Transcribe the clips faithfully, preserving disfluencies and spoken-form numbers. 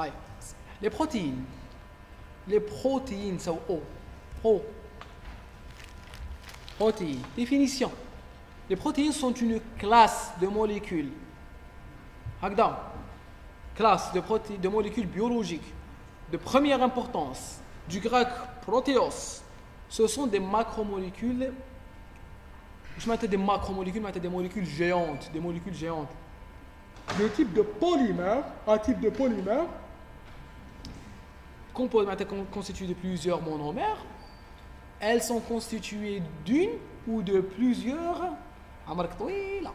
هاي les protéines les protéines ça O pro protéines définition les protéines sont une classe de molécules هكذا classe de, proté- de molécules biologiques de première importance du grec protéos ce sont des macromolécules je m'attends des macromolécules mais des molécules géantes des molécules géantes le type de polymère un type de polymère composé constitué de plusieurs monomères elles sont constituées d'une ou de plusieurs عمرك طويلة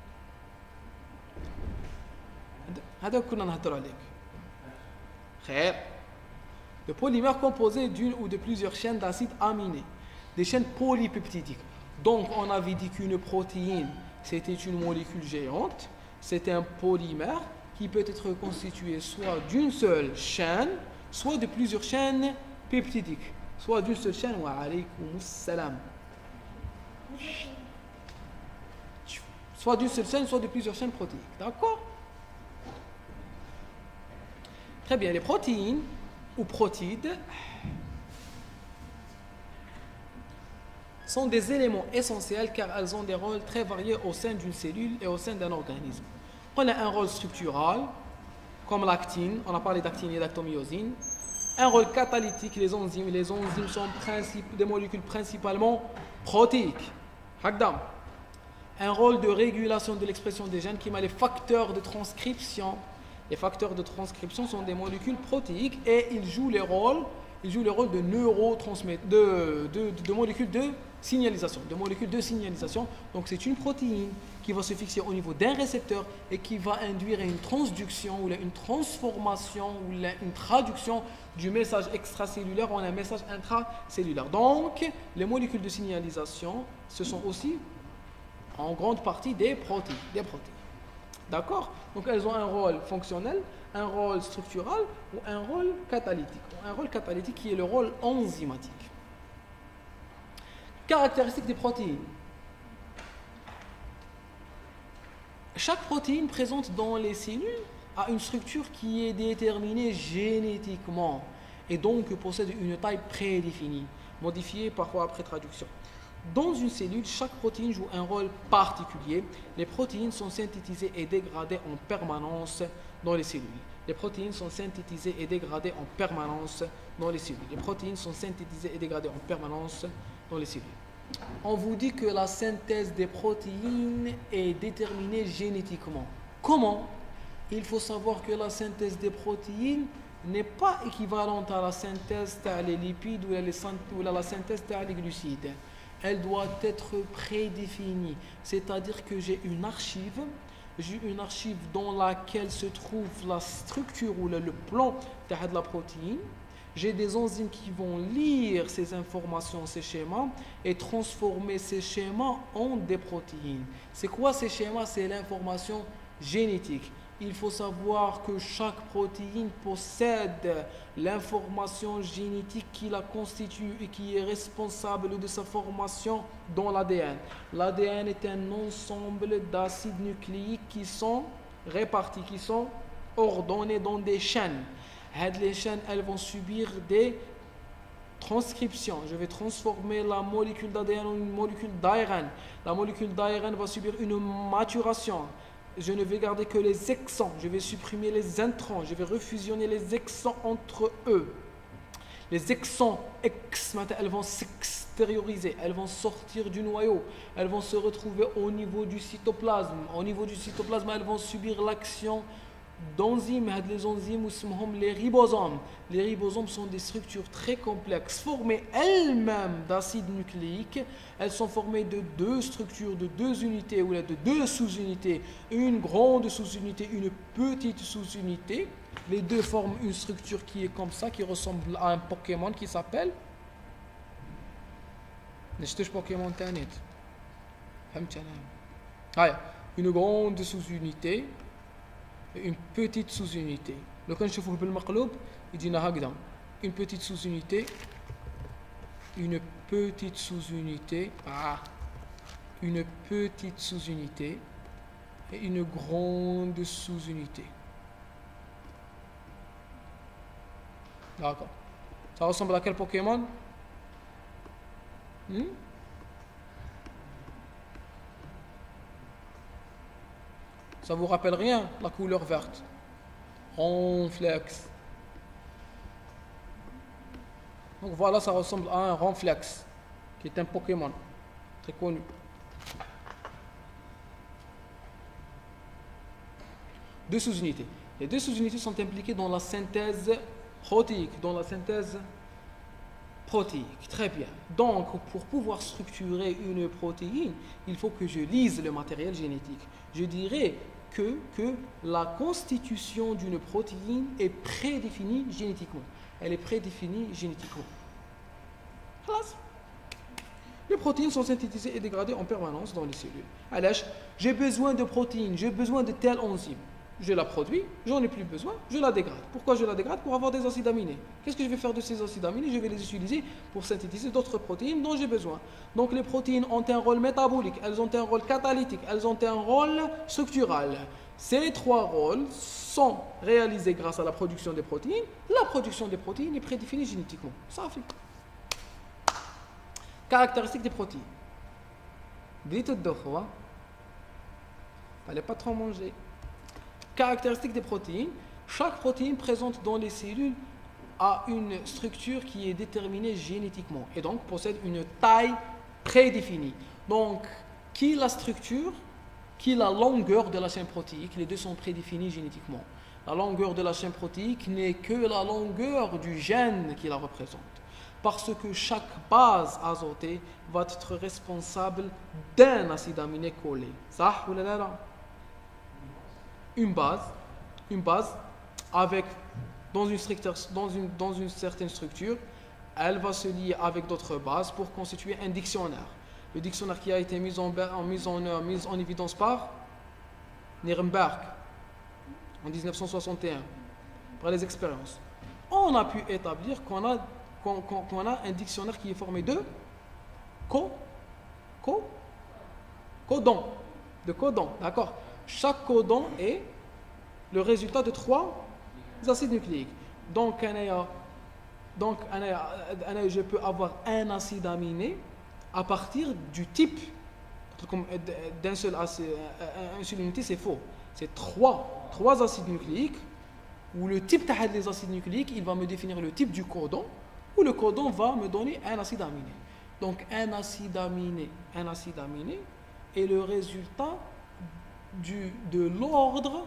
هذا كنا نهضر عليك خير de polymères composés d'une ou de plusieurs chaînes d'acides aminés des chaînes polypeptidiques donc on avait dit qu'une protéine c'était une molécule géante c'est un polymère qui peut être constitué soit d'une seule chaîne soit de plusieurs chaînes peptidiques soit d'une seule chaîne wa alaykoum salam soit d'une seule chaîne soit de plusieurs chaînes protéiques d'accord très bien les protéines ou protides sont des éléments essentiels car elles ont des rôles très variés au sein d'une cellule et au sein d'un organisme. On a un rôle structural, comme l'actine, on a parlé d'actine et d'actomyosine. Un rôle catalytique, les enzymes. Les enzymes sont principe, des molécules principalement protéiques. Un rôle de régulation de l'expression des gènes qui met les facteurs de transcription. Les facteurs de transcription sont des molécules protéiques et ils jouent les rôles, ils jouent le rôle de neurotransmetteurs, de, de, de, de molécules de signalisation, de molécules de signalisation. Donc c'est une protéine qui va se fixer au niveau d'un récepteur et qui va induire une transduction ou une transformation ou une traduction du message extracellulaire en un message intracellulaire. Donc les molécules de signalisation, ce sont aussi en grande partie des protéines. Des protéines. D'accord? Donc elles ont un rôle fonctionnel, un rôle structural ou un rôle catalytique. Un rôle catalytique qui est le rôle enzymatique. Caractéristiques des protéines. Chaque protéine présente dans les cellules a une structure qui est déterminée génétiquement et donc possède une taille prédéfinie, modifiée parfois après traduction. Dans une cellule, chaque protéine joue un rôle particulier. Les protéines sont synthétisées et dégradées en permanence dans les cellules. Les protéines sont synthétisées et dégradées en permanence dans les cellules. Les protéines sont synthétisées et dégradées en permanence dans les cellules. On vous dit que la synthèse des protéines est déterminée génétiquement. Comment? Il faut savoir que la synthèse des protéines n'est pas équivalente à la synthèse des lipides ou à la synthèse des glucides. Elle doit être prédéfinie, c'est-à-dire que j'ai une archive, j'ai une archive dans laquelle se trouve la structure ou le, le plan de la protéine. J'ai des enzymes qui vont lire ces informations, ces schémas, et transformer ces schémas en des protéines. C'est quoi ces schémas? C'est l'information génétique. Il faut savoir que chaque protéine possède l'information génétique qui la constitue et qui est responsable de sa formation dans l'A D N. L'A D N est un ensemble d'acides nucléiques qui sont répartis, qui sont ordonnés dans des chaînes. Les chaînes, elles vont subir des transcriptions. Je vais transformer la molécule d'A D N en une molécule d'A R N. La molécule d'A R N va subir une maturation. Je ne vais garder que les exons, je vais supprimer les introns, je vais refusionner les exons entre eux. Les exons X, elles vont s'extérioriser, elles vont sortir du noyau, elles vont se retrouver au niveau du cytoplasme. Au niveau du cytoplasme, elles vont subir l'action d'enzymes. Les enzymes, les ribosomes. Les ribosomes sont des structures très complexes, formées elles-mêmes d'acides nucléiques. Elles sont formées de deux structures, de deux unités ou de deux sous-unités. Une grande sous-unité, une petite sous-unité. Les deux forment une structure qui est comme ça, qui ressemble à un Pokémon qui s'appelle. Pokémon Tanet. Une grande sous-unité. Une petite sous-unité. لو كنشوفوه بالمقلوب يجينا هكذا. Une petite sous-unité, une petite sous-unité, ah, une petite sous-unité et une grande sous-unité. D'accord. Ça ressemble à quel Pokémon? Hmm? Ça vous rappelle rien, la couleur verte? Ronflex. Donc voilà, ça ressemble à un Ronflex, qui est un Pokémon très connu. Deux sous-unités. Les deux sous-unités sont impliquées dans la synthèse protéique, dans la synthèse protéique. Très bien. Donc, pour pouvoir structurer une protéine, il faut que je lise le matériel génétique. Je dirais que, que la constitution d'une protéine est prédéfinie génétiquement. Elle est prédéfinie génétiquement. Classe. Les protéines sont synthétisées et dégradées en permanence dans les cellules. Alors, j'ai besoin de protéines, j'ai besoin de telle enzyme. Je la produis, j'en ai plus besoin, je la dégrade. Pourquoi je la dégrade? Pour avoir des acides aminés. Qu'est-ce que je vais faire de ces acides aminés? Je vais les utiliser pour synthétiser d'autres protéines dont j'ai besoin. Donc les protéines ont un rôle métabolique, elles ont un rôle catalytique, elles ont un rôle structural. Ces trois rôles sont réalisés grâce à la production des protéines. La production des protéines est prédéfinie génétiquement. Ça fait. Caractéristiques des protéines. Dites de fois. Fallait pas trop manger. Caractéristiques des protéines. Chaque protéine présente dans les cellules a une structure qui est déterminée génétiquement et donc possède une taille prédéfinie. Donc, qui la structure, qui la longueur de la chaîne protéique, les deux sont prédéfinis génétiquement. La longueur de la chaîne protéique n'est que la longueur du gène qui la représente. Parce que chaque base azotée va être responsable d'un acide aminé collé. Ça ou là? Une base, une base avec, dans une, structure, dans, une, dans une certaine structure, elle va se lier avec d'autres bases pour constituer un dictionnaire. Le dictionnaire qui a été mis en, mis en, mis en évidence par Nirenberg en mille neuf cent soixante et un, par les expériences. On a pu établir qu'on a, qu'on, qu'on a un dictionnaire qui est formé de co, co, codons, de codons, d'accord? Chaque codon est le résultat de trois acides nucléiques. Donc, donc je peux avoir un acide aminé à partir du type d'un seul acide, une seule unité, c'est faux. C'est trois, trois acides nucléiques où le type des acides nucléiques, il va me définir le type du codon, où le codon va me donner un acide aminé. Donc, un acide aminé, un acide aminé est le résultat Du, de l'ordre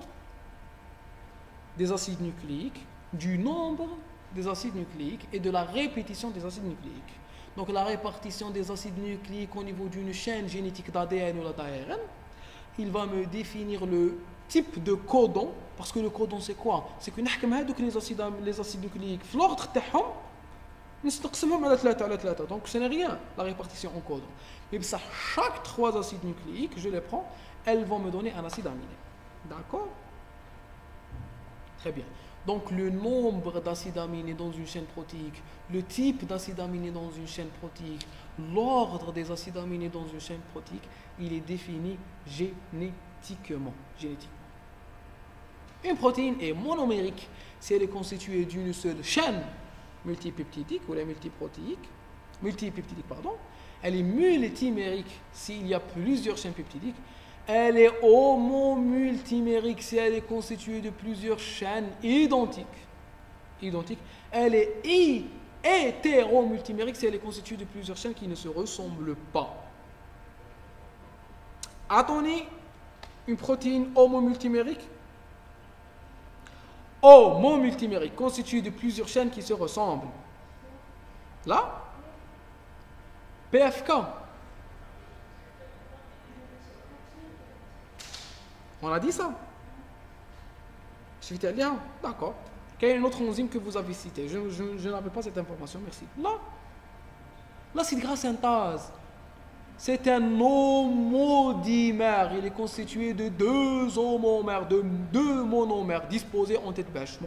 des acides nucléiques, du nombre des acides nucléiques et de la répétition des acides nucléiques. Donc la répartition des acides nucléiques au niveau d'une chaîne génétique d'A D N ou d'A R N, il va me définir le type de codon, parce que le codon c'est quoi? C'est que les acides, les acides nucléiques, l'ordre donc ce n'est rien, la répartition en codon. Mais ça, chaque trois acides nucléiques, je les prends, elles vont me donner un acide aminé. D'accord? Très bien. Donc le nombre d'acides aminés dans une chaîne protéique, le type d'acide aminé dans une chaîne protéique, l'ordre des acides aminés dans une chaîne protéique, il est défini génétiquement. génétiquement. Une protéine est monomérique si elle est constituée d'une seule chaîne multipeptidique ou la multiprotéique, multipeptidique, pardon. Elle est multimérique s'il y a plusieurs chaînes peptidiques. Elle est homomultimérique si elle est constituée de plusieurs chaînes identiques. identiques. Elle est hétéromultimérique si elle est constituée de plusieurs chaînes qui ne se ressemblent pas. Attendez, une protéine homomultimérique Homomultimérique constituée de plusieurs chaînes qui se ressemblent. Là, P F K. On a dit ça. C'est italien. D'accord. Quelle est une autre enzyme que vous avez citée? Je, je, je n'avais pas cette information, merci. Là, l'acide gras synthase. C'est un homodimère. Il est constitué de deux homomères, de deux monomères disposés en tête bêche.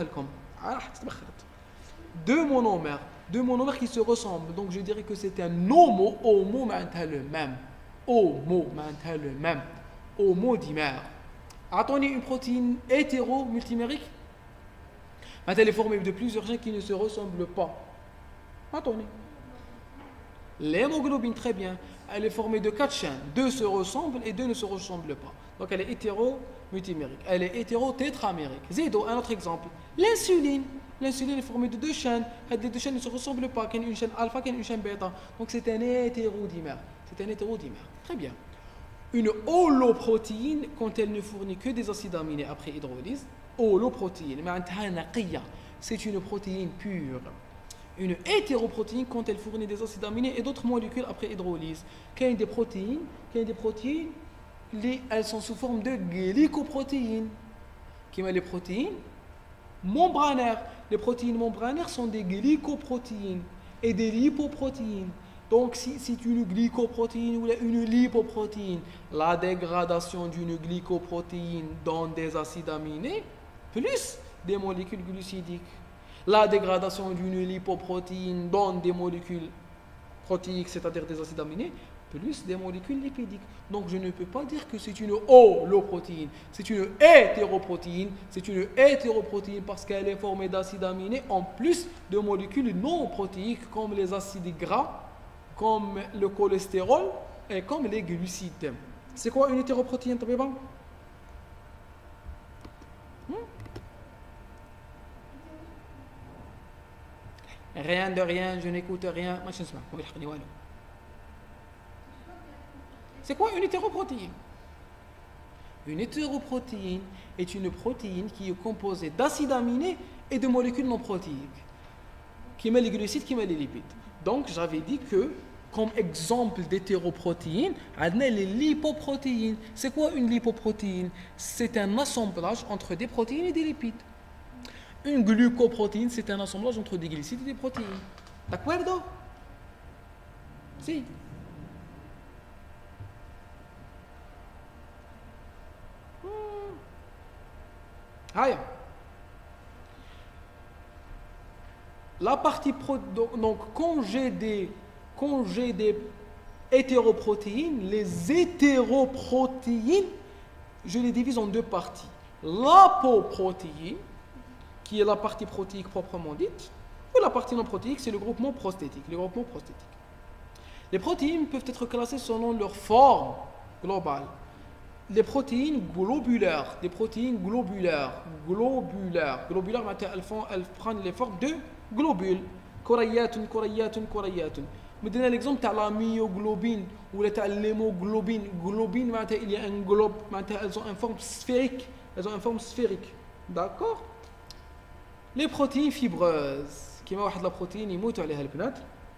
Deux monomères. Deux monomères qui se ressemblent. Donc je dirais que c'est un homo. Homo, c'est le même. Homo, c'est le même. Homodimère. Attendez, une protéine hétéro-multimérique. Elle est formée de plusieurs chaînes qui ne se ressemblent pas. Attendez. L'hémoglobine, très bien. Elle est formée de quatre chaînes. Deux se ressemblent et deux ne se ressemblent pas. Donc elle est hétéro-multimérique. Elle est hétéro-tétramérique. Zido, un autre exemple. L'insuline. L'insuline est formée de deux chaînes. Les deux chaînes ne se ressemblent pas. Qu'il y a une chaîne alpha, qu'il y a une chaîne bêta. Donc c'est un hétérodimère. C'est un hétérodimère. Très bien. Une holoprotéine, quand elle ne fournit que des acides aminés après hydrolyse, holoprotéine, c'est une protéine pure. Une hétéroprotéine, quand elle fournit des acides aminés et d'autres molécules après hydrolyse. Quand il y a des protéines, quand il y a des protéines, les, elles sont sous forme de glycoprotéines. Qui met les protéines membranaires. Les protéines membranaires sont des glycoprotéines et des lipoprotéines. Donc, si c'est une glycoprotéine ou une lipoprotéine, la dégradation d'une glycoprotéine donne des acides aminés plus des molécules glucidiques. La dégradation d'une lipoprotéine donne des molécules protéiques, c'est-à-dire des acides aminés, plus des molécules lipidiques. Donc, je ne peux pas dire que c'est une holoprotéine. C'est une hétéroprotéine. C'est une hétéroprotéine parce qu'elle est formée d'acides aminés en plus de molécules non protéiques comme les acides gras, comme le cholestérol et comme les glucides. C'est quoi une hétéroprotéine, Tabiba? hmm? Rien de rien, je n'écoute rien. C'est quoi une hétéroprotéine? Une hétéroprotéine est une protéine qui est composée d'acides aminés et de molécules non protéiques, qui met les glucides, qui met les lipides. Donc, j'avais dit que comme exemple d'hétéroprotéine, on a les lipoprotéines. C'est quoi une lipoprotéine? C'est un assemblage entre des protéines et des lipides. Une glucoprotéine, c'est un assemblage entre des glucides et des protéines. D'accordo? Si. Hmm. La partie pro, donc quand j'ai des quand j'ai des hétéroprotéines, les hétéroprotéines, je les divise en deux parties. L'apoprotéine, qui est la partie protéique proprement dite, ou la partie non protéique, c'est le groupement prostétique. Le groupement prostétique. Les protéines peuvent être classées selon leur forme globale. Les protéines globulaires, des protéines globulaires, globulaires, globulaires, elles, font, elles prennent les formes de globules. Korayatun, korayatun, korayatun. Je donne l'exemple de la myoglobine ou de l'hémoglobine. Globine, il y a un globe, elles ont une forme sphérique. Elles ont une forme sphérique. D'accord? Les protéines fibreuses. Qui m'a la protéine, il monte à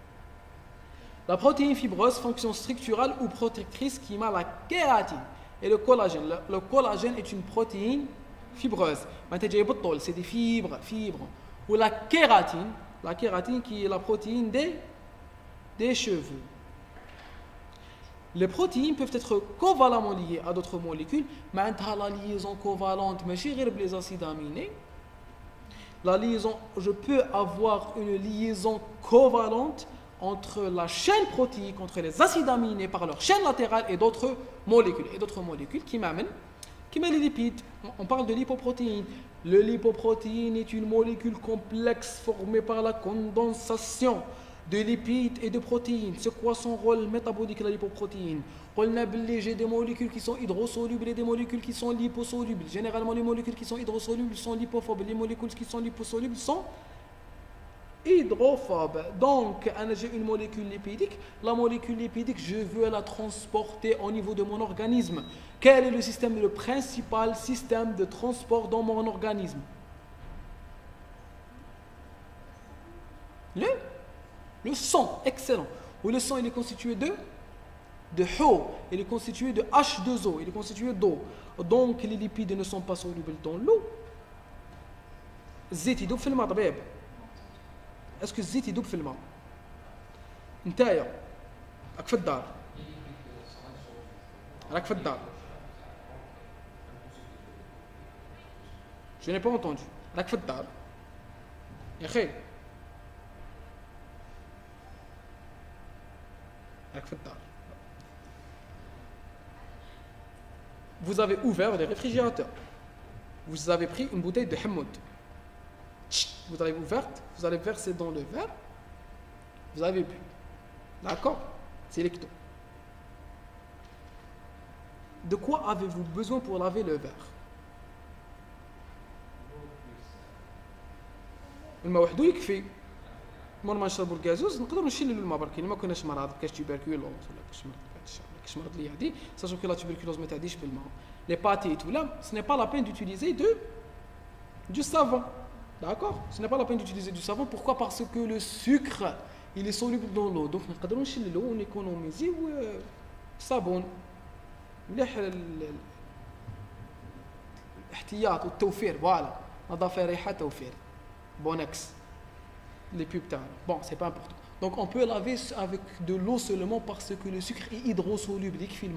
la protéine fibreuse, fonction structurale ou protectrice qui m'a la kératine et le collagène. Le, le collagène est une protéine fibreuse. C'est des fibres, fibres. Ou la kératine, la kératine qui est la protéine des des cheveux. Les protéines peuvent être covalemment liées à d'autres molécules, mais la liaison covalente, les acides aminés. La liaison, je peux avoir une liaison covalente entre la chaîne protéique, entre les acides aminés par leur chaîne latérale et d'autres molécules, et d'autres molécules qui m'amènent, qui mènent les lipides. On parle de lipoprotéine. Le lipoprotéine est une molécule complexe formée par la condensation de lipides et de protéines. C'est quoi son rôle métabolique, la lipoprotéine? J'ai des molécules qui sont hydrosolubles et des molécules qui sont liposolubles. Généralement, les molécules qui sont hydrosolubles sont lipophobes. Les molécules qui sont liposolubles sont hydrophobes. Donc, j'ai une molécule lipidique. La molécule lipidique, je veux la transporter au niveau de mon organisme. Quel est le système, le principal système de transport dans mon organisme? Le Le sang, excellent. Où le sang il est constitué de de H, il est constitué de H deux O, il est constitué d'eau. Donc les lipides ne sont pas solubles dans l'eau. الزيت يدوب في الماء طبيب. Est-ce que الزيت يدوب في الماء؟ نتايا راك في الدار. راك في الدار. Je n'ai pas entendu. راك في الدار. يا أخي. Vous avez ouvert les réfrigérateurs. Vous avez pris une bouteille de Hamoud. vous avez ouvert, vous allez verser dans le verre, vous avez bu. D'accord? C'est l'électro. De quoi avez-vous besoin pour laver le verre? الماء وحده يكفي. مور ما نشربوا الكازوز نقدروا نشيلوا الماء برك ما كناش مرض كاش تيبركلوز ولا كاش مرض كاش مرض اللي هادي ساشو كو لا تيبركلوز ما تعديش بالماء l'hépatite ou là ce n'est pas la peine d'utiliser de du savon. D'accord? Ce n'est pas la peine d'utiliser du savon. Pourquoi? Parce que le sucre il est soluble dans l'eau. Donc نقدروا نشيلوا ونيكونوميزيو صابون. مليح الاحتياط والتوفير. فوالا نظافه ريحه توفير. Bonex, les pubs. Bon, c'est pas important. Donc on peut laver avec de l'eau seulement parce que le sucre est hydrosoluble.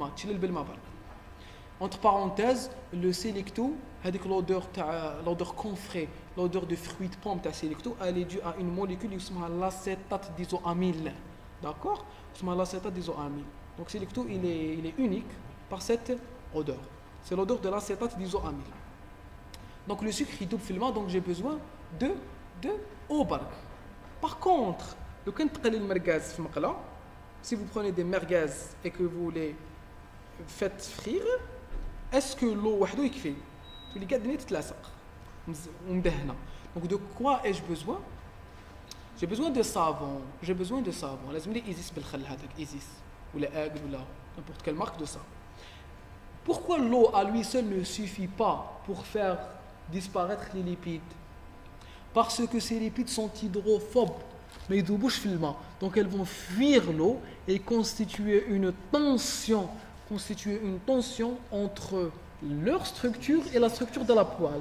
Entre parenthèses, le Selecto, avec l'odeur, l'odeur confrée, l'odeur de fruits de pomme, Selecto, elle est due à une molécule qui s'appelle l'acétate d'isoamyle. D'accord? L'acétate d'isoamyle. Donc Selecto, il est, il est unique par cette odeur. C'est l'odeur de l'acétate d'isoamyle. Donc le sucre il double filement, donc j'ai besoin de de eau barque. Par contre, le quand تقلي المرغاز في مقله, si vous prenez des merguez et que vous les faites frire, est-ce que l'eau وحده يكفي؟ تولي قاعدين تتلاصق ومدهنه. Donc de quoi ai-je besoin? J'ai besoin de savon. J'ai besoin de savon. لازم لي ايزيس بالخل هذاك ايزيس ولا اغل ولا n'importe quelle marque de savon. Pourquoi l'eau à lui seul ne suffit pas pour faire disparaître les lipides? Parce que ces lipides sont hydrophobes, mais ils bouchent filement. Donc elles vont fuir l'eau et constituer une tension, constituer une tension entre leur structure et la structure de la poêle.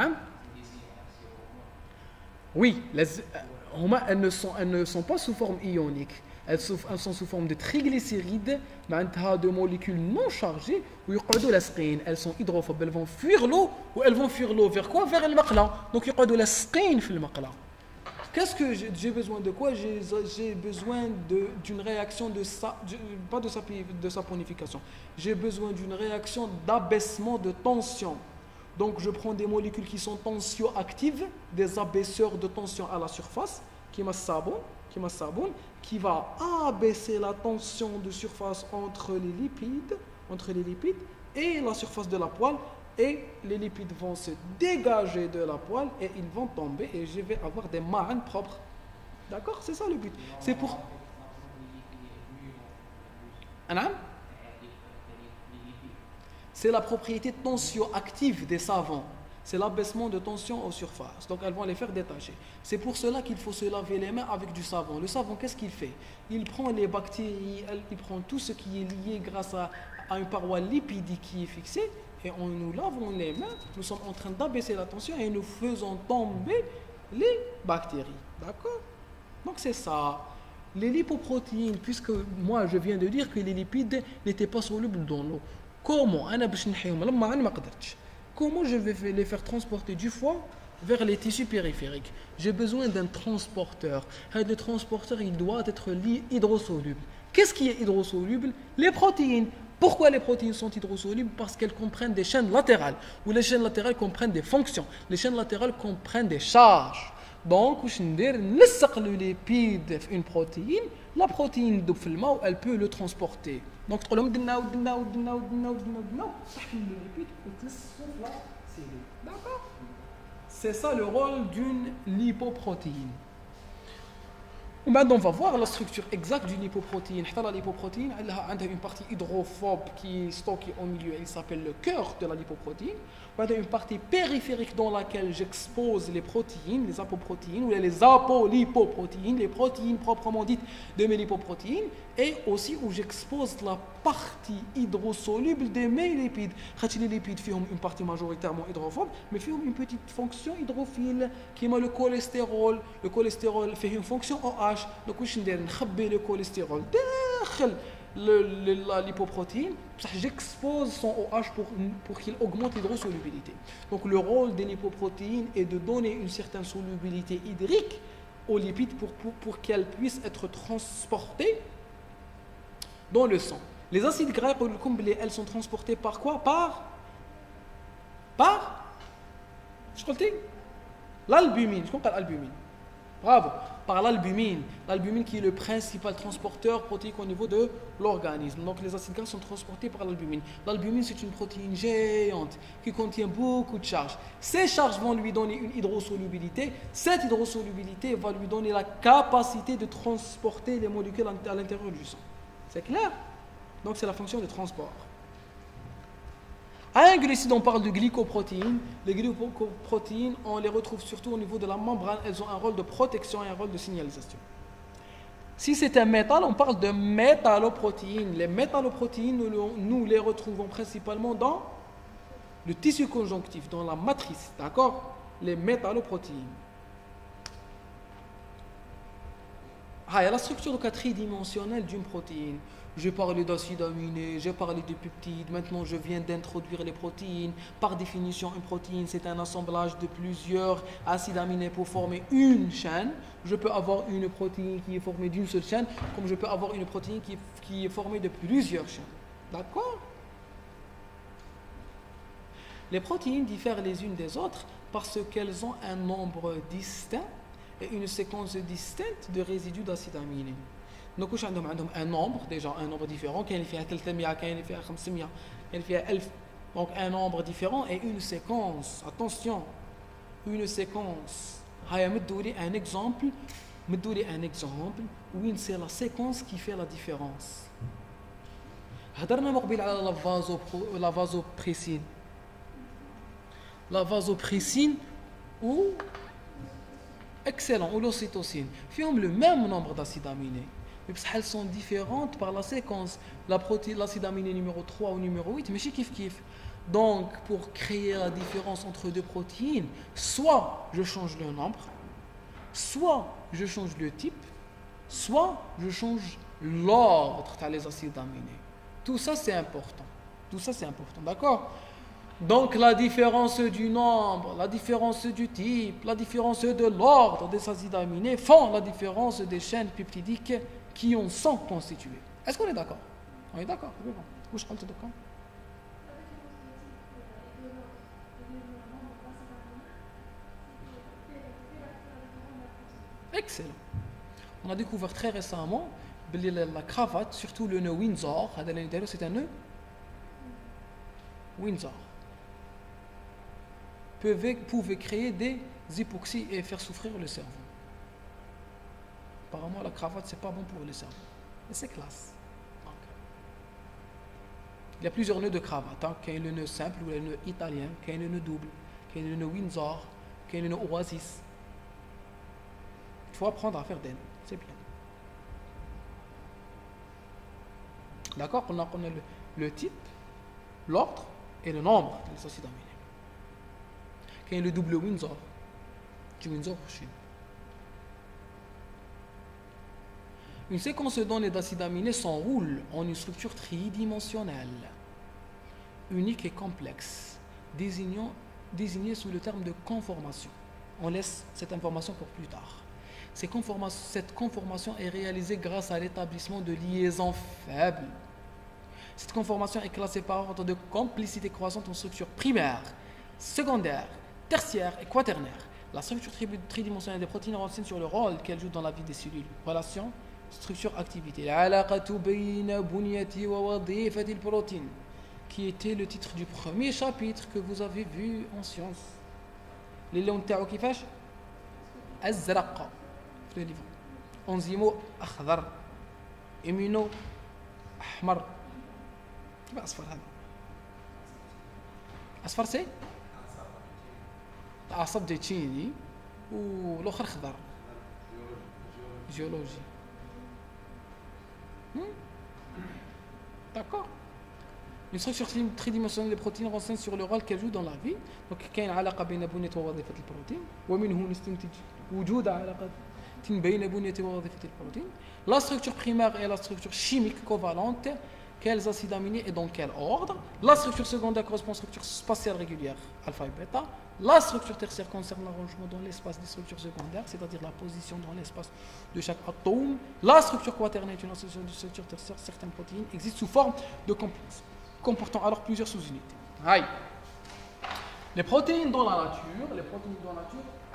Oui, les, elles, ne sont, elles ne sont pas sous forme ionique. Elles sont sous forme de triglycérides, de molécules non chargées, elles sont hydrophobes, elles vont fuir l'eau, ou elles vont fuir l'eau vers quoi? Vers le maqla. Donc il y a de la sqin في المقلا. Qu'est-ce que j'ai, j'ai besoin de quoi? J'ai, j'ai besoin de, d'une réaction de sa, pas de, de saponification. J'ai besoin d'une réaction d'abaissement de tension. Donc je prends des molécules qui sont tensioactives, des abaisseurs de tension à la surface, qui m'a sabon, qui m'a sabon, qui va abaisser la tension de surface entre les lipides, entre les lipides et la surface de la poêle, et les lipides vont se dégager de la poêle et ils vont tomber et je vais avoir des ma'an propres. D'accord? C'est ça le but. C'est pour... Anam? C'est la propriété tensioactive des savons. C'est l'abaissement de tension aux surfaces. Donc elles vont les faire détacher. C'est pour cela qu'il faut se laver les mains avec du savon. Le savon, qu'est-ce qu'il fait? Il prend les bactéries, il prend tout ce qui est lié grâce à, à une paroi lipidique qui est fixée. Et en nous lavant les mains, nous sommes en train d'abaisser la tension et nous faisons tomber les bactéries. D'accord? Donc c'est ça. Les lipoprotéines, puisque moi je viens de dire que les lipides n'étaient pas solubles dans l'eau. Comment? Comment je vais les faire transporter du foie vers les tissus périphériques? J'ai besoin d'un transporteur. Le transporteur, il doit être hydrosoluble. Qu'est-ce qui est hydrosoluble? Les protéines. Pourquoi les protéines sont hydrosolubles? Parce qu'elles comprennent des chaînes latérales. Ou les chaînes latérales comprennent des fonctions. Les chaînes latérales comprennent des charges. Donc, le lipide une protéine, la protéine elle peut le transporter. Donc, c'est ça le rôle d'une lipoprotéine. Maintenant, on va voir la structure exacte d'une lipoprotéine. La lipoprotéine, elle a une partie hydrophobe qui est stockée au milieu, elle s'appelle le cœur de la lipoprotéine. Il y a une partie périphérique dans laquelle j'expose les protéines, les apoprotéines, ou les apolipoprotéines, les protéines proprement dites de mes lipoprotéines, et aussi où j'expose la partie hydrosoluble de mes lipides. Les lipides ont une partie majoritairement hydrophobe, mais ils ont une petite fonction hydrophile qui est le cholestérol. Le cholestérol fait une fonction OH. Donc, je vais nkhbé le cholestérol dans le, le, la lipoprotéine, j'expose son OH pour, pour qu'il augmente l'hydrosolubilité. Donc le rôle des lipoprotéines est de donner une certaine solubilité hydrique aux lipides pour, pour, pour qu'elles puissent être transportées dans le sang. Les acides gras, elles sont transportées par quoi? Par Par Je l'albumine. Je comprends l'albumine. Bravo. Par l'albumine. L'albumine qui est le principal transporteur protéique au niveau de l'organisme. Donc les acides gras sont transportés par l'albumine. L'albumine, c'est une protéine géante qui contient beaucoup de charges. Ces charges vont lui donner une hydrosolubilité. Cette hydrosolubilité va lui donner la capacité de transporter les molécules à l'intérieur du sang. C'est clair? Donc c'est la fonction de transport. À un glucide, on parle de glycoprotéines. Les glycoprotéines, on les retrouve surtout au niveau de la membrane. Elles ont un rôle de protection et un rôle de signalisation. Si c'est un métal, on parle de métalloprotéines. Les métalloprotéines, nous, nous les retrouvons principalement dans le tissu conjonctif, dans la matrice. D'accord? Les métalloprotéines. Ah, il y a la structure tridimensionnelle d'une protéine. J'ai parlé d'acides aminés, j'ai parlé de peptides, maintenant je viens d'introduire les protéines. Par définition, une protéine, c'est un assemblage de plusieurs acides aminés pour former une chaîne. Je peux avoir une protéine qui est formée d'une seule chaîne, comme je peux avoir une protéine qui est, qui est formée de plusieurs chaînes. D'accord? Les protéines diffèrent les unes des autres parce qu'elles ont un nombre distinct et une séquence distincte de résidus d'acides aminés. Donc, ils ont un nombre, déjà un nombre différent, il y a ثلاثمية, il y a خمسمية, il y a ألف. Donc un nombre différent et une séquence. Attention, une séquence. Un exemple, un exemple où c'est la séquence qui fait la différence. هضرنا مقبل على la vaso la vasopressine. La vasopressine ou excellent ou l'ocytocine. Ils ont le même nombre d'acides aminés. Mais elles sont différentes par la séquence. La protéine, l'acide aminé numéro trois ou numéro huit, mais c'est kiff kiff. Donc, pour créer la différence entre deux protéines, soit je change le nombre, soit je change le type, soit je change l'ordre des acides aminés. Tout ça, c'est important. Tout ça, c'est important, d'accord? Donc, la différence du nombre, la différence du type, la différence de l'ordre des acides aminés font la différence des chaînes peptidiques qui en sont constituées. Est-ce qu'on est d'accord? On est d'accord? Où je parle de d'accord? Excellent. On a découvert très récemment la cravate, surtout le nœud Windsor. C'est un nœud Windsor. Pouvait, pouvait créer des hypoxies et faire souffrir le cerveau. Apparemment, la cravate, c'est pas bon pour le cerveau. Mais c'est classe. Donc, il y a plusieurs nœuds de cravate. Hein. Il y a le nœud simple ou le nœud italien, il y a le nœud double, il y a le nœud Windsor, il y a le nœud Oasis. Il faut apprendre à faire des nœuds. C'est bien. D'accord? On a, on a le, le type, l'ordre et le nombre des acides aminés. Il y a le double Windsor, du Windsor Chine. Une séquence de données d'acides aminés s'enroule en une structure tridimensionnelle, unique et complexe, désignant, désignée sous le terme de conformation. On laisse cette information pour plus tard. Ces cette conformation est réalisée grâce à l'établissement de liaisons faibles. Cette conformation est classée par ordre de complicité croissante en structure primaire, secondaire, tertiaire et quaternaire. La structure tridimensionnelle des protéines renseigne sur le rôle qu'elles jouent dans la vie des cellules. Relation, structure, activité. Qui était le titre du premier chapitre que vous avez vu en sciences. Les لون تاعو كيفاش؟ الزرق في الليفر. انزيمو اخضر. امينو احمر. كيف اصفر هذا؟ اصفر سي؟ عصب ديتشيني والاخر خضر. جيولوجي. D'accord. Une structure tridimensionnelle des protéines renseigne sur le rôle qu'elles jouent dans la vie. Donc, il y a une علاقة بين بنية ووظيفة البروتين ومنه نستنتج وجود علاقة بين بنية ووظيفة البروتين. La structure primaire est la structure chimique covalente. Quels acides aminés et dans quel ordre? La structure secondaire correspond à la structure spatiale régulière, alpha et bêta. La structure tertiaire concerne l'arrangement dans l'espace des structures secondaires, c'est-à-dire la position dans l'espace de chaque atome. La structure quaternaire est une association de structure tertiaire. Certaines protéines existent sous forme de complexes, comportant alors plusieurs sous-unités. Aïe. Les protéines dans la nature, les protéines dans la nature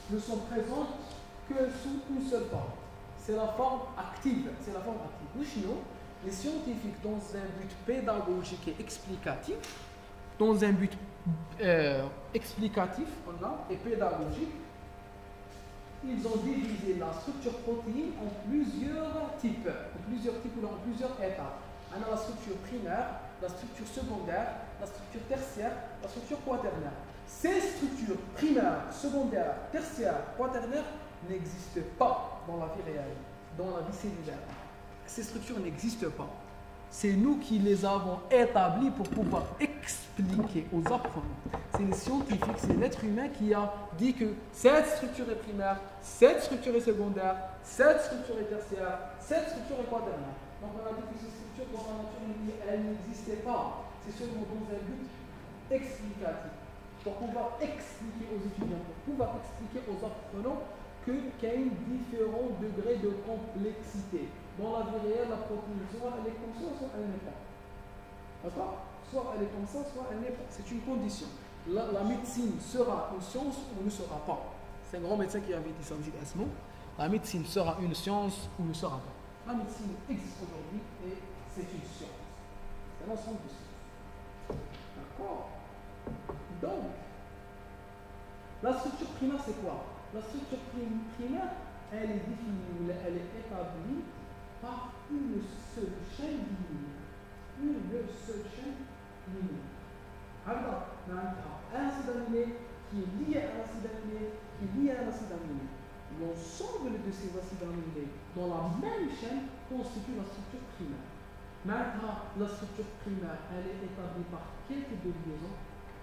ne sont présentes que sous une seule forme. C'est la forme active. C'est la forme active. Nous, sinon, les scientifiques, dans un but pédagogique et explicatif, dans un but euh, explicatif on a, et pédagogique, ils ont divisé la structure protéine en plusieurs types, en plusieurs types ou en plusieurs étapes. On a la structure primaire, la structure secondaire, la structure tertiaire, la structure quaternaire. Ces structures primaires, secondaires, tertiaires, quaternaires n'existent pas dans la vie réelle, dans la vie cellulaire. Ces structures n'existent pas. C'est nous qui les avons établies pour pouvoir expliquer aux apprenants. C'est les scientifiques, c'est l'être humain qui a dit que cette structure est primaire, cette structure est secondaire, cette structure est tertiaire, cette structure est quaternaire. Donc on a dit que ces structures dans la nature, elles n'existaient pas. C'est seulement dans un but explicatif. Pour pouvoir expliquer aux étudiants, pour pouvoir expliquer aux apprenants qu'il y a un différent degré de complexité. Dans la vie réelle, la protéine, soit elle est comme ça, soit elle n'est pas. D'accord? Soit elle est comme ça, soit elle n'est pas. C'est une condition. La, la médecine sera une science ou ne sera pas. C'est un grand médecin qui avait dit ça, dit à ce mot. La médecine sera une science ou ne sera pas. La médecine existe aujourd'hui et c'est une science. C'est un ensemble de sciences. D'accord? Donc, la structure primaire, c'est quoi? La structure primaire, elle est définie, elle est établie par une seule chaîne linéaire. Une seule chaîne linéaire. Alors, on a un acide aminé qui est lié à un acide aminé, qui est lié à un acide aminé. L'ensemble de ces acides aminés dans la même chaîne constitue la structure primaire. Maintenant, la structure primaire, elle est établie par quel type de liaison?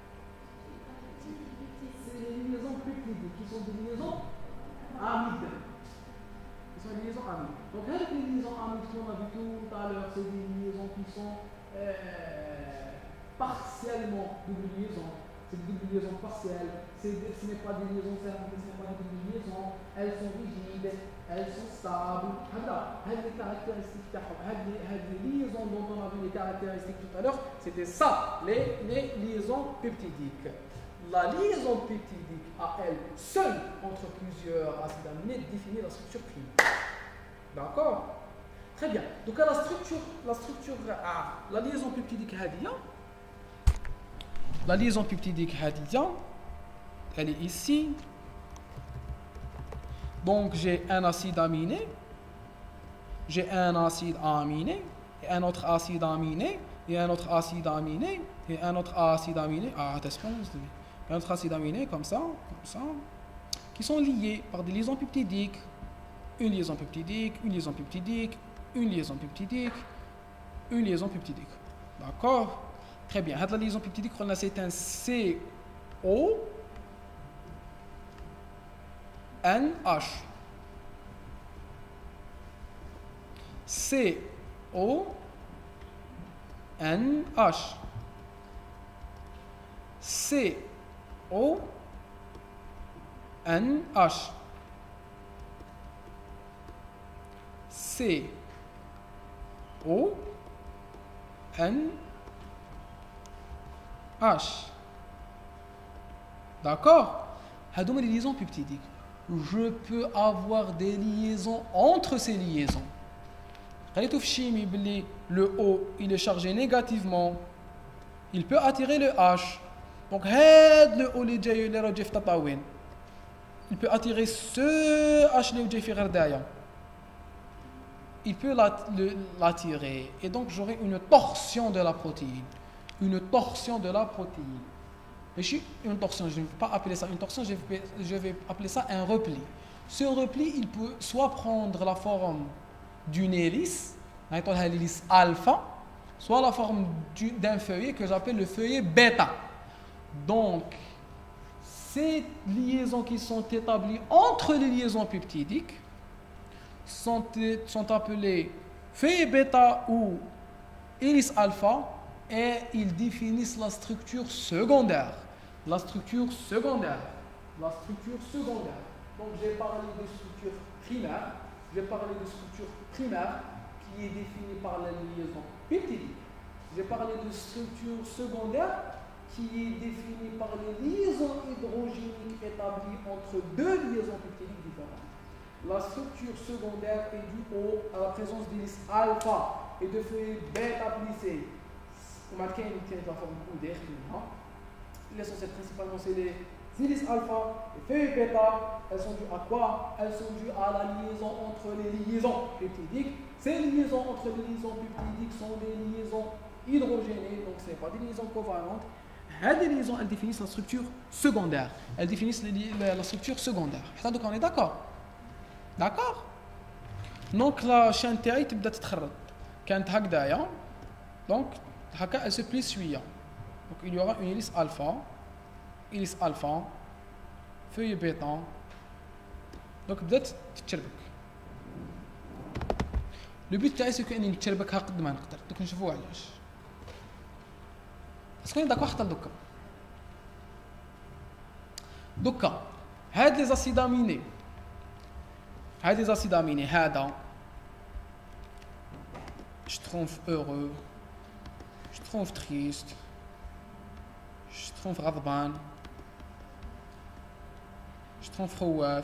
C'est les liaisons peptidiques qui sont des liaisons amides. Qui sont des liaisons amides. Donc, avec les liaisons amides qu'on a vu tout à l'heure, c'est des liaisons qui sont euh, partiellement double liaisons. C'est des double liaisons partielles. Ce n'est pas des liaisons fermes, ce n'est pas des double liaisons. Elles sont rigides, elles sont stables. Alors, les caractéristiques, les liaisons dont on a vu les caractéristiques tout à l'heure, c'était ça, les, les liaisons peptidiques. La liaison peptidique à elle seule entre plusieurs acides aminés définit la structure primaire. D'accord? Très bien. Donc la structure, la structure A, la liaison peptidique hadia, la liaison peptidique hadia, elle est ici. Donc j'ai un acide aminé, j'ai un acide aminé, et un autre acide aminé, et un autre acide aminé, et un autre acide aminé. Ah, attention, un autre acide aminé comme ça, comme ça, qui sont liés par des liaisons peptidiques. Une liaison peptidique, une liaison peptidique, une liaison peptidique, une liaison peptidique. D'accord? Très bien. La liaison peptidique, c'est un C O N H. C O N H. C O N H. C O N H. D'accord? Hadoum les liaisons peptidiques. Je peux avoir des liaisons entre ces liaisons. Le O, il est chargé négativement. Il peut attirer le H. Donc, le O, il peut attirer ce H. Il peut l'attirer. Et donc, j'aurai une torsion de la protéine. Une torsion de la protéine. Mais une torsion, je ne vais pas appeler ça une torsion, je vais, je vais appeler ça un repli. Ce repli, il peut soit prendre la forme d'une hélice, l'hélice alpha, soit la forme d'un feuillet que j'appelle le feuillet bêta. Donc, ces liaisons qui sont établies entre les liaisons peptidiques sont, sont appelées feuillet bêta ou hélice alpha et ils définissent la structure secondaire. La structure secondaire. La structure secondaire. Donc, j'ai parlé de structure primaire. J'ai parlé de structure primaire qui est définie par la liaison peptidique. J'ai parlé de structure secondaire qui est définie par les liaisons hydrogéniques établies entre deux liaisons peptidiques différentes. La structure secondaire est due au, à la présence d'hélice alpha et de feuilles bêta plissées. On a une la forme coudée. L'essentiel principalement c'est les hélices alpha et feuilles bêta. Elles sont dues à quoi? Elles sont dues à la liaison entre les liaisons peptidiques. Ces liaisons entre les liaisons peptidiques sont des liaisons hydrogénées, donc ce n'est pas des liaisons covalentes. Ces liaisons, elles définissent la structure secondaire. Elles définissent la, la structure secondaire. Donc on est d'accord? D'accord? Donc la chaîne تاعي تبدا تتخرط. كانت هكذايا. Donc هكا elle se plie شويه. Donc il y aura une hélice alpha, hélice alpha, feuille bêta. Donc بدات تتشربك. لو بيت تاعي سي كاني نتشربكها قد ما نقدر. دوك نشوفوا علاش. اسكو داكو حتى دوكا. دوكا هاد لي زاسيد اميني هاد لي زاسيد اميني هذا je trouve heureux je trouve triste je trouve غضبان je trouve خواف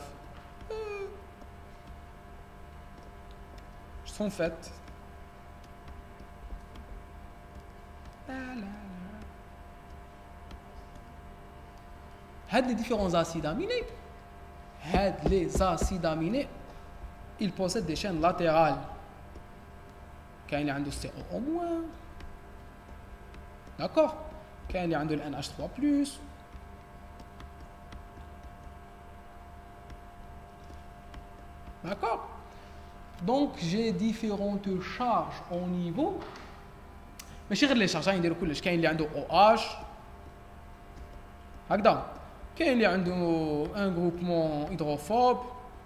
je trouve fête لا لا هاد les différents acides aminés هاد les acides aminés ils possèdent des chaînes latérales كاين اللي عنده سي او moins d'accord كاين اللي عنده ال ان اتش ثري plus d'accord donc j'ai différentes charges au niveau ماشي غير لي شارج نديرو كلش كاين اللي عنده او اتش هكذا كاين اللي عنده ان groupement hydrophobe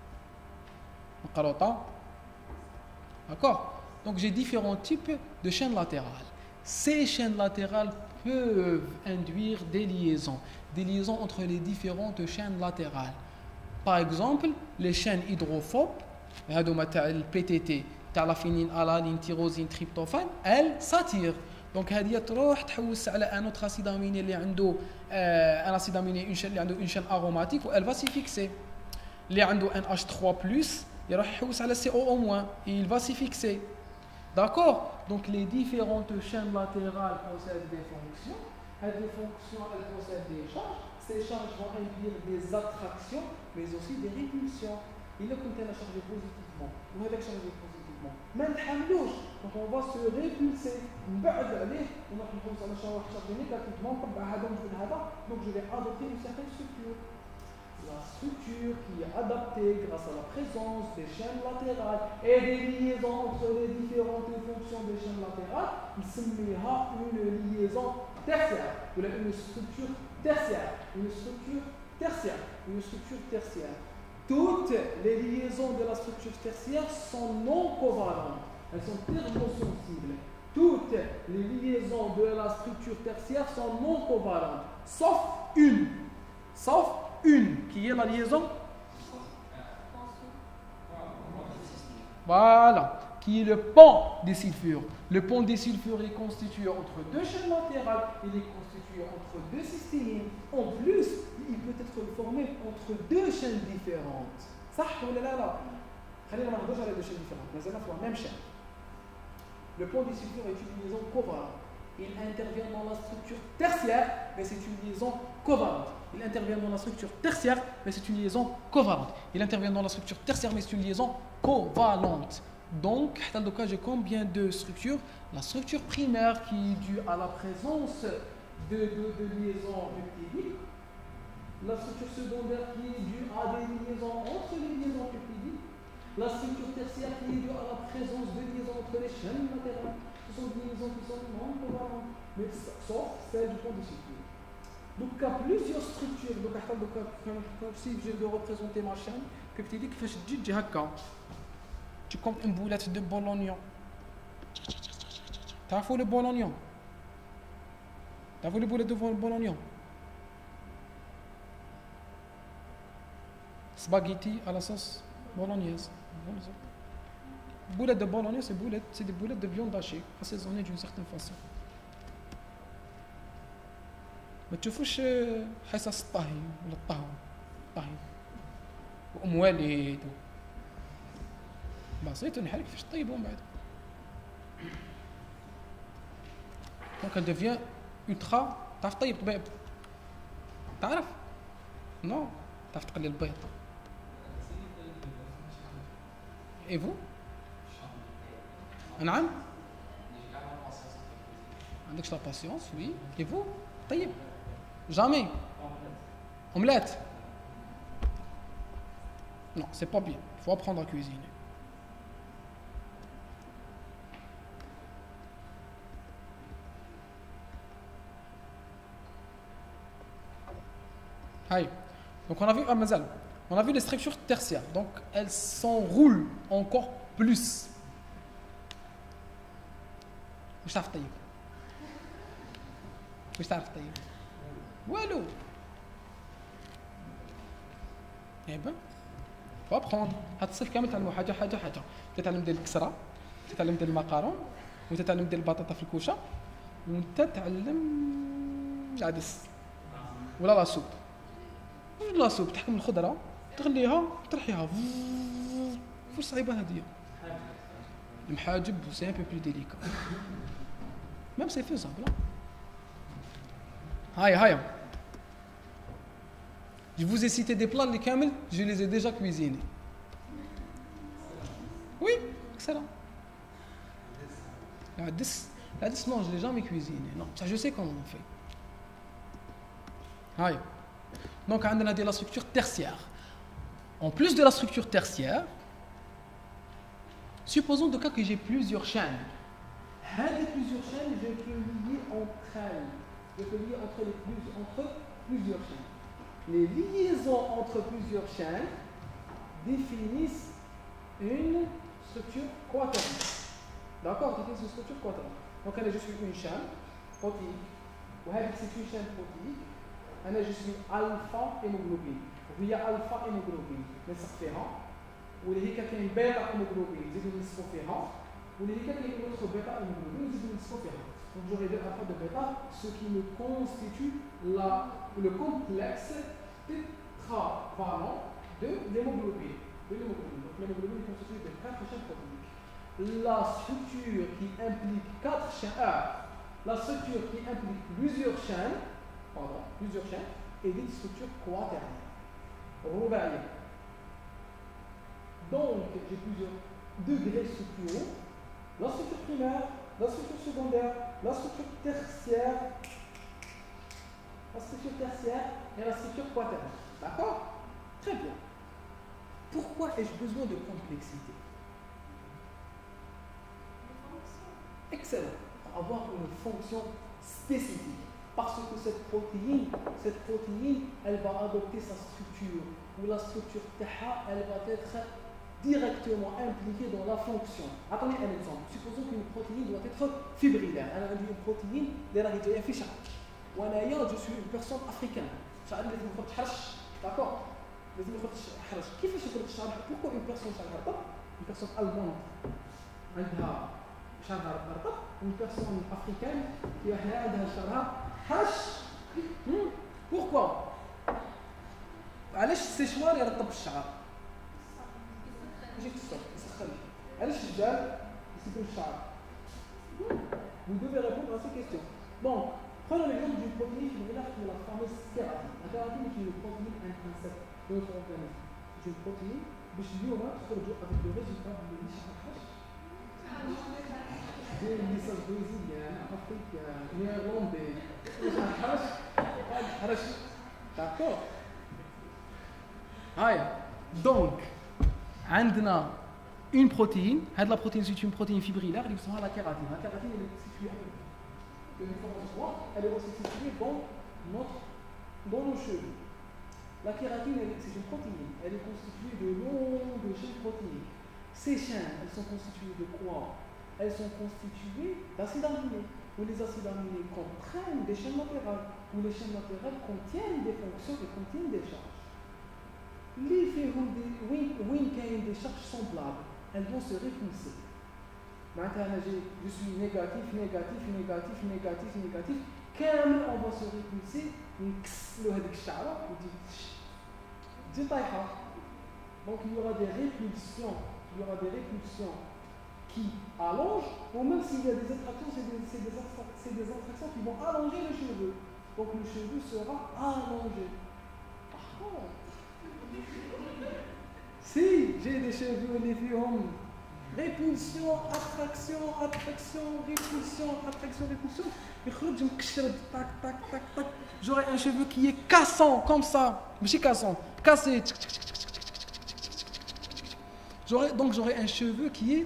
مقروطه d'accord donc j'ai différents types de chaînes latérales. Ces chaînes latérales peuvent induire des liaisons des liaisons entre les différentes chaînes latérales. Par exemple les chaînes hydrophobes هذوما تاع البي تي تي تاع لافينين الانين تيروزين تريبتوفان elles s'attirent. دونك هذه تروح تحوس على ان اوتر اسيد اميني اللي عنده آه ان اسيد اميني اون شين اللي عنده اون شين اروماتيك و elle va s'y fixer. اللي عنده ان اتش ثري plus يروح يحوس على سي او او moins il va s'y fixer. D'accord? Donc les différentes chaînes latérales possèdent des fonctions. Et des fonctions, elles possèdent des charges. Ces charges vont induire des attractions, mais aussi des répulsions. Il est comme elles chargées positivement. Ou elles chargées positivement. Mais elles donc on va se répulser. On va charger négativement. Donc je vais adopter une certaine structure. La structure qui est adaptée grâce à la présence des chaînes latérales et des liaisons entre les différentes fonctions des chaînes latérales, il s'appellera une liaison tertiaire, ou une structure tertiaire, une structure tertiaire, une structure tertiaire. Toutes les liaisons de la structure tertiaire sont non covalentes, elles sont thermosensibles. Toutes les liaisons de la structure tertiaire sont non covalentes, sauf une, sauf une qui est la liaison voilà qui est le pont des sulfures. Le pont des sulfures est constitué entre deux chaînes latérales, il est constitué entre deux cystínines. En plus, il peut être formé entre deux chaînes différentes. Ça ou là là خلينا ما نهضرش على deux chaînes différentes مازال في la même chaîne. Le pont des sulfures est une liaison covalente. Il intervient dans la structure tertiaire, mais c'est une liaison covalente. Il intervient dans la structure tertiaire, mais c'est une liaison covalente. Il intervient dans la structure tertiaire, mais c'est une liaison covalente. Donc, dans le cas, j'ai combien de structures? La structure primaire qui est due à la présence de, de, de liaisons peptidiques. La structure secondaire qui est due à des liaisons entre les liaisons peptidiques. La structure tertiaire qui est due à la présence de liaisons entre les chaînes latérales. Ce sont des liaisons qui sont non covalentes, mais sauf celle du pont de sulfure. Donc, il y a plusieurs structures. Donc, si je veux représenter ma chaîne peptidique, je dis tu comme une boulette de bologna. Tu as fait le bologna? Tu as fait le boulette de bologna? Spaghetti à la sauce bolognaise. Boulette de bologna, c'est boulette, c'est des boulettes de viande hachée, assaisonnées d'une certaine façon. ما تشوفوش حصص الطهي ولا الطهو الطهي وام والد بسيط نحرك فاش طيبوا من بعد دونك elle devient ultra تعرف طيب طبيب تعرف نو تعرف تقلي البيض et vous نعم عندكش لا باسيونس وي et vous طيب jamais omelette non c'est pas bien il faut apprendre à cuisiner Hi. Donc on a vu, ah, mazal, on a vu les structures tertiaires, donc elles s'enroulent encore plus. مش تعرف طيب مش تعرف طيب والو ايه ben faut apprendre هاد الصيف كامل تعلموا حاجه حاجه حاجه تتعلم ديال الكسره تتعلم ديال المقارون وتتعلم ديال البطاطا في الكوشه وتتعلم العدس ولا لا سوب لا سوب تحكم الخضره تغليها ترحيها واش صعيبه هذه المحاجب سي ان بو بلو ديليكا ميم سي فيزابل هاي هاي je vous ai cité des plats les كامل je les ai déjà cuisinés oui excellent العدس العدس non je l'ai jamais cuisiné non ça je sais comment on fait هاي donc عندنا دي la structure tertiaire en plus de la structure tertiaire supposons de cas que j'ai plusieurs chaînes هذه plusieurs chaînes je peux lier entre elles je peux lier entre les plus entre plusieurs chaînes les liaisons entre plusieurs chaînes définissent une structure quaternaire d'accord définissent une structure quaternaire donc là je suis une chaîne protéique وهذه c'est une chaîne protéique أنا je suis alpha hémoglobine وهي alpha hémoglobine نسق فيها واللي هي كاين بيتا hémoglobine نزيدو نسقو فيها واللي هي كاين autre bêta hémoglobine نزيدو نسقو فيها donc j'aurai deux alpha de bêta ce qui me constitue la, le complexe tétravalent de l'hémoglobine de l'hémoglobine donc l'hémoglobine est constituée de quatre chaînes protéiques la structure qui implique quatre chaînes ah, la structure qui implique plusieurs chaînes pardon, plusieurs chaînes et des structures quaternaires. Roubaïa. Donc, j'ai plusieurs degrés structuraux. La structure primaire, la structure secondaire, la structure tertiaire, la structure tertiaire et la structure quaternaire. D'accord? Très bien. Pourquoi ai-je besoin de complexité? Excellent. Pour avoir une fonction spécifique. Parce que cette protéine, cette protéine, elle va adopter sa structure, ou la structure T H A, elle va être directement impliquée dans la fonction. Attendez un exemple. Supposons qu'une protéine doit être fibrillaire. Elle a une protéine, elle est fichée. Je suis une personne africaine. D'accord? Pourquoi une personne une personne allemande une personne africaine qui a حش pourquoi علاش السيشوار يرطب الشعر يجيك الصوت يسخن علاش الرجال يسيبوا الشعر vous devez répondre à ces questions donc prenons l'exemple d'une protéine fibrillaire qui est la fameuse kératine la kératine est une protéine intrinsèque de notre organisme c'est une protéine باش اليوم تخرجوا avec le résultat de l'ishaq des messages brésiliens, africains, néerlandais, d'accord? Donc, on a une protéine, la protéine c'est une protéine fibrillaire, qui s'appelle la kératine. La kératine elle est située elle est aussi située dans, notre, dans nos cheveux. La kératine c'est une protéine, elle est constituée de longues chaînes protéiniques. Ces chaînes, elles sont constituées de quoi? Elles sont constituées d'acides aminés, où les acides aminés comprennent des chaînes latérales, où les chaînes latérales contiennent des fonctions et contiennent des charges. Les faits des charges semblables, elles vont se répulser. Maintenant, je suis négatif, négatif, négatif, négatif, négatif. كامل on va se répulser نكسلو هذيك الشعره وتجي تجي طايحه. Donc il y aura des répulsions, il y aura des répulsions qui allongent, ou même s'il y a des attractions, c'est des, c'est des, c'est des attractions qui vont allonger le cheveu. Donc le cheveu sera allongé. Par contre, si j'ai des cheveux les filles, répulsion, attraction, attraction, répulsion, attraction, répulsion, tac, tac, tac, tac. J'aurai un cheveu qui est cassant, comme ça, mais c'est cassant, cassé. J'aurai, donc j'aurai un cheveu qui est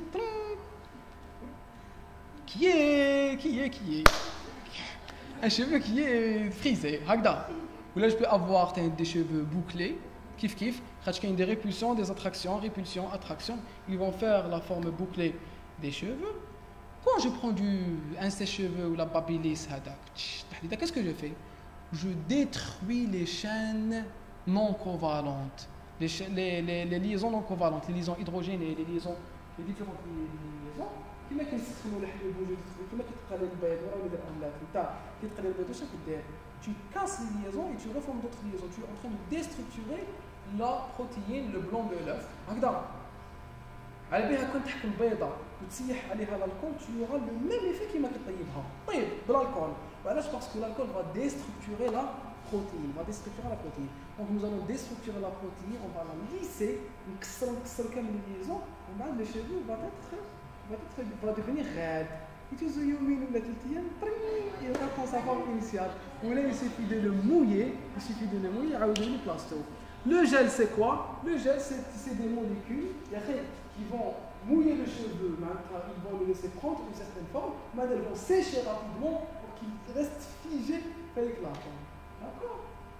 qui est qui est qui est un cheveu qui est frisé هكذا. Ou là je peux avoir des cheveux bouclés kif kif خاطش كاين des répulsions, des attractions, répulsions, attractions, ils vont faire la forme bouclée des cheveux. Quand je prends du un sèche-cheveux ou la babyliss هذاك, qu'est-ce que je fais? Je détruis les chaînes non covalentes. Les, les, les, les liaisons non covalentes, les liaisons hydrogènes et les liaisons, les différentes liaisons, كما كنسخنوا الحليب وجود كما كتقلل البيض ولا ولا الاملاح انت كتقلل البيض واش كدير؟ Tu casses les liaisons et tu reformes d'autres liaisons. Tu es en train de déstructurer la protéine, le blanc de l'œuf. هكذا. على بها كون تحك البيضه وتسيح عليها الكول tu auras le même effet كما كطيبها. طيب بالالكول. وعلاش؟ parce que l'alcool va déstructurer la protéine, va déstructurer la protéine. Donc nous allons déstructurer la protéine, on va la lisser, نكسر نكسر كامل الليزون ومن بعد le cheveu va être va être va devenir raide. يتوزو يومين ولا ثلاث ايام il reprend sa forme initiale. ولا il suffit de le mouiller, il suffit de le mouiller يعاود يولي بلاصتو. Le gel c'est quoi? Le gel c'est, c'est des molécules qui vont mouiller le cheveu, ils vont le laisser prendre une certaine forme, mais elles vont sécher rapidement pour qu'il reste figé avec la forme. D'accord?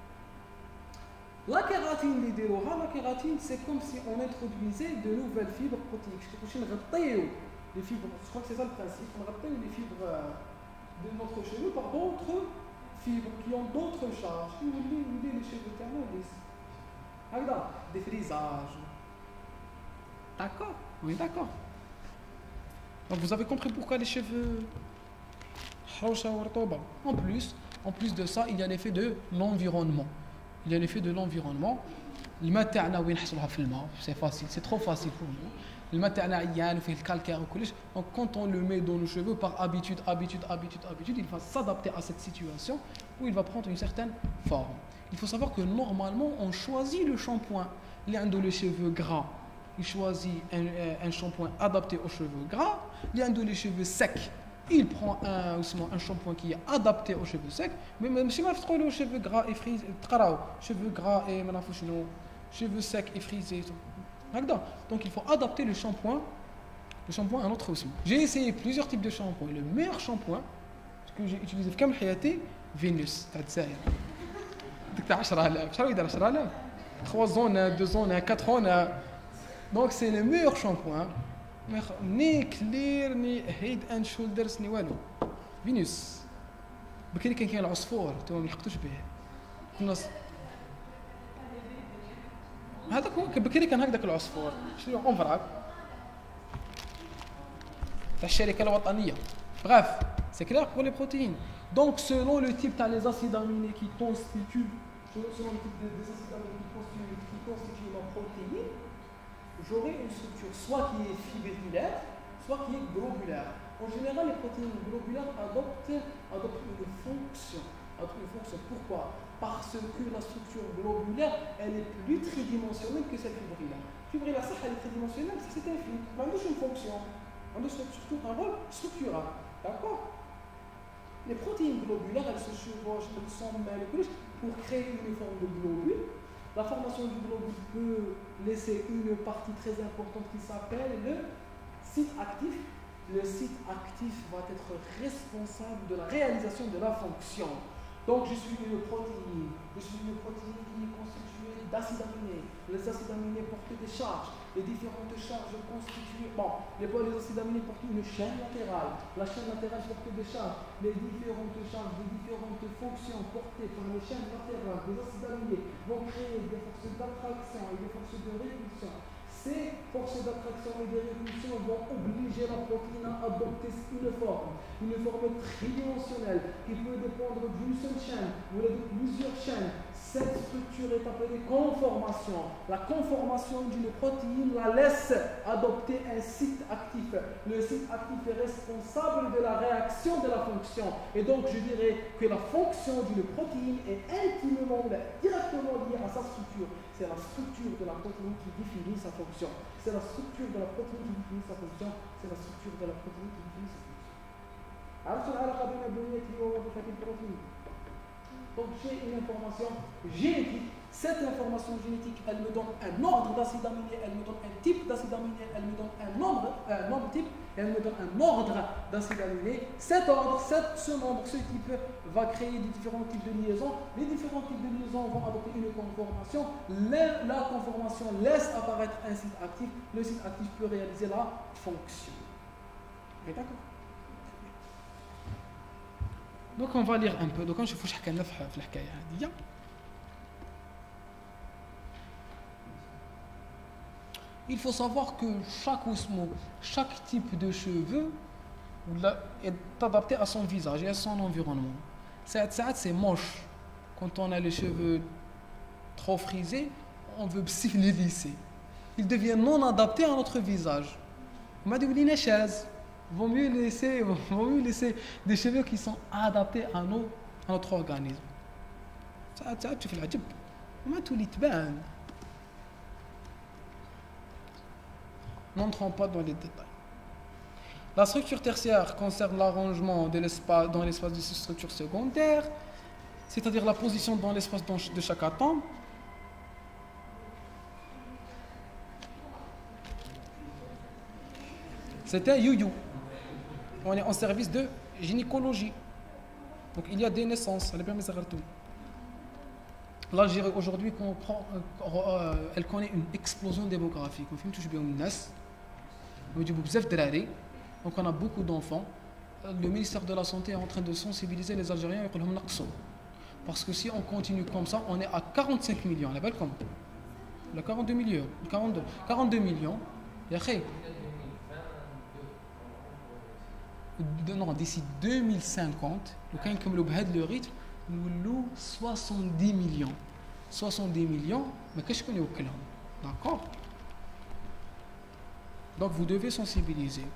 La kératine, la kératine, c'est comme si on introduisait de nouvelles fibres protéiques. Les fibres, je crois que c'est ça le principe. On rappelle les fibres de notre cheveu par d'autres fibres qui ont d'autres charges. Qui oublient les cheveux tellement lisses. Regarde, des frisages. D'accord? Oui, d'accord. Donc vous avez compris pourquoi les cheveux. En plus, en plus de ça, il y a l'effet de l'environnement. Il y a l'effet de l'environnement. C'est facile, c'est trop facile pour nous. Donc quand on le met dans le cheveu par habitude, habitude, habitude, habitude, il va s'adapter à cette situation où il va prendre une certaine forme. Il faut savoir que normalement on choisit le shampoing. L'un de les cheveux gras, il choisit un, un shampoing adapté aux cheveux gras. L'un de les cheveux secs, il prend un, un shampoing qui est adapté aux cheveux secs. Mais même si on trouve les cheveux gras et frisés, cheveux gras et cheveux secs et frisés. Donc il faut adapter le shampoing, le shampoing à notre osmo. J'ai essayé plusieurs types de shampoing. Le meilleur shampoing que j'ai utilisé في كامل حياتي Venus تاع الجزائر. ديك تاع عشرة آلاف، شحال يدير عشرة آلاف؟ trois zones, deux zones, quatre zones. Donc c'est le meilleur shampoing. ni كلير ni head and shoulders ni والو. Venus. بكري كان كاين العصفور تو ما لحقتوش به. كنا هذاك هو بكري كان هكذاك العصفور شنو انفراك تاع الشركه الوطنيه. Bref, c'est clair pour les protéines. Donc selon le type t'as les acides aminés qui constituent selon le type des acides aminés qui constituent, qui constituent la protéine, j'aurai une structure soit qui est fibrillaire, soit qui est globulaire. En général, les protéines globulaires adoptent, adoptent une fonction. Adoptent une fonction. Pourquoi? Parce que la structure globulaire, elle est plus tridimensionnelle que celle fibrillaire. Fibrillaire, ça, elle est tridimensionnelle, c'est infini. Mais elle a une fonction. Elle a surtout un rôle structural. D'accord? Les protéines globulaires, elles se chevauchent, elles s'emmêlent pour créer une forme de globule. La formation du globule peut laisser une partie très importante qui s'appelle le site actif. Le site actif va être responsable de la réalisation de la fonction. Donc je suis une protéine, je suis une protéine qui est constituée d'acides aminés. Les acides aminés portent des charges, les différentes charges constituent, bon, les, les acides aminés portent une chaîne latérale, la chaîne latérale porte des charges, les différentes charges, les différentes fonctions portées par les chaînes latérales des acides aminés vont créer des forces d'attraction et des forces de répulsion. C'est forces d'attraction et de répulsion vont obliger la protéine à adopter une forme, une forme tridimensionnelle qui peut dépendre d'une seule chaîne ou de plusieurs chaînes. Cette structure est appelée conformation. La conformation d'une protéine la laisse adopter un site actif. Le site actif est responsable de la réaction de la fonction. Et donc, je dirais que la fonction d'une protéine est intimement, directement liée à sa structure. C'est la structure de la protéine qui définit sa fonction. C'est la structure de la protéine qui définit sa fonction. C'est la structure de la protéine qui définit sa fonction. عرفت العلاقة بين البنية ووظيفة البروتين. Donc j'ai une information génétique. Cette information génétique, elle me donne un ordre d'acides aminés, elle me donne un type d'acides aminés, elle me donne un nombre, un nombre type, et elle me donne un ordre d'acides aminés. Cet ordre, cette, ce nombre, ce type va créer des différents types de liaisons. Les différents types de liaisons vont adopter une conformation. La, la conformation laisse apparaître un site actif. Le site actif peut réaliser la fonction. Et d'accord? Donc on va lire un peu. Donc on va voir حكينا في الحكايه هذه. Il faut savoir que chaque osmo, chaque type de cheveux est adapté à son visage et à son environnement. C'est moche. Quand on a les cheveux trop frisés, on veut les lisser. Ils deviennent non adaptés à notre visage. On m'a dit Vaut mieux laisser, vaut mieux laisser des cheveux qui sont adaptés à, nos, à notre organisme. Ça, ça, tu fais la type. Tout l'itban. N'entrons pas dans les détails. La structure tertiaire concerne l'arrangement de l'espace dans l'espace de ces structures secondaires, c'est-à-dire la position dans l'espace de chaque atome. C'était you-you. On est en service de gynécologie. Donc il y a des naissances. L'Algérie aujourd'hui, elle connaît une explosion démographique. Donc on a beaucoup d'enfants. Le ministère de la Santé est en train de sensibiliser les Algériens. Parce que si on continue comme ça, on est à quarante-cinq millions. La belle comme le quarante-deux millions. quarante-deux, quarante-deux millions. Non, d'ici deux mille cinquante, comme le rythme, nous avons soixante-dix millions. soixante-dix millions, mais qu'est-ce qu'on est au clan? D'accord? Donc vous devez sensibiliser.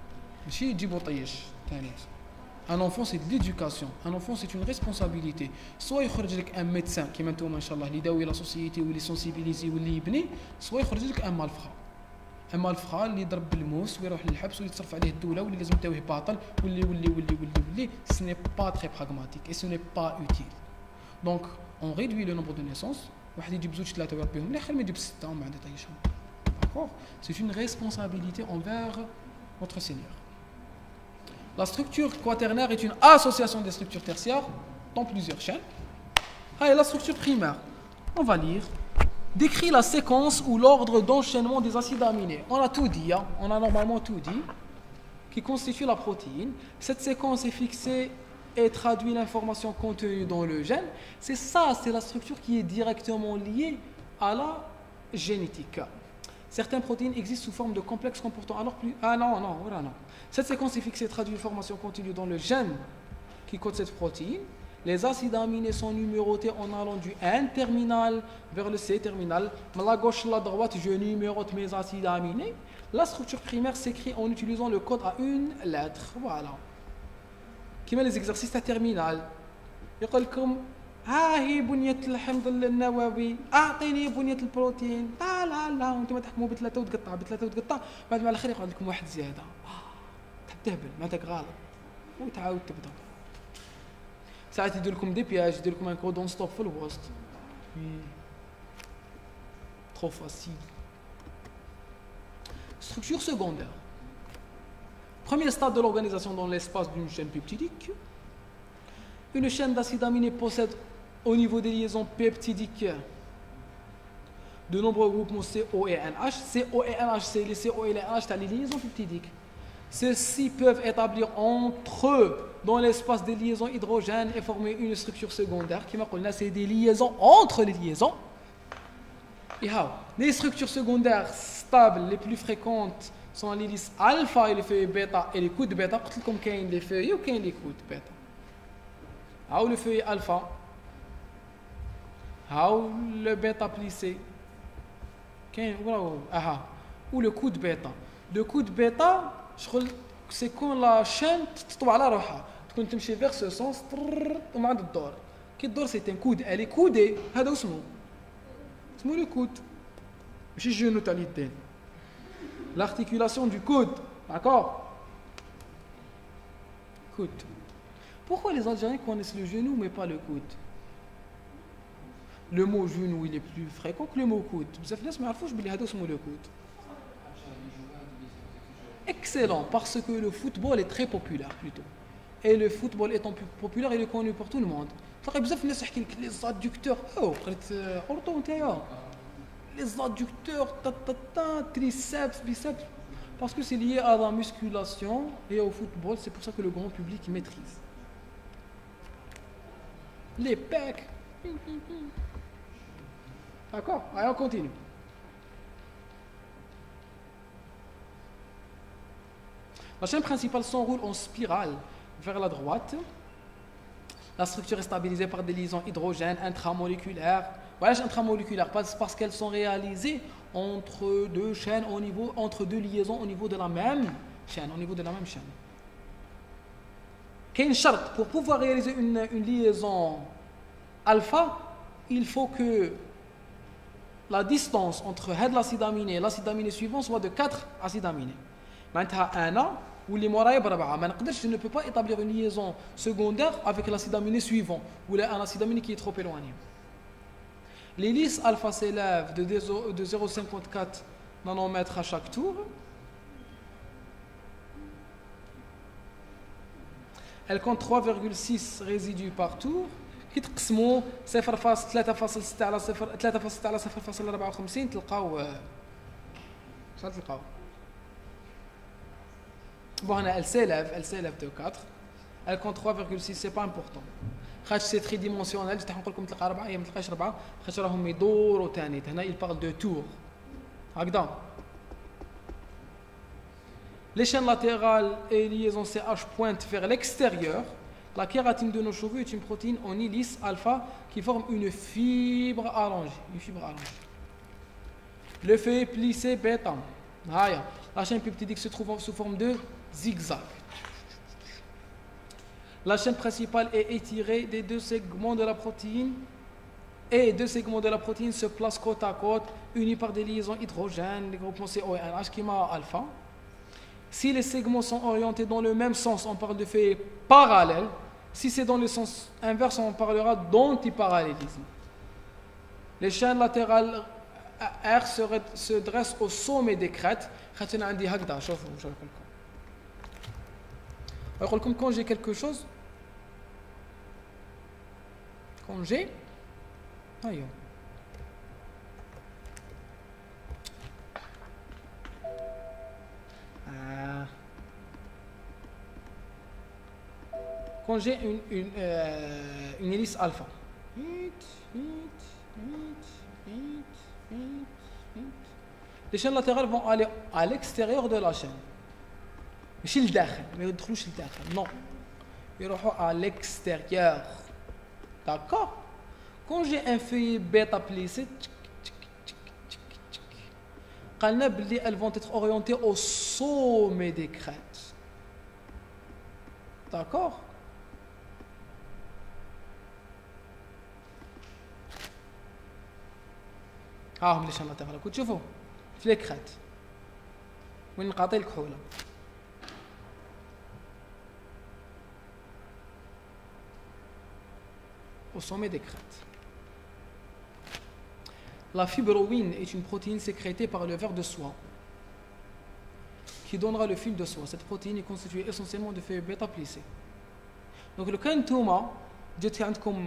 Un enfant, c'est de l'éducation. Un enfant, c'est une responsabilité. Soit il y a un médecin qui maintenant, machallah, il est la société, ou il est sensibilisé, ou il est soit il y a un malfrat. Un malfrat اللي يضرب بالموس ويروح للحبس ويتصرف عليه الدولة واللي لازم تاويه باطل واللي واللي واللي واللي واللي ce n'est pas très pragmatique et ce n'est pas utile. Donc on réduit le nombre de naissances. واحد يجيب زوج ثلاثة ويربيهم لا خير ما يجيب ستة وما عاد يطيشهم. D'accord? C'est une responsabilité envers notre Seigneur. La structure quaternaire est une association des structures tertiaires dans plusieurs chaînes. Ah, et la structure primaire. On va lire. Décrit la séquence ou l'ordre d'enchaînement des acides aminés. On a tout dit, hein? On a normalement tout dit, qui constitue la protéine. Cette séquence est fixée et traduit l'information contenue dans le gène. C'est ça, c'est la structure qui est directement liée à la génétique. Certaines protéines existent sous forme de complexes comportant alors plus... Ah non, non, voilà, non. Cette séquence est fixée et traduit l'information contenue dans le gène qui code cette protéine. Les acides aminés sont numérotés en allant du N terminal vers le C terminal. De la gauche à la droite, je numérote mes acides aminés. La structure primaire s'écrit en utilisant le code à une lettre. Voilà. Qui met les exercices à terminal. يقول لكم ها هي بنية الحمض النووي أعطيني بنية البروتين لا لا لا وأنتم تحكموا بثلاثة وتقطع بثلاثة وتقطع بعد ما على الآخر يقعد لكم واحد زيادة تحب تهبل مالك غلط وتعاود تبدا. ساعات يدير لكم دي بياج يدير لكم ان كودون ستوب في الوسط trop facile. Structure secondaire. Premier stade de l'organisation dans l'espace d'une chaîne peptidique. Une chaîne d'acides aminés possède au niveau des liaisons peptidiques de nombreux groupements C O et N H. C O et N H, c'est les C O et les N H, c'est les liaisons peptidiques. Ceux-ci peuvent établir entre eux, dans l'espace des liaisons hydrogènes, et former une structure secondaire qui m'appelle c'est des liaisons entre les liaisons. Et les structures secondaires stables les plus fréquentes sont l'hélice alpha et les feuilles bêta et les coudes bêta. قلت لكم كاين les feuilles وكاين les coudes bêta. هاو le feuille alpha. هاو le bêta plissé. كاين واو اها ou le coude bêta. Le coude bêta c'est quand la chaîne تطوى على روحها تكون تمشي vers ce sens وما عاد الدور. كي الدور c'est un coude elle est coudée هذا اسمه اسمه le coude. ماشي الجنو تاع اليدين. L'articulation du coude, d'accord? Coude. Pourquoi les Algériens connaissent le genou mais pas le coude? Le mot genou il est plus fréquent que le mot coude. بزاف الناس ما يعرفوش بلي هذا اسمه le coude. Excellent, parce que le football est très populaire plutôt. Et le football étant plus populaire, il est connu pour tout le monde. تلاقي بزاف الناس يحكي لك les adducteurs. Oh, قريت اورطو نتايا. Les adducteurs, ta, ta, ta, triceps, biceps, parce que c'est lié à la musculation et au football, c'est pour ça que le grand public maîtrise. Les pecs. D'accord? Allez, on continue. La chaîne principale s'enroule en spirale vers la droite. La structure est stabilisée par des liaisons hydrogènes intramoléculaires. Voilà, intramoléculaires, parce qu'elles sont réalisées entre deux chaînes au niveau, entre deux liaisons au niveau de la même chaîne, au niveau de la même chaîne. Qu'un charte pour pouvoir réaliser une, une liaison alpha, il faut que la distance entre l'acide aminé et l'acide aminé suivant soit de quatre acides aminés. Maintenant, un A ou les moraïb raba'a. Je ne peux pas établir une liaison secondaire avec l'acide aminé suivant ou un acide aminé qui est trop éloigné. L'hélice alpha s'élève de zéro virgule cinquante-quatre nanomètres à chaque tour. Elle compte trois virgule six résidus par tour. كيتقسموا صفر فاصلة ثلاثة فاصلة ستة على صفر ثلاثة فاصلة ستة على صفر فاصلة أربعة وخمسين تلقاو شحال تلقاو Bon, elle s'élève, elle s'élève de quatre. Elle compte trois virgule six, c'est pas important. خاطش c'est tridimensionnel, je نقول لكم تلقى أربعة هي ما تلقاش أربعة، خاطش راهم يدوروا ثاني، هنا il parle de tour. هكذا. Les chaînes latérales et liaisons C H pointent vers l'extérieur. La kératine de nos cheveux est une protéine en hélice alpha qui forme une fibre allongée. Une fibre allongée. Le feuillet plissé bêta. La chaîne peptidique se trouve sous forme de zigzag. La chaîne principale est étirée des deux segments de la protéine et deux segments de la protéine se placent côte à côte, unis par des liaisons hydrogènes, les groupements C O et N H qui m'a alpha. Si les segments sont orientés dans le même sens, on parle de feuillet parallèle. Si c'est dans le sens inverse, on parlera d'antiparallélisme. Les chaînes latérales R se, se dressent au sommet des crêtes. Quand j'ai quelque chose, quand j'ai, aïe. Quand j'ai une, une, euh, une hélice alpha. Les chaînes latérales vont aller à l'extérieur de la chaîne. ماشي لداخل ما يدخلوش لداخل non يروحوا à l'extérieur. D'accord? Quand j'ai un feuillet bêta plissé قالنا بلي elles vont être orientées au sommet des crêtes. D'accord? ها هم لي شان لاتيرال كنت تشوفوا في لي كريت وين نقاطي الكحوله au sommet des crêtes. La fibroïne est une protéine sécrétée par le ver de soie qui donnera le fil de soie. Cette protéine est constituée essentiellement de feuilles bêta plissées. Donc le cas نتوما جات عندكم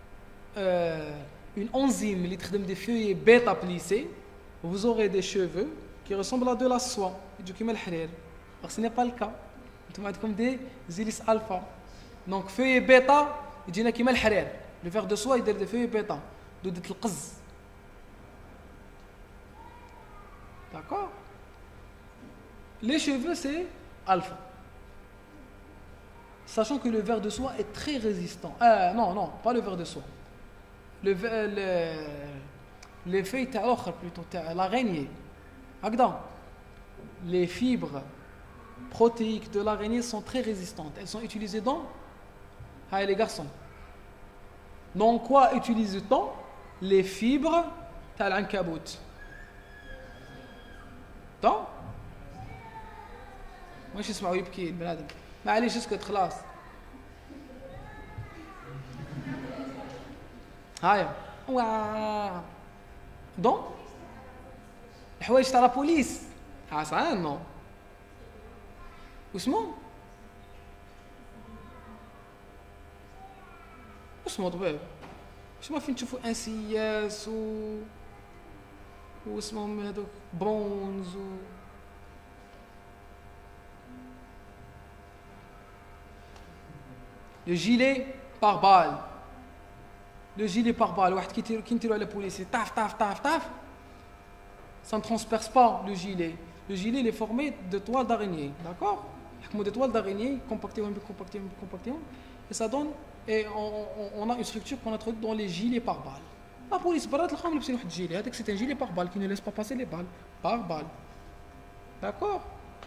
une enzyme qui traite des feuilles bêta plissées, vous aurez des cheveux qui ressemblent à de la soie. Alors ce n'est pas le cas. Vous avez comme des hélices alpha. Donc feuilles bêta, il y a le ver de soie, il y a des feuilles bêta. Donc il y a D'accord? Les cheveux, c'est alpha. Sachant que le ver de soie est très résistant. Euh, non, non, pas le ver de soie. Le, le, les feuilles plutôt, l'araignée. Les fibres protéiques de l'araignée sont très résistantes. Elles sont utilisées dans... Ah, les garçons. Dans quoi utilise-t-on les fibres de l'ankabout? Dans واش يسمعوا يبكي البنادم معليش اسكت خلاص هايا وا دون الحوايج تاع لابوليس عسان نو واسمو واسمو طبيب واش ما فين تشوفوا انسياس و واسمهم هذوك برونز و le gilet par balle. Le gilet par balle, واحد كي نديرو على البوليسي طاف طاف طاف طاف ça ne transperce pas le gilet. Le gilet il est formé de toiles d'araignée, d'accord? Comme des toiles d'araignée compactées, compactées, compactées, et ça donne et on, on, on a une structure qu'on a introduite dans les gilets par balle. La police برات لقاهم لابسين واحد الجيلي هذاك c'est un gilet par balle qui ne laisse pas passer les balles par balle. D'accord?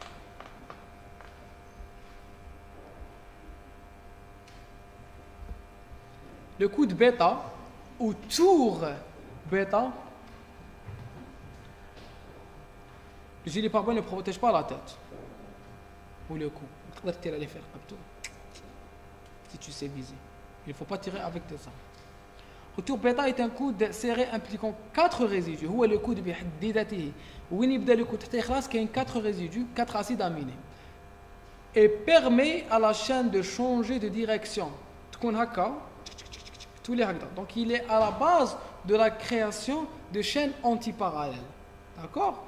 Le coup de bêta ou tour bêta, le gilet pare-balles ne protège pas la tête ou le cou. Tu peux tirer les fers si tu sais viser. Il ne faut pas tirer avec tes armes. Le tour bêta est un coup serré impliquant quatre résidus. Où est le coup de bêta? Où il y a le coup de bêta qui a quatre résidus, quatre acides aminés, et permet à la chaîne de changer de direction. Tous les hagdas. Donc il est à la base de la création de chaînes antiparallèles. D'accord?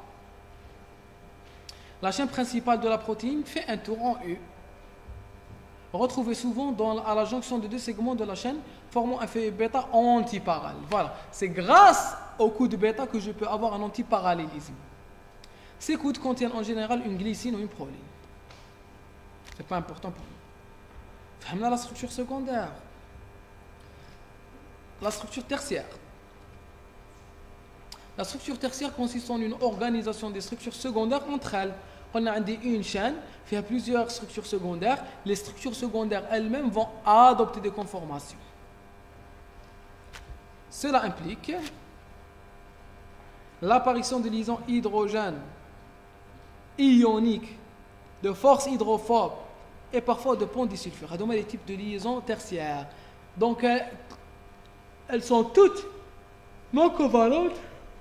La chaîne principale de la protéine fait un tour en U, retrouvé souvent dans, à la jonction de deux segments de la chaîne, formant un feuillet bêta antiparallèle. Voilà, c'est grâce au coup de bêta que je peux avoir un antiparallélisme. Ces coudes contiennent en général une glycine ou une proline. C'est pas important pour nous. Fahmna la structure secondaire. La structure tertiaire. La structure tertiaire consiste en une organisation des structures secondaires entre elles. On a une chaîne, il y a plusieurs structures secondaires. Les structures secondaires elles-mêmes vont adopter des conformations. Cela implique l'apparition de liaisons hydrogènes ioniques, de forces hydrophobes et parfois de ponts disulfures. Il y a des types de liaisons tertiaires. Donc, elles sont toutes non covalentes,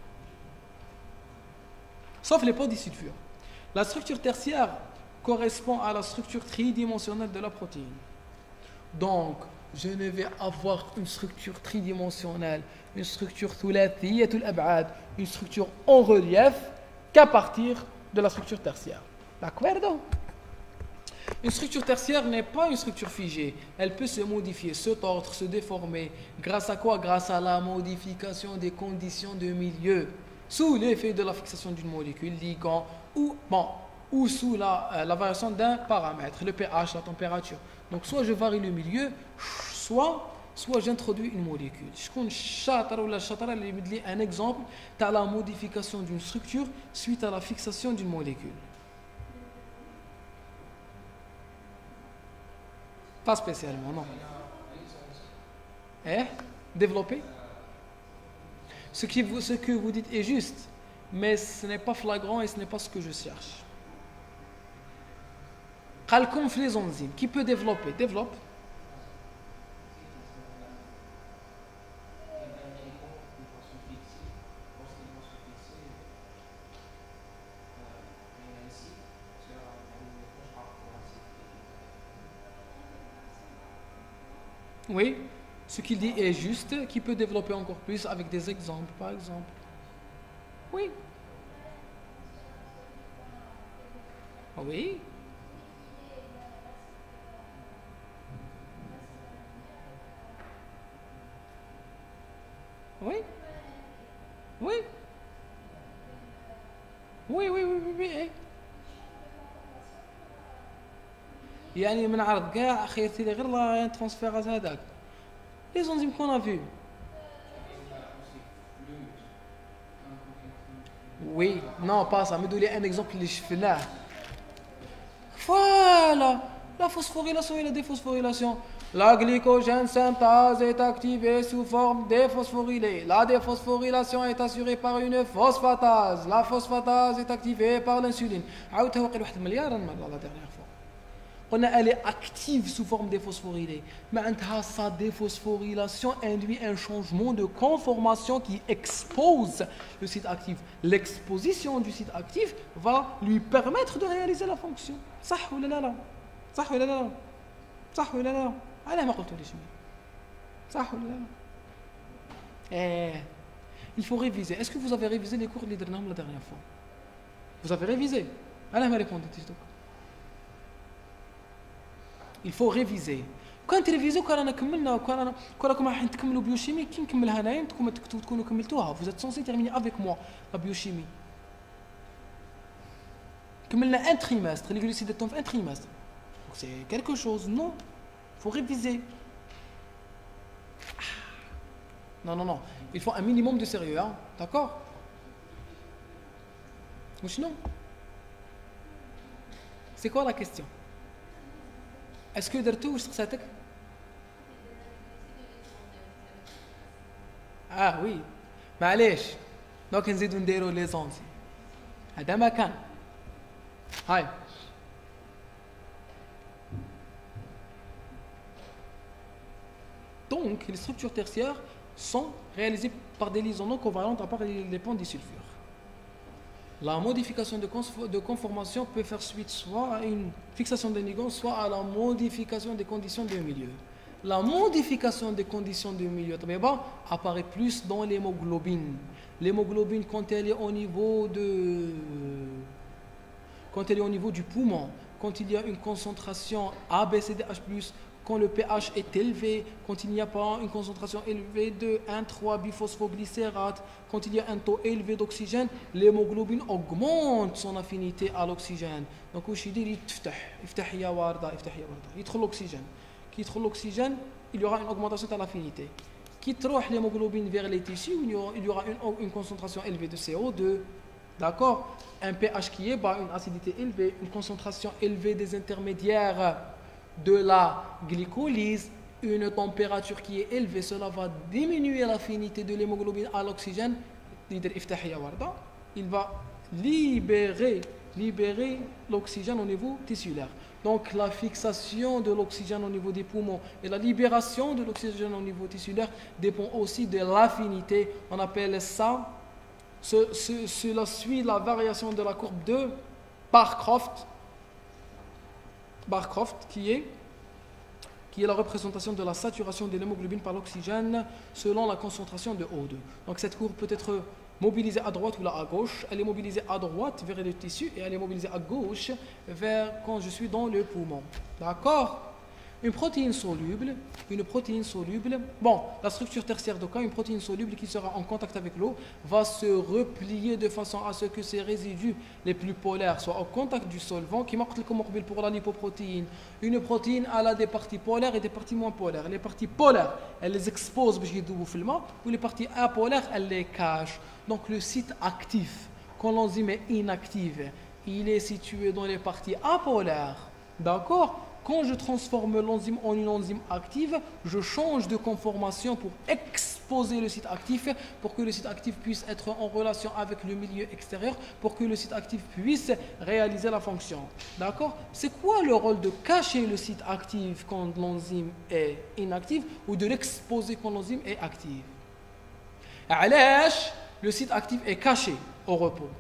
sauf les ponts disulfures. La structure tertiaire correspond à la structure tridimensionnelle de la protéine. Donc, je ne vais avoir une structure tridimensionnelle, une structure thulathiyatul ab'ad, une structure en relief qu'à partir de la structure tertiaire. D'accord? Une structure tertiaire n'est pas une structure figée. Elle peut se modifier, se tordre, se déformer. Grâce à quoi? Grâce à la modification des conditions de milieu, sous l'effet de la fixation d'une molécule, ligand, ou, bon, ou sous la, euh, la variation d'un paramètre, le pH, la température. Donc soit je varie le milieu, soit, soit j'introduis une molécule. Je connais un exemple de la modification d'une structure suite à la fixation d'une molécule. Pas spécialement, non. Eh? Développer? Ce, qui vous, ce que vous dites est juste, mais ce n'est pas flagrant et ce n'est pas ce que je cherche. Calconf les enzymes. Qui peut développer? Développe. Oui, ce qu'il dit est juste, qui peut développer encore plus avec des exemples, par exemple. Oui. Oui. Oui. Oui. Oui. يعني من عرض كاع خيرتي لي غير لا ترانسفيراز هذاك لي زونزيم كون ا فيو. وي نو با سا مدوا لي ان اكزومبل اللي شفناه. فوالا لا فوسفوريلاسيون et la déphosphorylation. La glycogène synthase est activée sous forme déphosphorylée. La déphosphorylation est assurée par une phosphatase. La phosphatase est activée par l'insuline. عاودتها واقيلا واحد المليار المرة la dernière fois. قلنا elle est active sous forme déphosphorylée. معناتها sa déphosphorylation induit un changement de conformation qui expose le site actif. L'exposition du site actif va lui permettre de réaliser la fonction. صح ولا لا لا؟ صح ولا لا؟ صح ولا لا؟ علاه ما قلتوليش صح ولا لا؟ Eh, il faut réviser. Est-ce que vous avez révisé les cours de l'Idrnam la dernière fois? Vous avez révisé? علاه ما ريبونديتيش دوك. Il faut réviser. كان تريفيزيو كان انا كملنا وكان انا كون راكم رايحين تكملوا بيوشيمي كي نكملها انايا نتوما تكونوا كملتوها. Vous êtes censé terminer avec moi la biochimie. كملنا un trimestre, les glucides tombent un trimestre. Donc c'est quelque chose, non? Il faut réviser. Non, non, non. Il faut un minimum de sérieux, hein? D'accord? Ou sinon? C'est quoi la question? Est-ce que درتو واش سقساتك؟ اه وي معليش دونك نزيدو نديرو لي زونزي هذا ما كان هاي. Donc, les structures tertiaires sont réalisées par des liaisons non covalentes à part les ponts disulfure. La modification de conformation peut faire suite soit à une fixation des ligands, soit à la modification des conditions de milieu. La modification des conditions de milieu apparaît plus dans l'hémoglobine. L'hémoglobine, quand elle est au niveau de quand elle est au niveau du poumon, quand il y a une concentration A B C D H plus, quand le pH est élevé, quand il n'y a pas une concentration élevée de un trois biphosphoglycérate, quand il y a un taux élevé d'oxygène, l'hémoglobine augmente son affinité à l'oxygène. Donc, واش يدير يتفتح يفتح يا وردة يفتح يا وردة يدخل l'oxygène. Qui يدخل l'oxygène, il y aura une augmentation de l'affinité. Qui تروح l'hémoglobine vers les tissus, il y aura une, une concentration élevée de C O deux. D'accord? Un pH qui est bas, une acidité élevée, une concentration élevée des intermédiaires de la glycolyse, une température qui est élevée, cela va diminuer l'affinité de l'hémoglobine à l'oxygène. Il va libérer, libérer l'oxygène au niveau tissulaire. Donc la fixation de l'oxygène au niveau des poumons et la libération de l'oxygène au niveau tissulaire dépend aussi de l'affinité. On appelle ça, ce, ce, cela suit la variation de la courbe de Barcroft. Barcroft qui est, qui est la représentation de la saturation de l'hémoglobine par l'oxygène selon la concentration de O deux. Donc cette courbe peut être mobilisée à droite ou là à gauche. Elle est mobilisée à droite vers le tissu et elle est mobilisée à gauche vers quand je suis dans le poumon. D'accord? Une protéine soluble, une protéine soluble, bon, la structure tertiaire de cas, une protéine soluble qui sera en contact avec l'eau, va se replier de façon à ce que ses résidus les plus polaires soient au contact du solvant, qui marque le pour la lipoprotéine. Une protéine, elle a des parties polaires et des parties moins polaires. Les parties polaires, elles les exposent, ou les parties apolaires, elles les cachent. Donc le site actif, quand l'enzyme est inactive, il est situé dans les parties apolaires. D'accord? Quand je transforme l'enzyme en une enzyme active, je change de conformation pour exposer le site actif, pour que le site actif puisse être en relation avec le milieu extérieur, pour que le site actif puisse réaliser la fonction. D'accord? C'est quoi le rôle de cacher le site actif quand l'enzyme est inactive ou de l'exposer quand l'enzyme est active? علاش le site actif est caché au repos?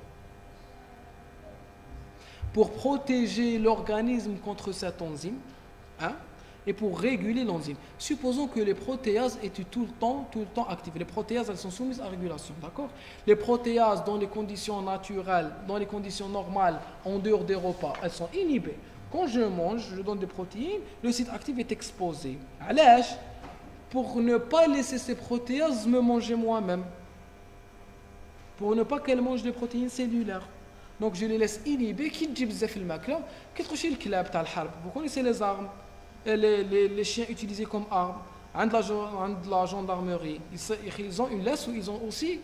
Pour protéger l'organisme contre cette enzyme, hein, et pour réguler l'enzyme. Supposons que les protéases étaient tout le temps, tout le temps actives. Les protéases, elles sont soumises à régulation, d'accord? Les protéases, dans les conditions naturelles, dans les conditions normales, en dehors des repas, elles sont inhibées. Quand je mange, je donne des protéines, le site actif est exposé. علاش? Pour ne pas laisser ces protéases me manger moi-même. Pour ne pas qu'elles mangent des protéines cellulaires. Donc je les laisse inhibés, qui تجي بزاف الماكله كتخشي الكلاب تاع الحرب. Vous connaissez les armes, les, les, les chiens utilisés comme armes. عند la, عند la gendarmerie, ils, ils ont une laisse où ils ont aussi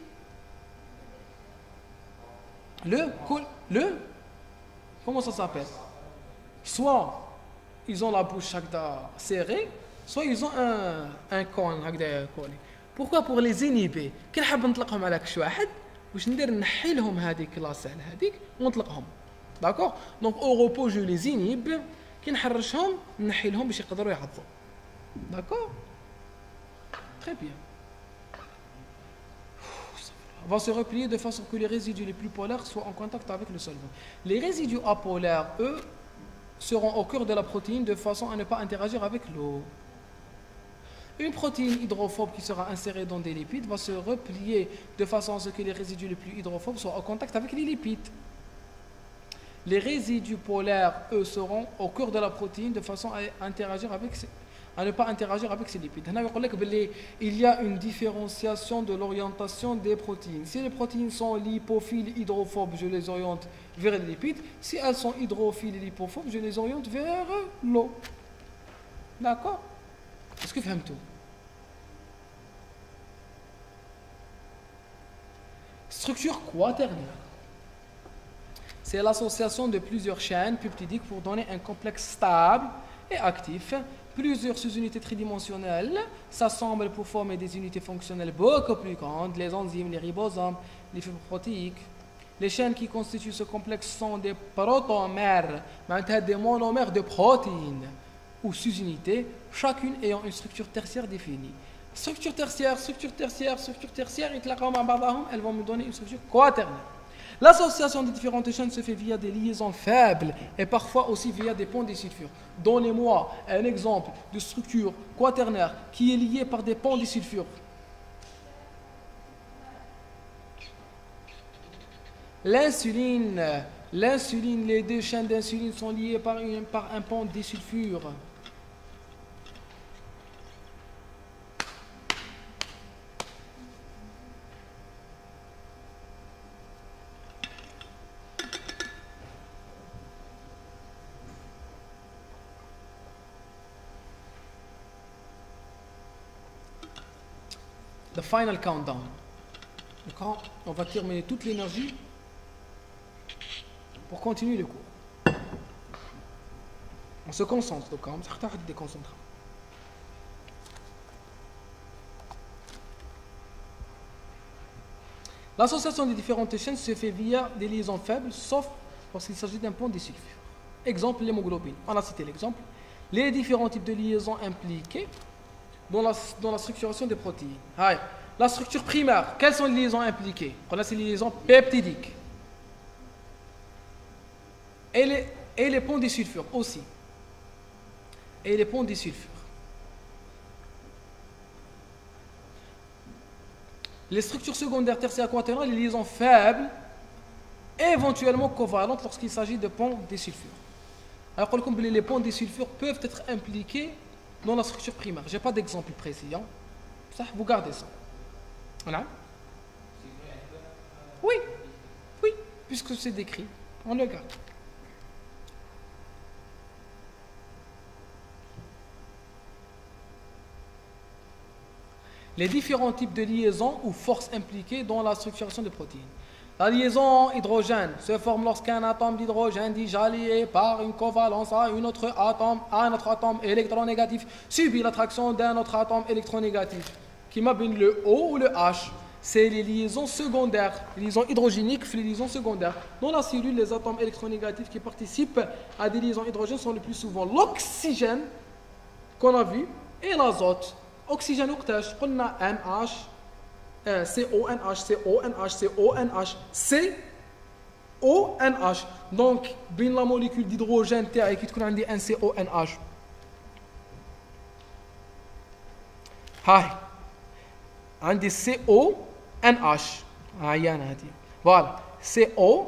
le, le comment ça s'appelle? Soit ils ont la bouche serrée, soit ils ont un, un cône. Pourquoi? Pour les inhiber. كنحب نطلقهم على كش واحد واش ندير نحي لهم هذيك لاسال هذيك ونطلقهم. داكور. دونك او repos je les inhibe كي نحرشهم نحي لهم باش يقدروا يعضوا. داكور. Très bien. Va se replier de façon que les résidus les plus polaires soient en contact avec le solvant. Les résidus apolaires, eux, seront au cœur de la protéine de façon à ne pas interagir avec l'eau. Une protéine hydrophobe qui sera insérée dans des lipides va se replier de façon à ce que les résidus les plus hydrophobes soient en contact avec les lipides. Les résidus polaires, eux, seront au cœur de la protéine de façon à interagir avec ces à ne pas interagir avec ces lipides. Il y a une différenciation de l'orientation des protéines. Si les protéines sont lipophiles, hydrophobes, je les oriente vers les lipides. Si elles sont hydrophiles et lipophobes, je les oriente vers l'eau. D'accord? Est-ce que vous faites tout? Structure quaternaire. C'est l'association de plusieurs chaînes peptidiques pour donner un complexe stable et actif. Plusieurs sous-unités tridimensionnelles s'assemblent pour former des unités fonctionnelles beaucoup plus grandes, les enzymes, les ribosomes, les fibres protéiques. Les chaînes qui constituent ce complexe sont des protomères, des monomères de protéines ou sous-unités, chacune ayant une structure tertiaire définie. Structure tertiaire, structure tertiaire, structure tertiaire, elles vont me donner une structure quaternaire. L'association des différentes chaînes se fait via des liaisons faibles et parfois aussi via des ponts disulfures. Donnez-moi un exemple de structure quaternaire qui est liée par des ponts disulfures. L'insuline, l'insuline, les deux chaînes d'insuline sont liées par, une, par un pont disulfure. The final countdown. D'accord? On va terminer toute l'énergie pour continuer le cours. On se concentre, d'accord? On se déconcentre. L'association des différentes chaînes se fait via des liaisons faibles, sauf lorsqu'il s'agit d'un pont disulfure. Exemple, l'hémoglobine. On a cité l'exemple. Les différents types de liaisons impliquées dans la, dans la structuration des protéines. Aïe. La structure primaire, quelles sont les liaisons impliquées? On a ces liaisons peptidiques. Et les, et les ponts disulfures aussi. Et les ponts disulfures. Les structures secondaires, tertiaires, quaternaires, les liaisons faibles, éventuellement covalentes lorsqu'il s'agit de ponts disulfures. Alors, comme les ponts disulfures peuvent être impliqués dans la structure primaire. Je n'ai pas d'exemple précis. Hein. Ça, vous gardez ça. Voilà. Oui, oui, puisque c'est décrit, on le garde. Les différents types de liaisons ou forces impliquées dans la structuration des protéines. La liaison hydrogène se forme lorsqu'un atome d'hydrogène déjà lié par une covalence à, une autre atome, à un autre atome électronégatif subit l'attraction d'un autre atome électronégatif qui m'abîme le O ou le H. C'est les liaisons secondaires, les liaisons hydrogéniques, les liaisons secondaires. Dans la cellule, les atomes électronégatifs qui participent à des liaisons hydrogènes sont le plus souvent l'oxygène qu'on a vu et l'azote. Oxygène octage, on a N H, euh, C O N H, C O N H, C O N H, C O N H. Donc, bien la molécule d'hydrogène T A qui te dit un C O N H. Hi. On dit C O N H. Ah, y en a dit. Voilà. C O.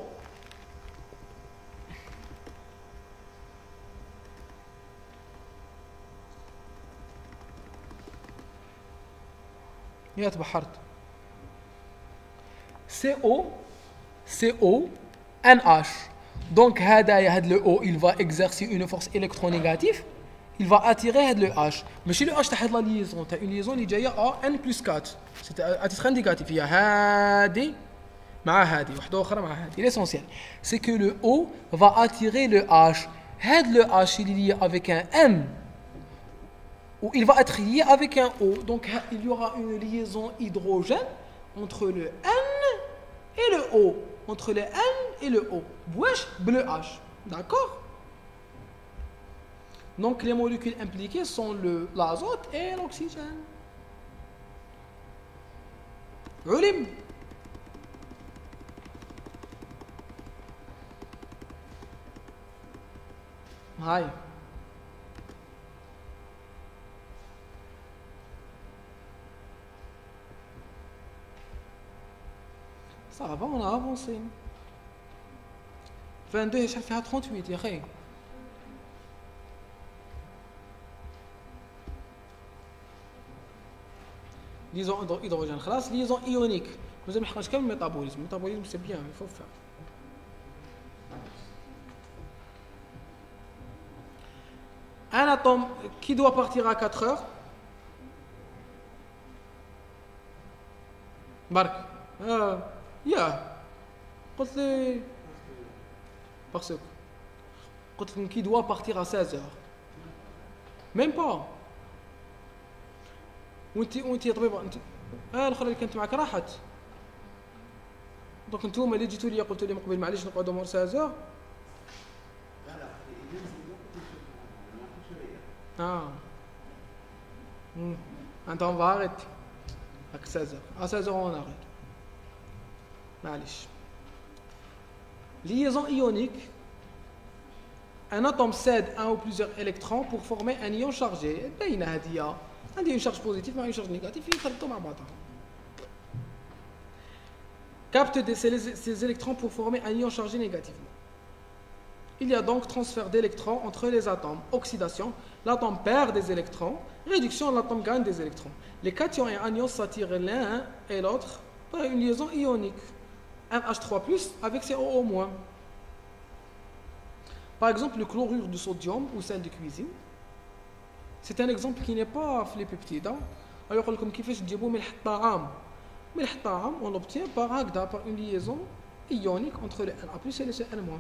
يا تبحرت. C O C O N H. Donc, le O, il va exercer une force électronégative. Il va attirer le H. Mais chez le H, tu as la liaison. Tu as une liaison qui est à N plus quatre. C'est à titre indicatif. Il y a Hadi, l'essentiel, c'est que le O va attirer le H. Le H, il est lié avec un M. Ou il va être lié avec un O. Donc, il y aura une liaison hydrogène entre le N et le O. Entre le N et le O. Wesh, le H. D'accord? Donc, les molécules impliquées sont le, l'azote et l'oxygène. Ulim. Aïe. Ça va, on a avancé. vingt-deux, j'ai fait trente-huit, يا أخي. Liaison hydrogène, خلاص. Liaison ionique. Nous avons fait le métabolisme. Le métabolisme, c'est bien, il faut faire. Un atome qui doit partir à quatre heures. Marc. Euh, yeah. قلت لي parce que قلت لي qui doit partir à seize heures. Même pas. وانت وانت يا طبيبه انت اه الاخرى اللي كانت معك راحت. دونك انتوما اللي جيتوا لي قلتوا لي من قبل معليش نقعدوا مور seize heures. Ah. Hmm. Attends, on va arrêter. À seize heures. À seize heures, on arrête. Malish. Liaison ionique. Un atome cède un ou plusieurs électrons pour former un ion chargé. Il y a une charge positive et une charge négative. Il y a capte ces électrons pour former un ion chargé négativement. Il y a donc transfert d'électrons entre les atomes. Oxydation, l'atome perd des électrons. Réduction, l'atome gagne des électrons. Les cations et anions s'attirent l'un et l'autre par une liaison ionique. Un H trois plus avec ses O O-. Par exemple, le chlorure de sodium ou sel de cuisine. C'est un exemple qui n'est pas les peptides. Alors, comme كيفاش تجيبوا ملح الطعام. ملح الطعام, on l'obtient par هكذا, par une liaison ionique entre le N A plus et le N-.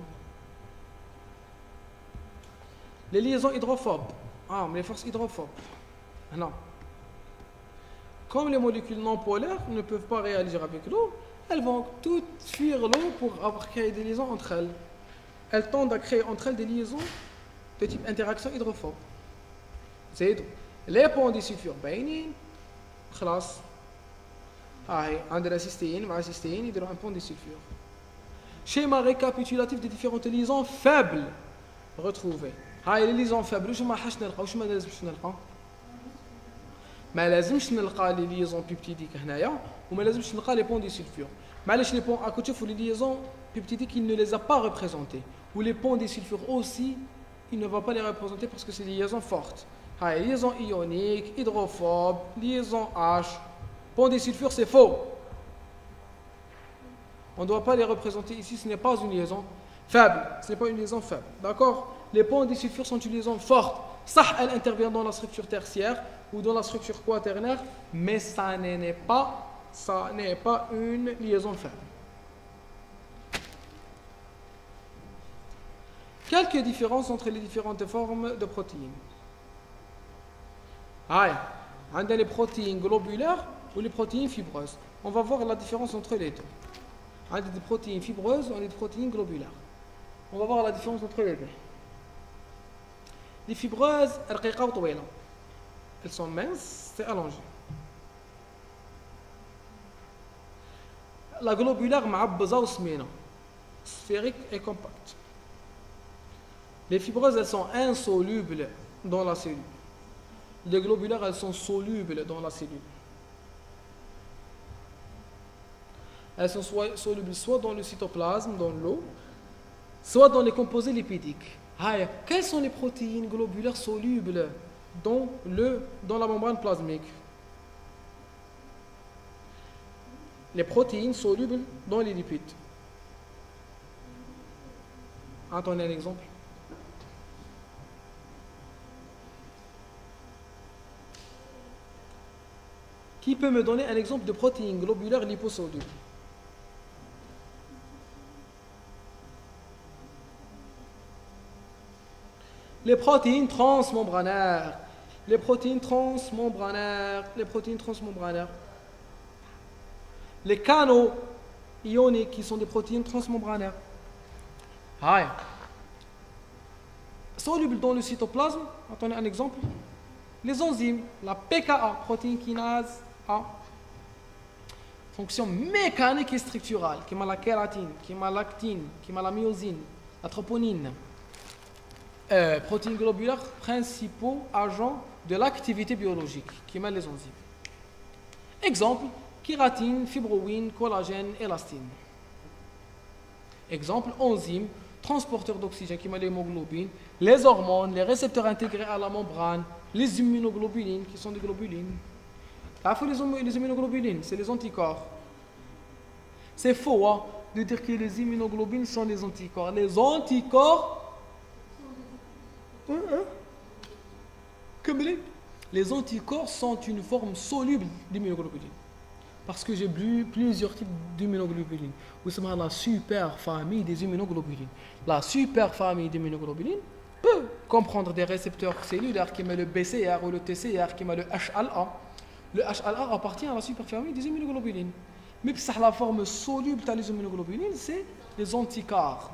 Les liaisons hydrophobes. Ah, mais les forces hydrophobes. Non. Comme les molécules non polaires ne peuvent pas réagir avec l'eau, elles vont toutes fuir l'eau pour avoir créé des liaisons entre elles. Elles tendent à créer entre elles des liaisons de type interaction hydrophobe. C'est tout. Les ponts disulfure باينين خلاص. هاي عندنا cystéine مع cystéine يديروا un pont disulfure. Schéma récapitulatif des différentes liaisons faibles retrouvées. هاي les liaisons faibles واش ما حاش نلقاو واش ما لازمش نلقاو. ما لازمش نلقى لي ليزون بيبتيديك هنايا وما لازمش نلقى لي بون دي سلفور. معليش لي بون اكو تشوفوا لي ليزون بيبتيديك il ne les a pas représentés. Ou les ponts des sulfures aussi, il ne va pas les représenter parce que c'est des liaisons fortes. هاي liaison ionique, hydrophobe, liaison H. Pont des sulfures, c'est faux. On ne doit pas les représenter ici, ce n'est pas une liaison faible. Ce n'est pas une liaison faible. D'accord? Les ponts des sulfures sont une liaison forte. Ça, elle intervient dans la structure tertiaire ou dans la structure quaternaire, mais ça n'est pas, ça n'est pas une liaison faible. Quelques différences entre les différentes formes de protéines. Ah, on a les protéines globulaires ou les protéines fibreuses. On va voir la différence entre les deux. On a des protéines fibreuses, on a des protéines globulaires. On va voir la différence entre les deux. Les fibreuses, elles sont minces, c'est allongé. La globulaire, sphérique et compacte. Les fibreuses, elles sont insolubles dans la cellule. Les globulaires, elles sont solubles dans la cellule. Elles sont soit solubles soit dans le cytoplasme, dans l'eau, soit dans les composés lipidiques. Ah, quelles sont les protéines globulaires solubles dans, le, dans la membrane plasmique? Les protéines solubles dans les lipides. Attendez un exemple. Qui peut me donner un exemple de protéine globulaire liposoluble? Les protéines transmembranaires. Les protéines transmembranaires. Les protéines transmembranaires. Les canaux ioniques qui sont des protéines transmembranaires. Aïe. Solubles dans le cytoplasme. Attendez un exemple. Les enzymes, la P K A, protéine kinase A. Fonction mécanique et structurale, qui m'a la kératine, qui m'a la lactine, qui m'a la myosine, la troponine. Euh, protéines globulaires, principaux agents de l'activité biologique, qui m'a les enzymes. Exemple, kératine, fibroïne, collagène, élastine. Exemple, enzymes, transporteurs d'oxygène, qui m'a l'hémoglobine, les hormones, les récepteurs intégrés à la membrane, les immunoglobulines, qui sont des globulines. Les, les immunoglobulines, c'est les anticorps. C'est faux hein, de dire que les immunoglobulines sont les anticorps. Les anticorps, hein, hein, comme les, les anticorps sont une forme soluble d'immunoglobulines. Parce que j'ai bu plusieurs types d'immunoglobulines. Vous savez, la super famille des immunoglobulines. La super famille d'immunoglobulines peut comprendre des récepteurs cellulaires qui met le B C R ou le T C R qui met le H L A. Le H L A appartient à la super famille des immunoglobulines. Mais la forme soluble des immunoglobulines, c'est les anticorps.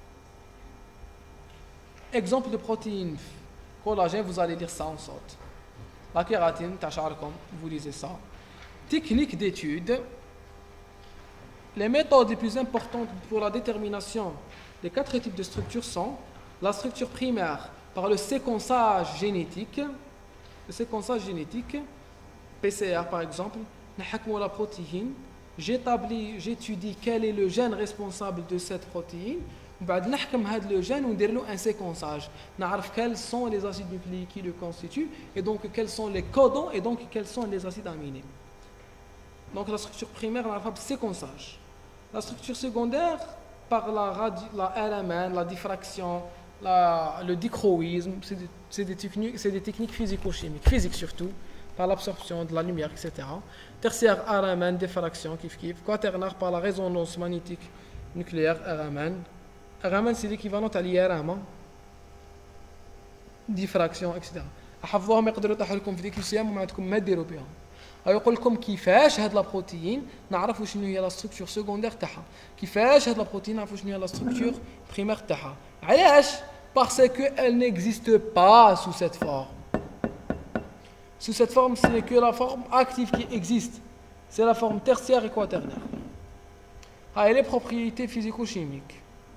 Exemple de protéines. Collagène, vous allez lire ça en sorte. La kératine, vous lisez ça. Technique d'étude. Les méthodes les plus importantes pour la détermination des quatre types de structures sont la structure primaire par le séquençage génétique, le séquençage génétique, P C R par exemple, la protéine, j'établis, j'étudie quel est le gène responsable de cette protéine, بعد نحكم هذا le gène وندير له un séquençage, نعرف quels sont les acides nucléiques qui le constituent et donc quels sont les codons et donc quels sont les acides aminés. Donc la structure primaire, on a le séquençage. La structure secondaire, par la, radi- la R M N, la diffraction, la, le dichroïsme, c'est des, c'est des techniques, c'est des techniques physico-chimiques, physiques surtout, par l'absorption de la lumière, et cetera. Tertiaire, R M N, diffraction, kif kif. Quaternaire, par la résonance magnétique nucléaire, R M N. R M N, c'est l'équivalent à l'I R M, diffraction, et cetera. أحفظوهم يقدروا يطيحوا لكم في ذيك الأيام وما عندكم ما ديروا بهم. يقول لكم كيفاش هاد لا بروتين نعرفوا شنو هي لا ستركتور سكوندير تاعها كيفاش هاد لا بروتين نعرفوا شنو هي لا ستركتور بريمير تاعها علاش parce que elle n'existe pas sous cette forme sous cette forme ce n'est que la forme active qui existe c'est la forme tertiaire et quaternaire ah, et les propriétés physico-chimiques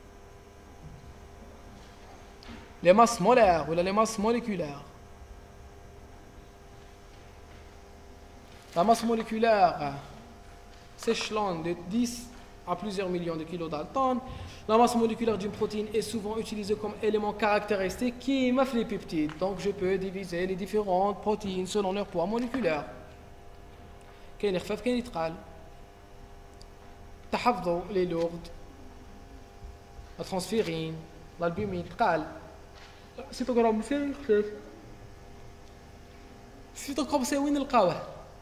les masses molaires ou les masses moléculaires. La masse moléculaire s'échelonne de dix à plusieurs millions de kilodaltons. La masse moléculaire d'une protéine est souvent utilisée comme élément caractéristique qui m'a fait les peptides. Donc je peux diviser les différentes protéines selon leur poids moléculaire. كاين خفاف كاين يتقال. تحفظوا les lourdes. La transférine, l'albumine تقال. السيتوغرام فين خفاف. السيتوغرام سي وين نلقاوه؟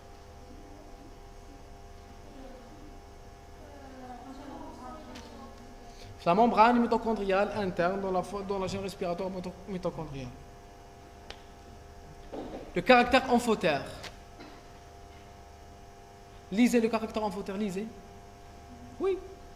La membrane mitochondriale interne dans la, dans la chaîne respiratoire mitochondriale. Le caractère amphotère. Lisez le caractère amphotère, lisez. Oui.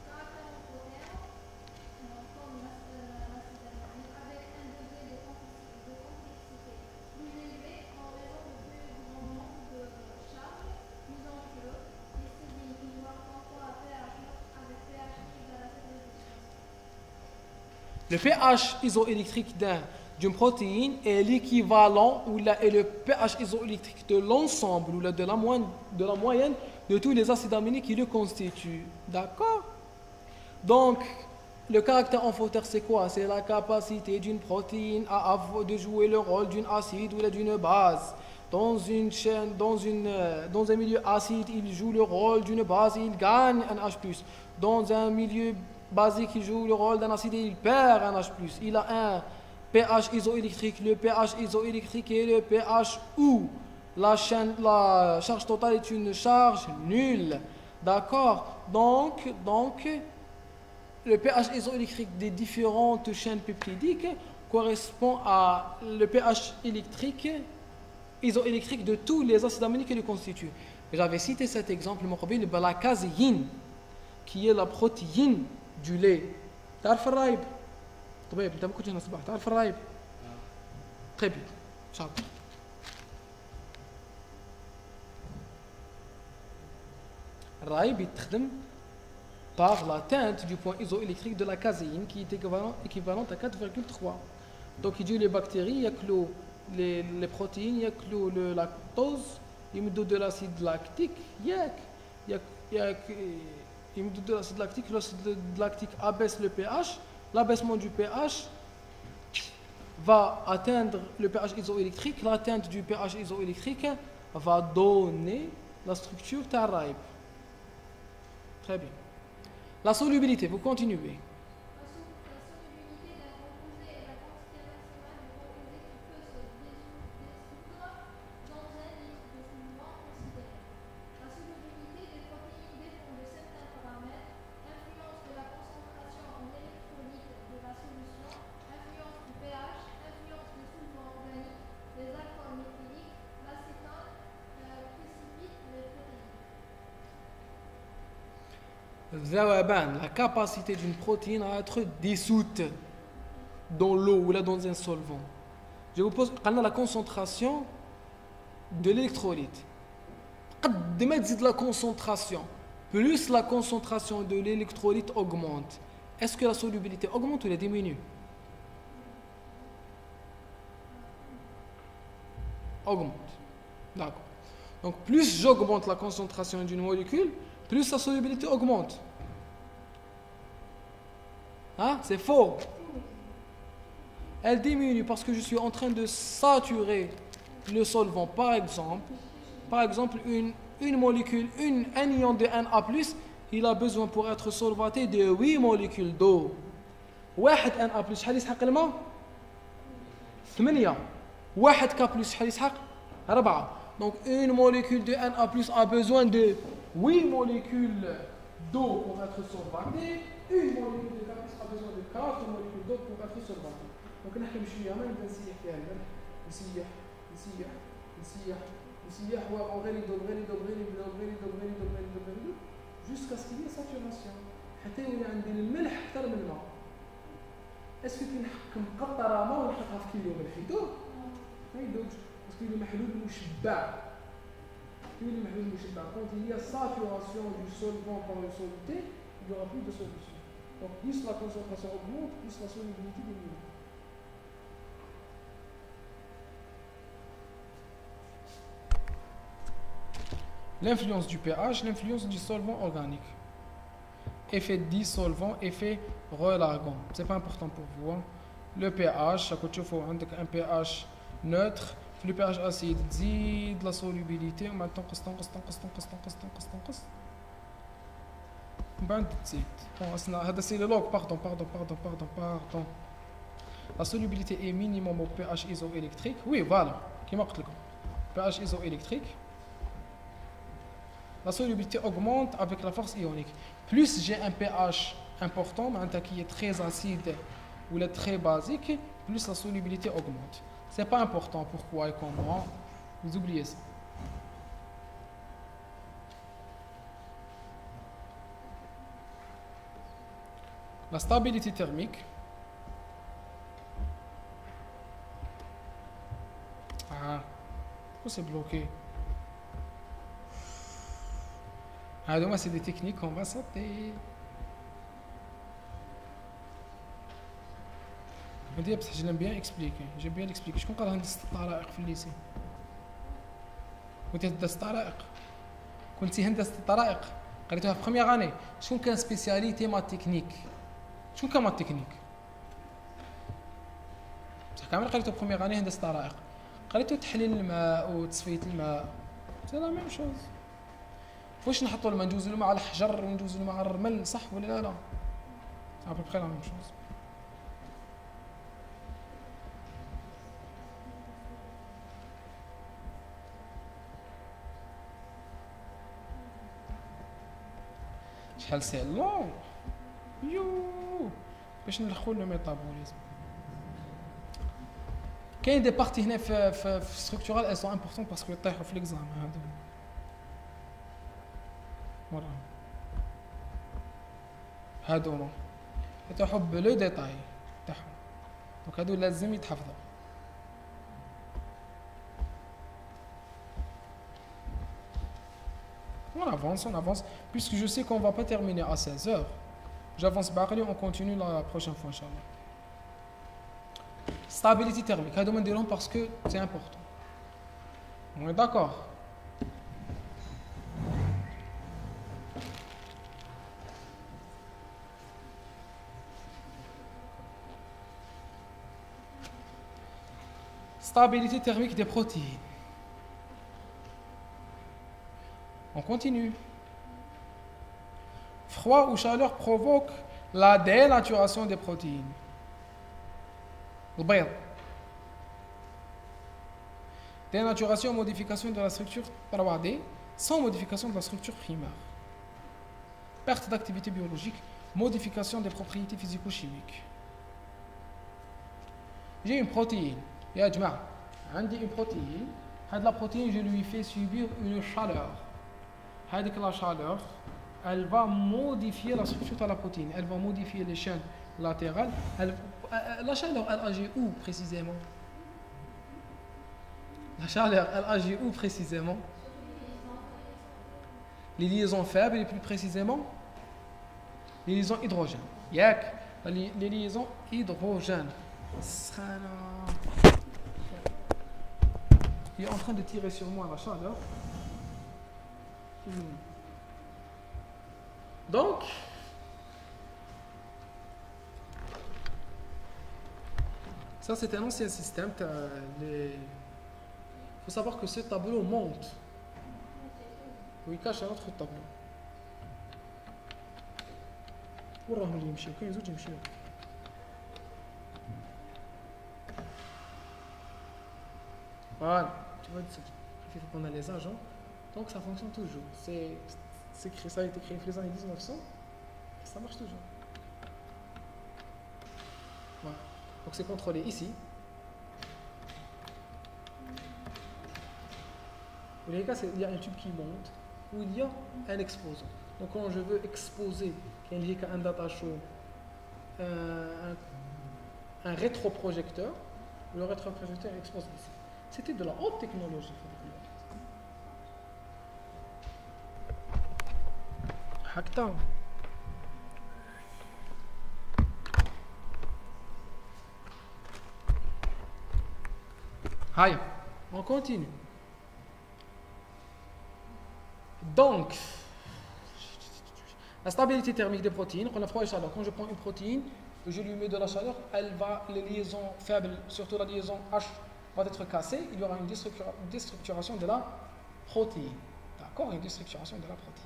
Le pH isoélectrique d'un, d'une protéine est l'équivalent ou la, est le pH isoélectrique de l'ensemble ou la, de, la moyenne, de la moyenne de tous les acides aminés qui le constituent. D'accord? Donc, le caractère amphotère, c'est quoi? C'est la capacité d'une protéine à avoir, de jouer le rôle d'une acide ou d'une base. Dans une chaîne, dans, une, dans un milieu acide, il joue le rôle d'une base et il gagne un H plus. Dans un milieu basique qui joue le rôle d'un acide, il perd un H plus. Il a un pH isoélectrique. Le pH isoélectrique est le pH où la, chaîne, la charge totale est une charge nulle. D'accord? Donc, donc, le pH isoélectrique des différentes chaînes peptidiques correspond à le pH électrique, isoélectrique de tous les acides aminés qui le constituent. J'avais cité cet exemple, la caséine, qui est la protéine du lait. تعرف الرايب؟ طبيب انت ما كنت هنا الصباح، تعرف الرايب؟ Très bien. شاطر. الرايب يتخدم par la teinte du point isoélectrique de la caséine qui est équivalent, équivalente à quatre virgule trois. Donc il dit les bactéries, il y a que les, les protéines, il y a que le, le lactose, il me donne de l'acide lactique, il y a il y a, il y a il me donne de l'acide lactique, l'acide lactique abaisse le pH, l'abaissement du pH va atteindre le pH isoélectrique, l'atteinte du pH isoélectrique va donner la structure Tarraib. Très bien. La solubilité, vous continuez. La capacité d'une protéine à être dissoute dans l'eau ou là dans un solvant. Je vous pose la concentration de l'électrolyte. De la concentration, plus la concentration de l'électrolyte augmente. Est-ce que la solubilité augmente ou elle diminue? Augmente. D'accord. Donc plus j'augmente la concentration d'une molécule, plus sa solubilité augmente. Hein? C'est faux. Elle diminue parce que je suis en train de saturer le solvant. Par exemple, par exemple une, une molécule, une, un ion de Na plus, il a besoin pour être solvaté de huit molécules d'eau. واحد Na plus شحال يسحق الماء؟ ثمانية. واحد K plus شحال يسحق؟ أربعة. Donc une molécule de Na plus a besoin de huit molécules d'eau pour être solvatée. Une molécule de K plus a besoin de quatre molécules d'eau pour être solvatée. Donc نحكي بشوية ما نبدا نسيح فيها الملح، نسيح نسيح نسيح نسيح وغير يدوب غير يدوب غير يدوب غير يدوب غير يدوب غير يدوب غير يدوب jusqu'à ce qu'il y ait saturation حتى يولي عندي الملح أكثر من الماء. اسكو كي نحك مقطرة ماء ونحطها في كيلو ملح يدوب؟ ما يدوبش باسكو يولي محلول مشبع. يولي محلول مشبع. Quand il y a saturation du solvant par une soluté, il n'y aura plus de solution. Donc plus la concentration augmente, plus la solubilité diminue. L'influence du pH, l'influence du solvant organique. Effet dissolvant, effet relagant. Ce n'est pas important pour vous. Hein. Le pH, à côté, il faut un pH neutre. Le pH acide, زيد la solubilité. Maintenant, تنقص تنقص تنقص تنقص تنقص تنقص تنقص. من بعد تزيد. هذا c'est le log. Pardon, pardon, pardon, pardon, pardon. La solubilité est minimum au pH isoélectrique. Oui, voilà. Qui marque le pH isoélectrique. La solubilité augmente avec la force ionique. Plus j'ai un pH important, qui est très acide ou très basique, plus la solubilité augmente. Ce n'est pas important pourquoi et comment. Vous oubliez ça. La stabilité thermique. Ah, pourquoi c'est bloqué? Ah, donc, c'est des techniques qu'on va sauter. Je l'aime bien expliquer. J'aime bien l'expliquer. Je comprends هندسة الطرائق في الليسي. كنت هندسة الطرائق. كنت هندسة الطرائق. قريتوها في بخومييغ اني. شكون كان سبيسياليتي مات تكنيك؟ شكون كان مات تكنيك؟ بصح كامل قريتو في بخومييغ اني هندسة الطرائق. قريتو تحليل الماء وتصفية الماء. سي لا ميم شوز. واش نحطوا الماء نجوزوا الماء على الحجر ونجوزوا الماء على الرمل صح ولا لا لا؟ À peu près la même chose. شحال سي لون يو باش ندخل لو ميتابوليزم. كاين دي بارتي هنا في في في ستركتورال elles sont importantes parce que يطيحوا في ليكزام هادو مرة هادو يطيحوا بلو ديتاي تاعهم دونك هادو لازم يتحفظوا. On avance, on avance, puisque je sais qu'on ne va pas terminer à seize heures. J'avance Barli, on continue la prochaine fois, Inch'Allah. Stabilité thermique, je vais parce que c'est important. On est d'accord? Stabilité thermique des protéines. On continue. Froid ou chaleur provoque la dénaturation des protéines. البيض. Dénaturation, modification de la structure trois D sans modification de la structure primaire. Perte d'activité biologique, modification des propriétés physico-chimiques. J'ai une protéine. يا جماعة عندي une protéine. هذه la protéine, je lui fais subir une chaleur. Avec la chaleur, elle va modifier la structure de la protéine, elle va modifier les chaînes latérales. Elle, la chaleur, elle agit où précisément? La chaleur, elle agit où précisément? Les liaisons faibles et plus précisément les liaisons hydrogènes. Yak, les liaisons hydrogènes. Il est en train de tirer sur moi la chaleur. Donc, ça c'est un ancien système. Il faut savoir que ce tableau monte. Il cache un autre tableau. Voilà, tu vois, il faut qu'on a les agents. Donc ça fonctionne toujours. C'est, c'est créé, ça a été créé dans les années dix-neuf cents. Ça marche toujours. Voilà. Donc c'est contrôlé ici. Dans les cas, il y a un tube qui monte où il y a un exposant. Donc quand je veux exposer qu'il y a un data show, un, un rétroprojecteur, le rétroprojecteur expose ici. C'était de la haute technologie. هكذا. Allez, on continue. Donc, la stabilité thermique des protéines, on a froid et chaleur. Quand je prends une protéine, je lui mets de la chaleur, elle va, les liaisons faibles, surtout la liaison H, va être cassée. Il y aura une déstructuration de la protéine. D'accord? Une déstructuration de la protéine.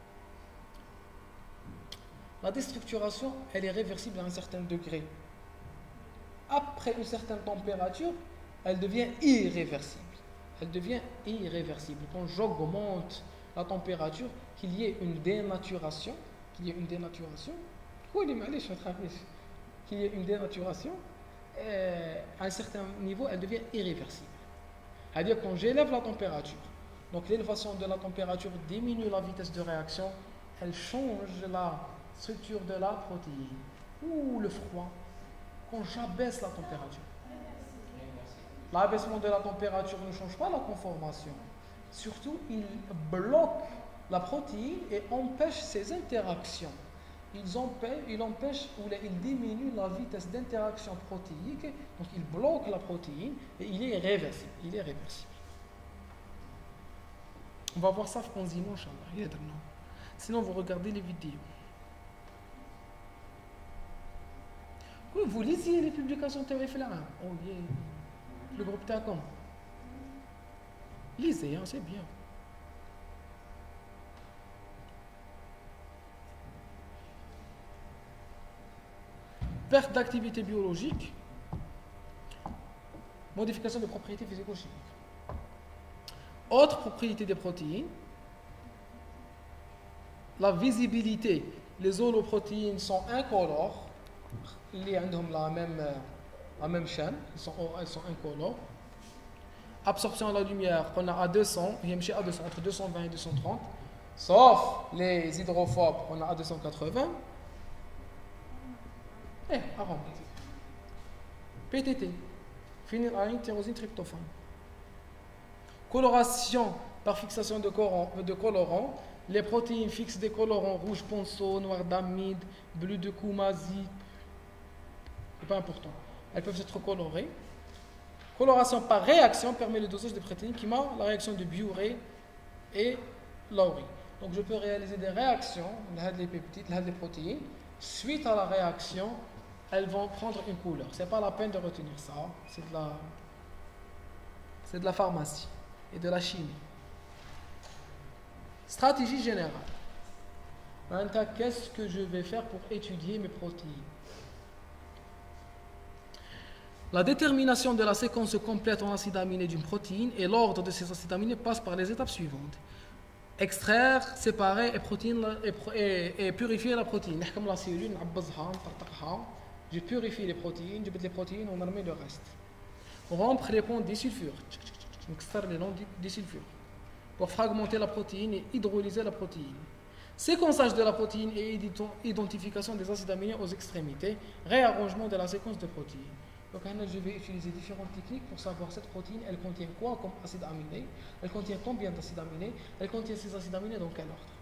La déstructuration, elle est réversible à un certain degré. Après une certaine température, elle devient irréversible. Elle devient irréversible. Quand j'augmente la température, qu'il y ait une dénaturation, qu'il y ait une dénaturation, qu'il y ait une dénaturation, euh, à un certain niveau, elle devient irréversible. C'est-à-dire quand j'élève la température, donc l'élévation de la température diminue la vitesse de réaction, elle change la structure de la protéine. Ou le froid, quand j'abaisse la température. L'abaissement de la température ne change pas la conformation. Surtout, il bloque la protéine et empêche ses interactions. Ils empêchent, il empêche ou il diminue la vitesse d'interaction protéique. Donc, il bloque la protéine et il est réversible. Il est réversible. On va voir ça en dimanche. Sinon, vous regardez les vidéos. Oui, vous lisez les publications de T V F là. Oh yeah. Le groupe Tacom. Lisez, hein, c'est bien. perte d'activité biologique, modification des propriétés physico-chimiques. Autre propriété des protéines, la visibilité. Les holoprotéines sont incolores, ils ont la même, la même chaîne, elles sont, elles sont incolores. Absorption de la lumière, on a à deux cents, il y a à deux cents, entre deux cent vingt et deux cent trente, sauf les hydrophobes, on a à deux cent quatre-vingts. Eh, avant. P T T, phénylalanine, tyrosine, tryptophane. Coloration par fixation de, de colorants. Les protéines fixent des colorants rouge ponceau, noir d'amide, bleu de Koumazi. C'est pas important. Elles peuvent être colorées. Coloration par réaction permet le dosage des protéines qui marquent la réaction de Biuret et Lowry. Donc je peux réaliser des réactions, les peptides, les protéines. Suite à la réaction, elles vont prendre une couleur. C'est pas la peine de retenir ça. C'est de la, c'est de la pharmacie et de la chimie. Stratégie générale. Maintenant, qu'est-ce que je vais faire pour étudier mes protéines? La détermination de la séquence complète en acides aminés d'une protéine et l'ordre de ces acides aminés passe par les étapes suivantes. Extraire, séparer et, protéine, et, et, et purifier la protéine. Comme la cellule, je purifie les protéines, je mets les protéines, on remet le reste. Rompre les ponts disulfures. Extraire les longs disulfures. Pour fragmenter la protéine et hydrolyser la protéine. Séquençage de la protéine et identification des acides aminés aux extrémités. Réarrangement de la séquence de protéines. Donc je vais utiliser différentes techniques pour savoir cette protéine, elle contient quoi comme acide aminé, elle contient combien d'acides aminés, elle contient ces acides aminés dans quel ordre.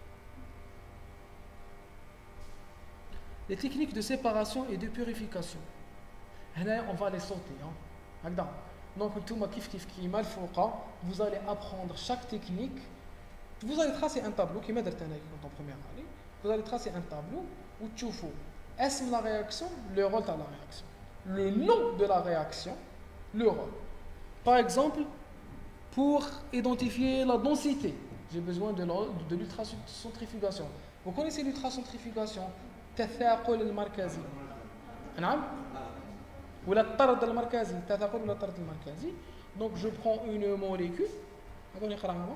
Les techniques de séparation et de purification. Là, on va les sauter. Hein. Donc, vous allez apprendre chaque technique. Vous allez tracer un tableau qui m'aide en première année. Vous allez tracer un tableau où tu fais est-ce la réaction, le rôle de la réaction. Le nom de la réaction, le rôle. Par exemple, pour identifier la densité, j'ai besoin de l'ultracentrifugation. Vous connaissez l'ultracentrifugation? تثاقل المركزي. نعم؟ ولا الطرد المركزي، تثاقل ولا الطرد المركزي. Donc je prends une molécule. Attendez, خلينا.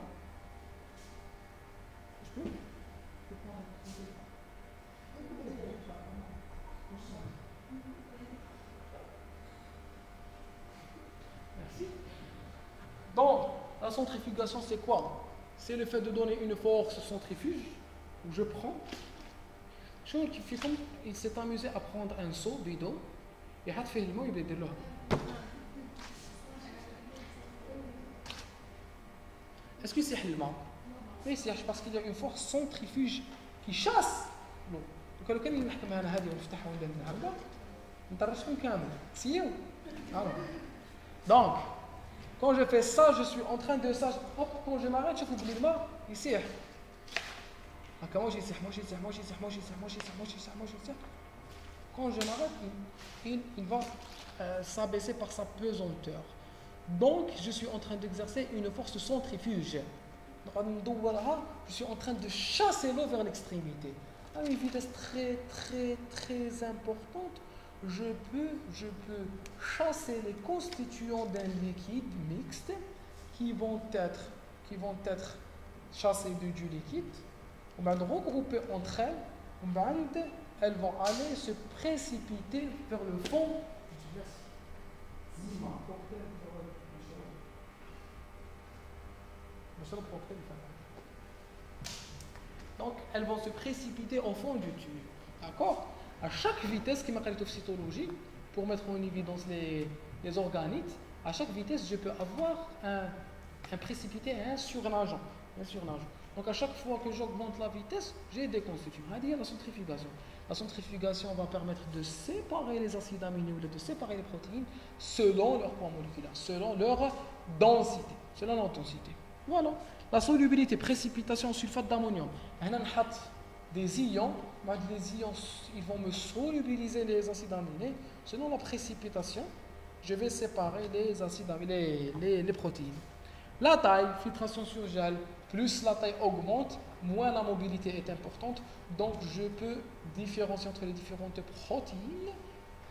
Je peux? Merci. Donc, la centrifugation, c'est quoi? C'est le fait de donner une force centrifuge où je prends. Il s'est amusé à prendre un seau bidon et à faire le mot, il va dire là. Est-ce que c'est le mot? Oui, c'est parce qu'il y a une force centrifuge qui chasse l'eau. Donc, quand il نحكم على هذه ونفتحها وندير النهارده نطرشهم كامل. سيو. Donc, quand je fais ça, je suis en train de ça. Hop, quand je m'arrête, je fais oublier le mot, il sert. Moi j'ai moi j'ai moi j'ai moi j'ai moi j'ai moi j'ai moi j'ai quand je m'arrête, il, il, il va euh, s'abaisser par sa pesanteur. Donc, je suis en train d'exercer une force centrifuge. Je suis en train de chasser l'eau vers l'extrémité. À une vitesse très, très, très importante, je peux, je peux chasser les constituants d'un liquide mixte qui vont être, qui vont être chassés du, du liquide. On va regrouper entre elles, elles vont aller se précipiter vers le fond du Donc, elles vont se précipiter au fond du tube. D'accord? À chaque vitesse, qui m'appelle cytologie, pour mettre en évidence les, les organites, à chaque vitesse, je peux avoir un, un précipité et un surnageant. Un surnageant. Donc, à chaque fois que j'augmente la vitesse, j'ai des constituants. C'est-à-dire la centrifugation. La centrifugation va permettre de séparer les acides aminés ou de séparer les protéines selon leur poids moléculaire, selon leur densité, selon leur densité. Voilà. La solubilité, précipitation, sulfate d'ammonium. On a des ions, les ions, ils vont me solubiliser les acides aminés. Selon la précipitation, je vais séparer les acides aminés, les, les, les protéines. La taille, filtration sur gel, plus la taille augmente, moins la mobilité est importante. Donc, je peux différencier entre les différentes protéines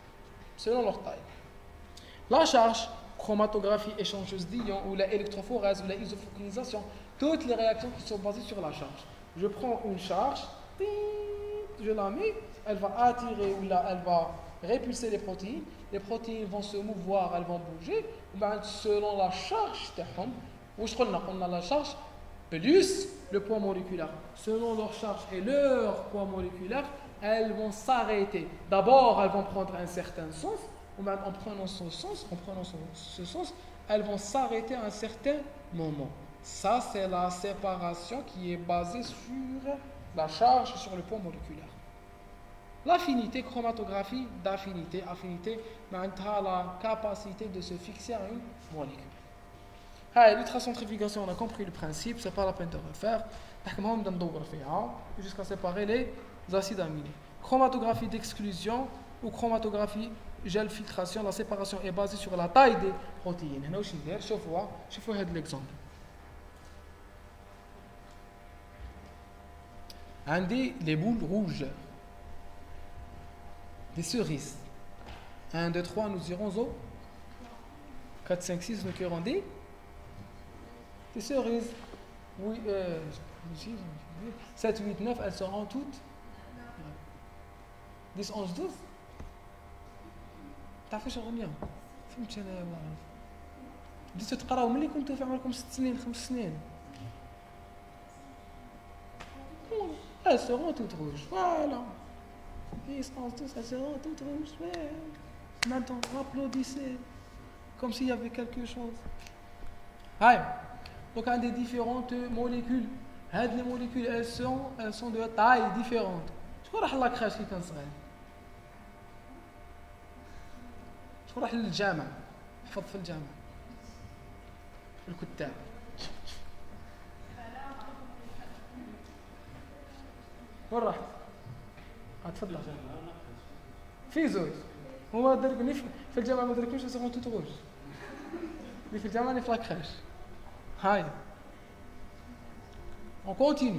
selon leur taille. La charge, chromatographie échangeuse d'ions ou la électrophorèse ou la isofotonisation, toutes les réactions qui sont basées sur la charge. Je prends une charge, je la mets, elle va attirer ou là, elle va répulser les protéines. Les protéines vont se mouvoir, elles vont bouger. Ben, selon la charge, on a la charge plus le poids moléculaire. Selon leur charge et leur poids moléculaire, elles vont s'arrêter. D'abord, elles vont prendre un certain sens. En prenant ce sens, en prenant ce sens, elles vont s'arrêter à un certain moment. Ça, c'est la séparation qui est basée sur la charge, sur le poids moléculaire. L'affinité, chromatographie d'affinité, affinité, a la capacité de se fixer à une molécule. L'ultracentrifugation, on a compris le principe, c'est pas la peine de refaire. Jusqu'à séparer les acides aminés. Chromatographie d'exclusion ou chromatographie gel filtration, la séparation est basée sur la taille des protéines. Je vais vous l'exemple. عندي les boules rouges, des cerises. un, deux, trois, nous irons au quatre, cinq, six, nous irons des des cerises. Oui, euh, sept, huit, neuf, elles seront toutes dix, onze, douze. تعرفوا شغل اليوم فهمت انا بديتوا تقراو ملي كنتوا في عمركم ست سنين خمس سنين. Elles seront toutes rouges, voilà. dix, onze, douze, elles seront toutes rouges. Ouais. Maintenant, applaudissez comme s'il y avait quelque chose. Aïe. Donc, il y a des différentes molécules. Les molécules, elles sont, elles sont de taille différente. شكون راح لاكراش كي كان صغير؟ شكون راح للجامع؟ حفظ في الجامع. الكتاب. وين رحت؟ تفضل. في زوج. هو دركني في الجامعة ما دركنيش سيغون توت روج. اللي في الجامعة اللي في لاكراش. هاي. On continue.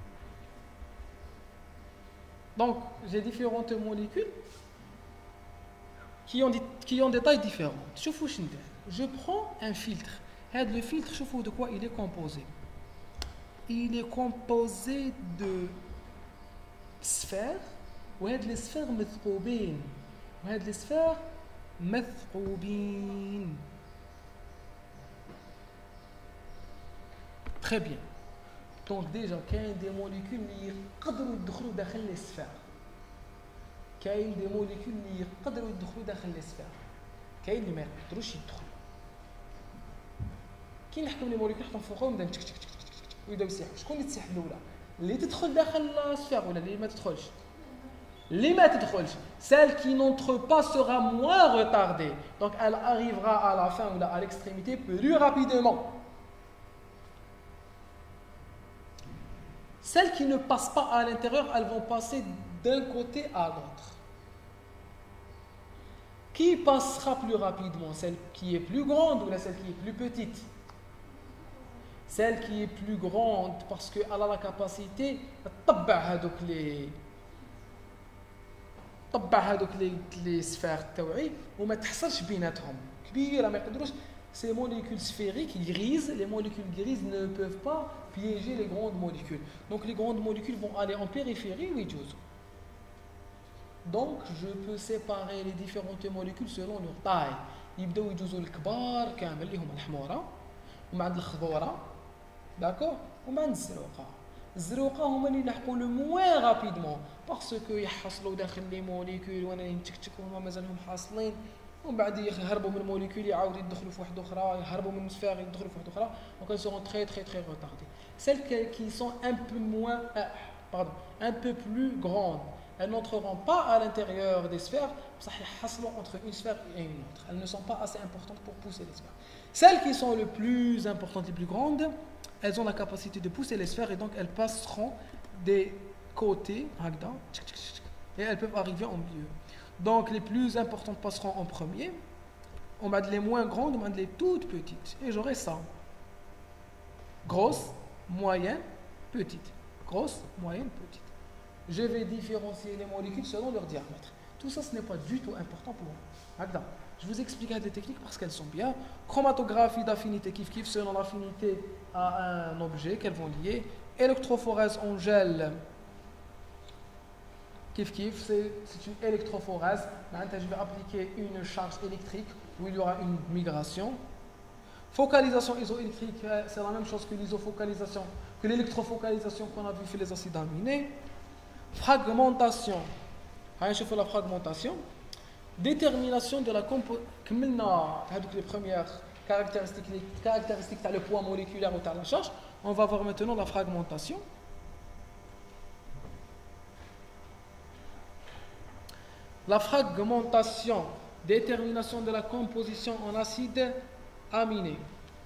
Donc, j'ai différentes molécules qui ont des, qui ont des tailles différentes. Je prends un filtre. Et le filtre, je vois de quoi il est composé. Il est composé de sphères. وهاد les sphères مثقوبين. وهاد les sphères مثقوبين. Très bien. Donc déjà, il y a des molécules qui peuvent entrer dans les sphères. Il y a des molécules qui peuvent entrer dans les sphères. Il y a des molécules qui peuvent entrer. كي نحكم لي موليكول نحطهم فوقهم ونبدا تشك تشك تشك تشك ويبداو يسيحوا. شكون اللي تسيح الاولى؟ اللي تدخل داخل السفير ولا اللي ما تدخلش؟ اللي ما تدخلش. Celle qui n'entre pas sera moins retardée. Donc elle arrivera à la fin ou à l'extrémité plus rapidement. Celles qui ne passent pas à l'intérieur, elles vont passer d'un côté à l'autre. Qui passera plus rapidement? Celle qui est plus grande ou celle qui est plus petite? Celle qui est plus grande parce qu'elle a la capacité de تطبع هذوك les تطبع هذوك les sphères تاوعي وما تحصلش بيناتهم كبيره ما يقدروش. Ces molécules sphériques grises, les molécules grises ne peuvent pas piéger les grandes molécules. Donc les grandes molécules vont aller en périphérie ou يجوزوا. Donc je peux séparer les différentes molécules selon leur taille. يبداو يجوزوا الكبار كامل اللي هما الحموره ومن عند الخضوره داكور ومن عند الزروقه. الزروقه هما اللي يلحقوا لو موان رابيدمون باسكو يحصلوا داخل لي موليكول وانا نتكتك وهما مازالهم حاصلين ومن بعد يهربوا من الموليكول يعاودوا يدخلوا في واحده اخرى يهربوا من السفير يدخلوا في واحده اخرى. Donc elles seront très très très retardées. Celles qui sont un peu moins euh, pardon un peu plus grandes, elles n'entreront pas à l'intérieur des sphères, ça يحصلوا entre une sphère et une autre. Elles ne sont pas assez importantes pour pousser les sphères. Celles qui sont les plus importantes, les plus grandes, elles ont la capacité de pousser les sphères et donc elles passeront des côtés et elles peuvent arriver en milieu. Donc les plus importantes passeront en premier, on va les moins grandes, on va les toutes petites. Et j'aurai ça. Grosse, moyenne, petite. Grosse, moyenne, petite. Je vais différencier les molécules selon leur diamètre. Tout ça, ce n'est pas du tout important pour moi. Je vous explique des techniques parce qu'elles sont bien. Chromatographie d'affinité kif kif selon l'affinité à un objet qu'elles vont lier. Électrophorèse en gel kif kif, c'est une électrophorèse. Maintenant, je vais appliquer une charge électrique où il y aura une migration. Focalisation isoélectrique, c'est la même chose que l'isofocalisation, que l'électrofocalisation qu'on a vu chez les acides aminés. Fragmentation. Je fais la fragmentation. Détermination de la composition. Les premières caractéristiques, les caractéristiques de le poids moléculaire ou de la charge. On va voir maintenant la fragmentation. La fragmentation, détermination de la composition en acides aminés.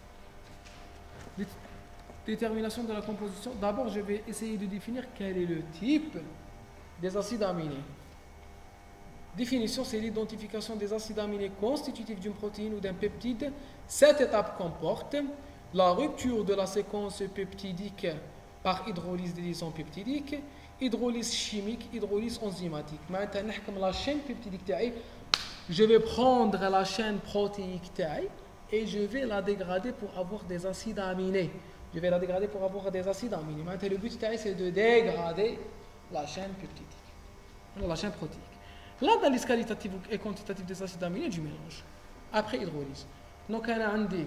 Détermination de la composition. D'abord, je vais essayer de définir quel est le type des acides aminés. Définition, c'est l'identification des acides aminés constitutifs d'une protéine ou d'un peptide. Cette étape comporte la rupture de la séquence peptidique par hydrolyse des liaisons peptidiques, hydrolyse chimique, hydrolyse enzymatique. Maintenant, la chaîne peptidique, je vais prendre la chaîne protéique et je vais la dégrader pour avoir des acides aminés. Je vais la dégrader pour avoir des acides aminés. Maintenant, le but, c'est de dégrader la chaîne peptidique, la chaîne protéique. L'analyse qualitative et quantitative des acides aminés du mélange, après hydrolyse. Donc, on a un D.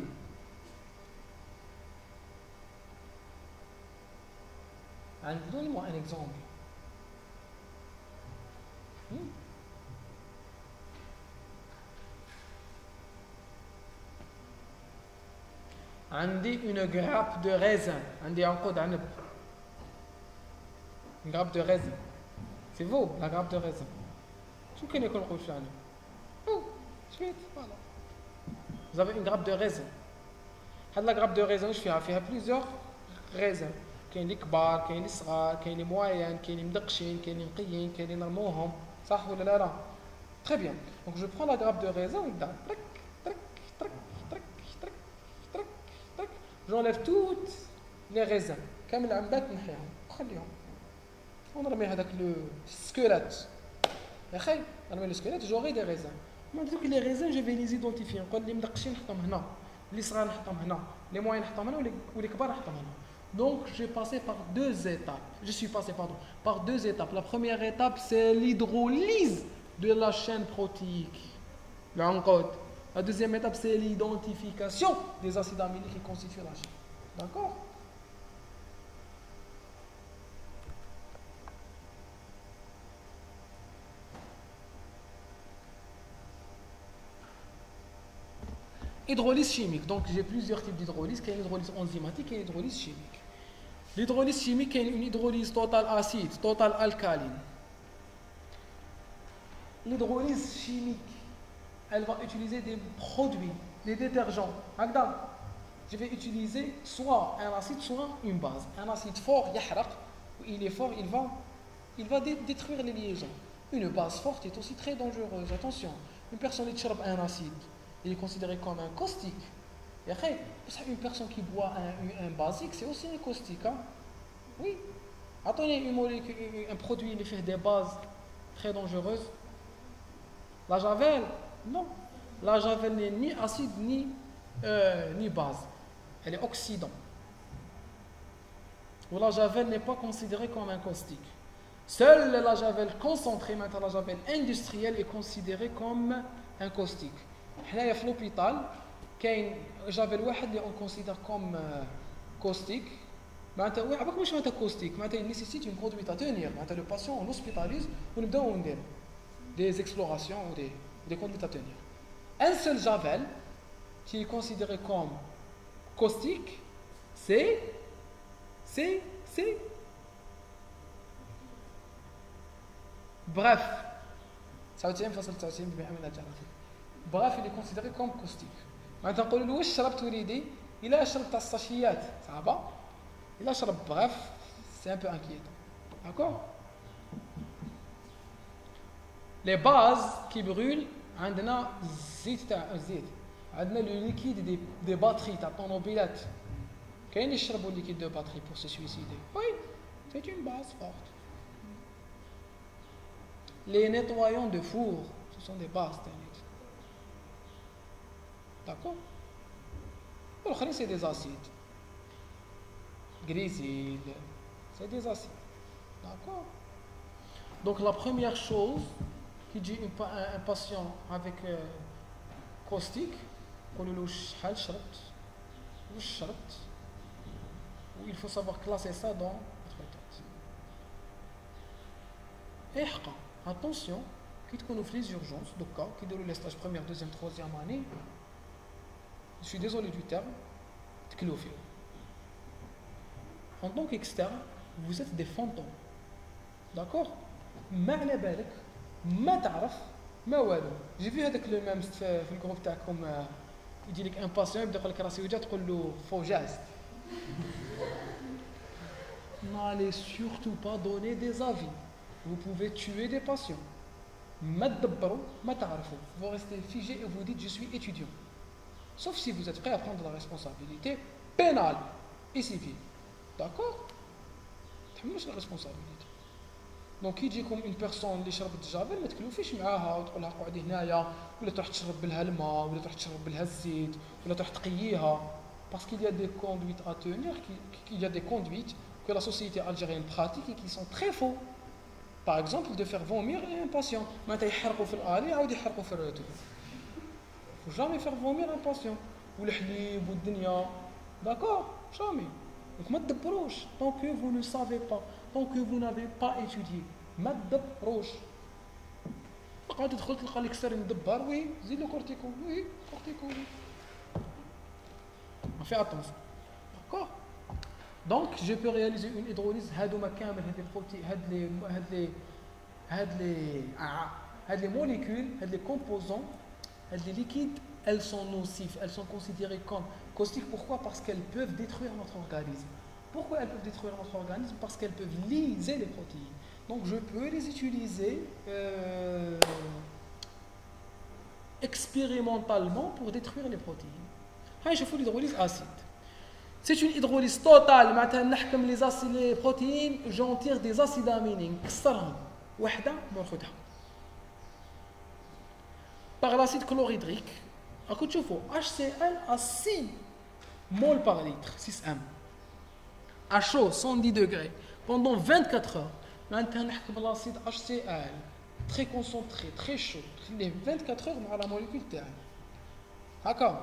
Donnez-moi un exemple. Hmm? عندي une grappe de raisin. عندي عنقود عنب. Une grappe de raisin. C'est vous, la grappe de raisin. شو ممكن يكون القوش عنب؟ Oh, sweet, voilà. Vous avez une grappe de raisin. هاد la grappe de raisin واش فيها؟ فيها plusieurs raisins. كاين اللي كبار، كاين اللي صغار، كاين اللي موين، كاين اللي مدقشين، كاين اللي نقيين، كاين اللي نرموهم، صح ولا لا لا؟ Très bien. Donc je prends la grappe de raisin ونبدا ترك ترك ترك ترك ترك ترك ترك. J'enlève toutes les raisins. كامل العنبات نحيهم وخليهم. ونرمي هذاك لو سكيلات. يا اخي نرمي لو سكيلات جوغي دي ريزان. ما دوك لي ريزان جو في لي زيدونتيفي، نقول اللي مدقشين نحطهم هنا، اللي صغار نحطهم هنا، اللي موين نحطهم هنا واللي كبار نحطهم هنا. Donc, j'ai passé par deux étapes. Je suis passé, pardon, par deux étapes. La première étape, c'est l'hydrolyse de la chaîne protéique, l'encode. La deuxième étape, c'est l'identification des acides aminés qui constituent la chaîne. D'accord? Hydrolyse chimique. Donc, j'ai plusieurs types d'hydrolyse. Il y a l'hydrolyse enzymatique et l'hydrolyse chimique. L'hydrolyse chimique est une hydrolyse totale acide, totale alcaline. L'hydrolyse chimique, elle va utiliser des produits, des détergents. Je vais utiliser soit un acide, soit une base. Un acide fort, il est fort, il va, il va détruire les liaisons. Une base forte est aussi très dangereuse. Attention, une personne qui boit un acide, il est considéré comme un caustique. Et après, une personne qui boit un, un basique, c'est aussi un caustique. Hein? Oui. Attendez, une molécule, un produit qui fait des bases très dangereuses. La javel, non. La javel n'est ni acide ni, euh, ni base. Elle est oxydant. Ou la javel n'est pas considérée comme un caustique. Seule la javel concentrée, maintenant la javel industrielle, est considérée comme un caustique. Là, à l'hôpital, كاين جافيل واحد اللي اون كونسيدير كوم كوستيك معناتها عباك واش معناتها كوستيك معناتها نيسيسيت اون برودوي تاع تونير معناتها لو باسيون اون هوسبيتاليز ونبداو ندير دي اكسبلوراسيون و دي دي كوندوي تاع تونير ان سول جافيل qui est considéré comme caustique c'est c'est c'est bref تسعة فاصلة تسعة وتسعين بالمئة bref il est considéré comme caustique. Maintenant, نقول له واش شربت وليدي؟ إلا شرب تاع الساشيات صعبة، إلا شرب bref, c'est un peu inquiétant. D'accord? Les bases qui brûlent, عندنا زيت تاع الزيت، عندنا le liquide des des batteries تاع طوموبيلات. كاين اللي يشربوا le liquide de batterie pour se suicider. Oui, c'est une base forte. les nettoyants de four, ce sont des bases. D'accord? L'autre, c'est des acides. Glycyle, c'est des acides. D'accord? Donc la première chose qui dit un, un patient avec euh, caustique, il faut savoir classer ça dans notre méthode. Et attention, qui te connaît les urgences, donc qui déroule les stages première, deuxième, troisième année, je suis désolé du terme, tcloufio. En tant qu'externe, vous êtes des fantômes. D'accord? ما على بالك ما تعرف ما والو. J'ai vu هذاك le même في الجروب تاعكم يجي لك ان باسيون يبدا يقول لك راسي وجع تقول له فوجاز. N'allez surtout pas donner des avis. Vous pouvez tuer des patients. ما تدبروا ما تعرفوا. Vous restez figé et vous dites je suis étudiant. Sauf si vous êtes prêt à prendre la responsabilité pénale et civile. D'accord? تحملوش la responsabilité. دونك كي تجيكم اون بيرسون اللي شربت الجافيل ما تكلفيش معاها وتقول لها قعدي هنايا ولا تروح تشرب لها الماء ولا تروح تشرب لها الزيت ولا تروح تقييها parce qu'il y a des conduites à tenir qu'il y a des conduites que la société algérienne pratique et qui sont très faux. Par exemple de faire vomir un patient ما تيحرقوا في الالي عاود يحرقوا في الرتوب. Faut jamais faire vomir un patient والحليب والدنيا. D'accord? Jamais. Donc ما تدبروش tant que vous ne savez pas. Tant que vous n'avez pas étudié, ما تدبروش. تقعد تدخل تلقى ليكسترين مدبر وي زيد له كورتيكو وي كورتيكو وي. Fais attention. D'accord? Donc je peux réaliser une hydrolyse هادوما كامل هاد البروتي هاد لي هاد لي هاد لي هاد لي molécules هاد لي composants هاد لي liquides elles sont nocives, elles sont considérées comme caustiques. Pourquoi? Parce qu'elles peuvent détruire notre organisme. Pourquoi elles peuvent détruire notre organisme? Parce qu'elles peuvent liser les protéines. Donc je peux les utiliser euh, expérimentalement pour détruire les protéines. هاي شوفوا l'hydrolyse acide. C'est une hydrolyse totale. معناتها نحكم les acides les protéines, j'en tire des acides aminés نكسرهم وحده وناخذها. Par l'acide chlorhydrique, راكم تشوفوا H C l à six moles par litre, six M. À chaud, cent dix degrés, pendant vingt-quatre heures. Maintenant, l'acide H C l, très concentré, très chaud, les vingt-quatre heures dans la molécule terre. D'accord?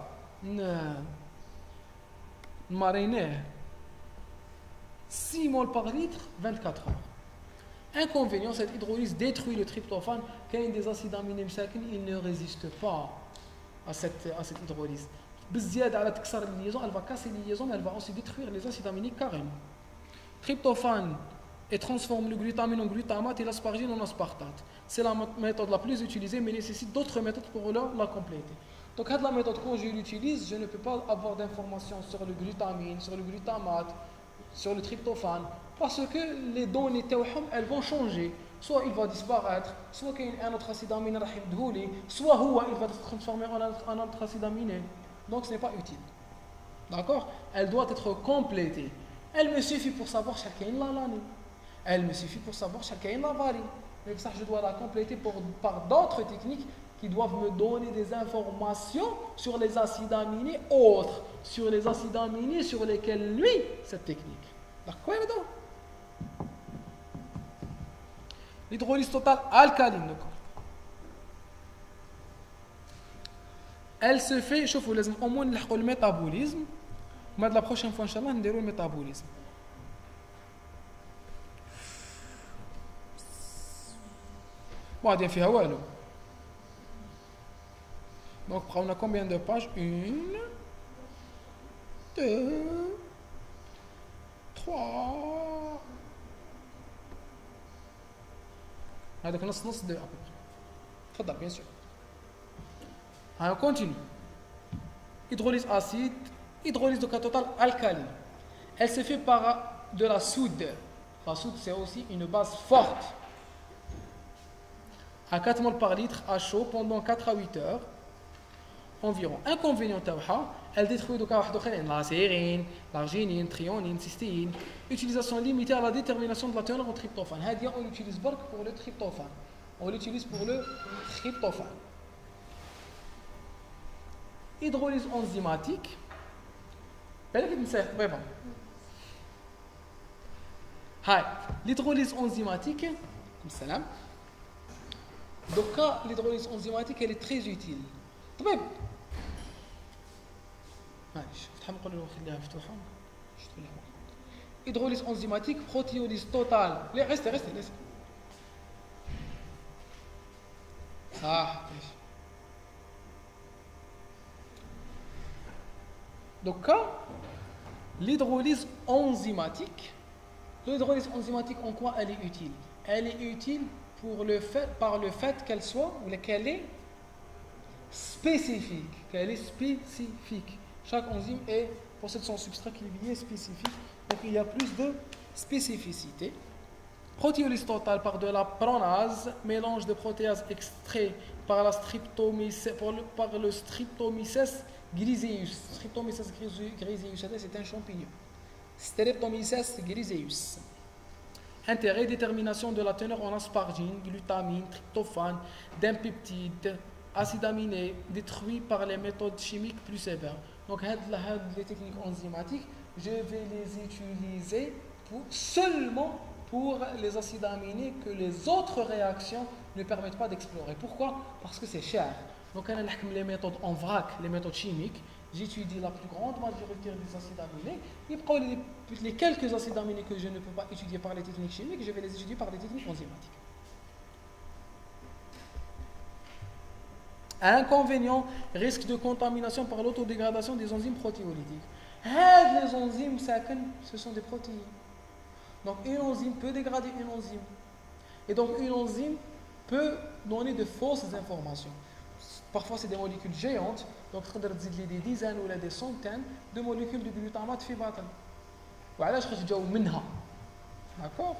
Mariner, six moles par litre, vingt-quatre heures. Inconvénient, cette hydrolyse détruit le tryptophane. Quand il y a des acides aminés, il ne résiste pas à cette, à cette hydrolyse. بالزيادة على تكسر الليزون, elle va casser les liaisons, mais elle va aussi détruire les acides aminés carrément. Tryptophane et transforme le glutamine en glutamate et l'aspargine en aspartate. C'est la méthode la plus utilisée, mais nécessite d'autres méthodes pour la, la compléter. Donc, cette la méthode quand je l'utilise, je ne peux pas avoir d'informations sur le glutamine, sur le glutamate, sur le tryptophane, parce que les données elles vont changer. Soit il va disparaître, soit qu'il y a un autre acide aminé, soit il va se transformer en un autre acide aminé. Donc ce n'est pas utile. D'accord? Elle doit être complétée. Elle me suffit pour savoir chacun la l'année. Elle me suffit pour savoir chacun la varie. Mais ça, je dois la compléter pour, par d'autres techniques qui doivent me donner des informations sur les acides aminés autres, sur les acides aminés sur lesquels lui, cette technique. D'accord? L'hydrolyse totale alcaline. Elle se fait, شوفوا لازم au moins نلحقوا le métabolisme. Mais de la prochaine fois, Inch'Allah, نديروا le métabolisme. بعدين فيها والو. Donc on a combien de pages? Une, deux, trois. هذاك نص نص دقيقة. تفضل bien sûr. On continue. Hydrolyse acide, hydrolyse de cas total alcaline. Elle se fait par de la soude. La soude, c'est aussi une base forte. À quatre moles par litre à chaud pendant quatre à huit heures environ. Inconvénient, elle détruit de cas la sérine, l'arginine, trionine, cystéine. Utilisation limitée à la détermination de la teneur en tryptophane. On utilise pour le tryptophane. On l'utilise pour le tryptophane. Hydrolyse enzymatique. L'hydrolyse enzymatique, donc l'hydrolyse enzymatique elle est très utile. Hydrolyse enzymatique, protéolyse totale. Restez, restez, restez. Ah, donc, l'hydrolyse enzymatique, l'hydrolyse enzymatique, en quoi elle est utile? Elle est utile pour le fait, par le fait qu'elle soit, ou qu'elle est spécifique, qu'elle est spécifique. Chaque enzyme est, possède son substrat qui lui est spécifique, donc il y a plus de spécificité. Protéolyse totale par de la pronase, mélange de protéases extrait par, la streptomyces, par, le, par le Streptomyces griseus. Streptomyces griseus, c'est un champignon. Streptomyces griseus. Intérêt, détermination de la teneur en aspargine, glutamine, tryptophane, d'un peptide, acide aminé, détruit par les méthodes chimiques plus sévères. Donc, les techniques enzymatiques, je vais les utiliser pour, seulement pour les acides aminés que les autres réactions ne permettent pas d'explorer. Pourquoi? Parce que c'est cher. Donc, on a les méthodes en vrac, les méthodes chimiques. J'étudie la plus grande majorité des acides aminés. Et pour les, les quelques acides aminés que je ne peux pas étudier par les techniques chimiques, je vais les étudier par les techniques enzymatiques. Inconvénient, risque de contamination par l'autodégradation des enzymes protéolytiques. Les enzymes, ce sont des protéines. Donc, une enzyme peut dégrader une enzyme. Et donc, une enzyme peut donner de fausses informations. Parfois, c'est des molécules géantes. Donc, il faudra dire des dizaines ou des centaines de molécules de glutamate في باطن. وعلاش خرج جاو منها. D'accord?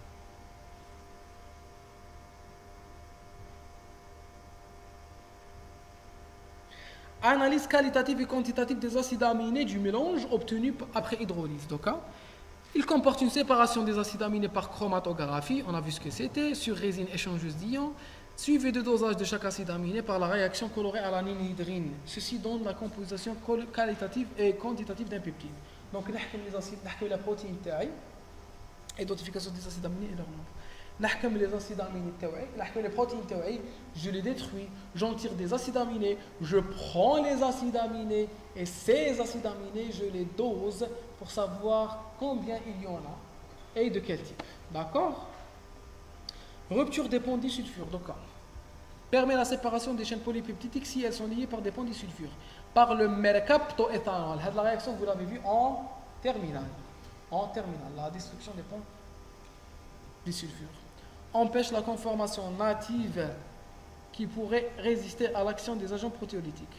Analyse qualitative et quantitative des acides aminés du mélange obtenu après hydrolyse. Donc, hein, il comporte une séparation des acides aminés par chromatographie, on a vu ce que c'était, sur résine échangeuse d'ions, suivi de dosage de chaque acide aminé par la réaction colorée à l'anhydrine. Ceci donne la composition qualitative et quantitative d'un peptide. Donc, les acides, la protéine taille, identification des acides aminés et leur nombre. نحكم les acides aminés تاوعي نحكم les protéines تاوعي je les détruis j'en tire des acides aminés je prends les acides aminés et ces acides aminés je les dose pour savoir combien il y en a et de quel type. D'accord? Rupture des ponts disulfures. Donc, permet la séparation des chaînes polypeptidiques si elles sont liées par des ponts disulfures par le mercaptoéthanol. La réaction vous l'avez vu en terminale en terminale la destruction des ponts disulfures empêche la conformation native qui pourrait résister à l'action des agents protéolytiques.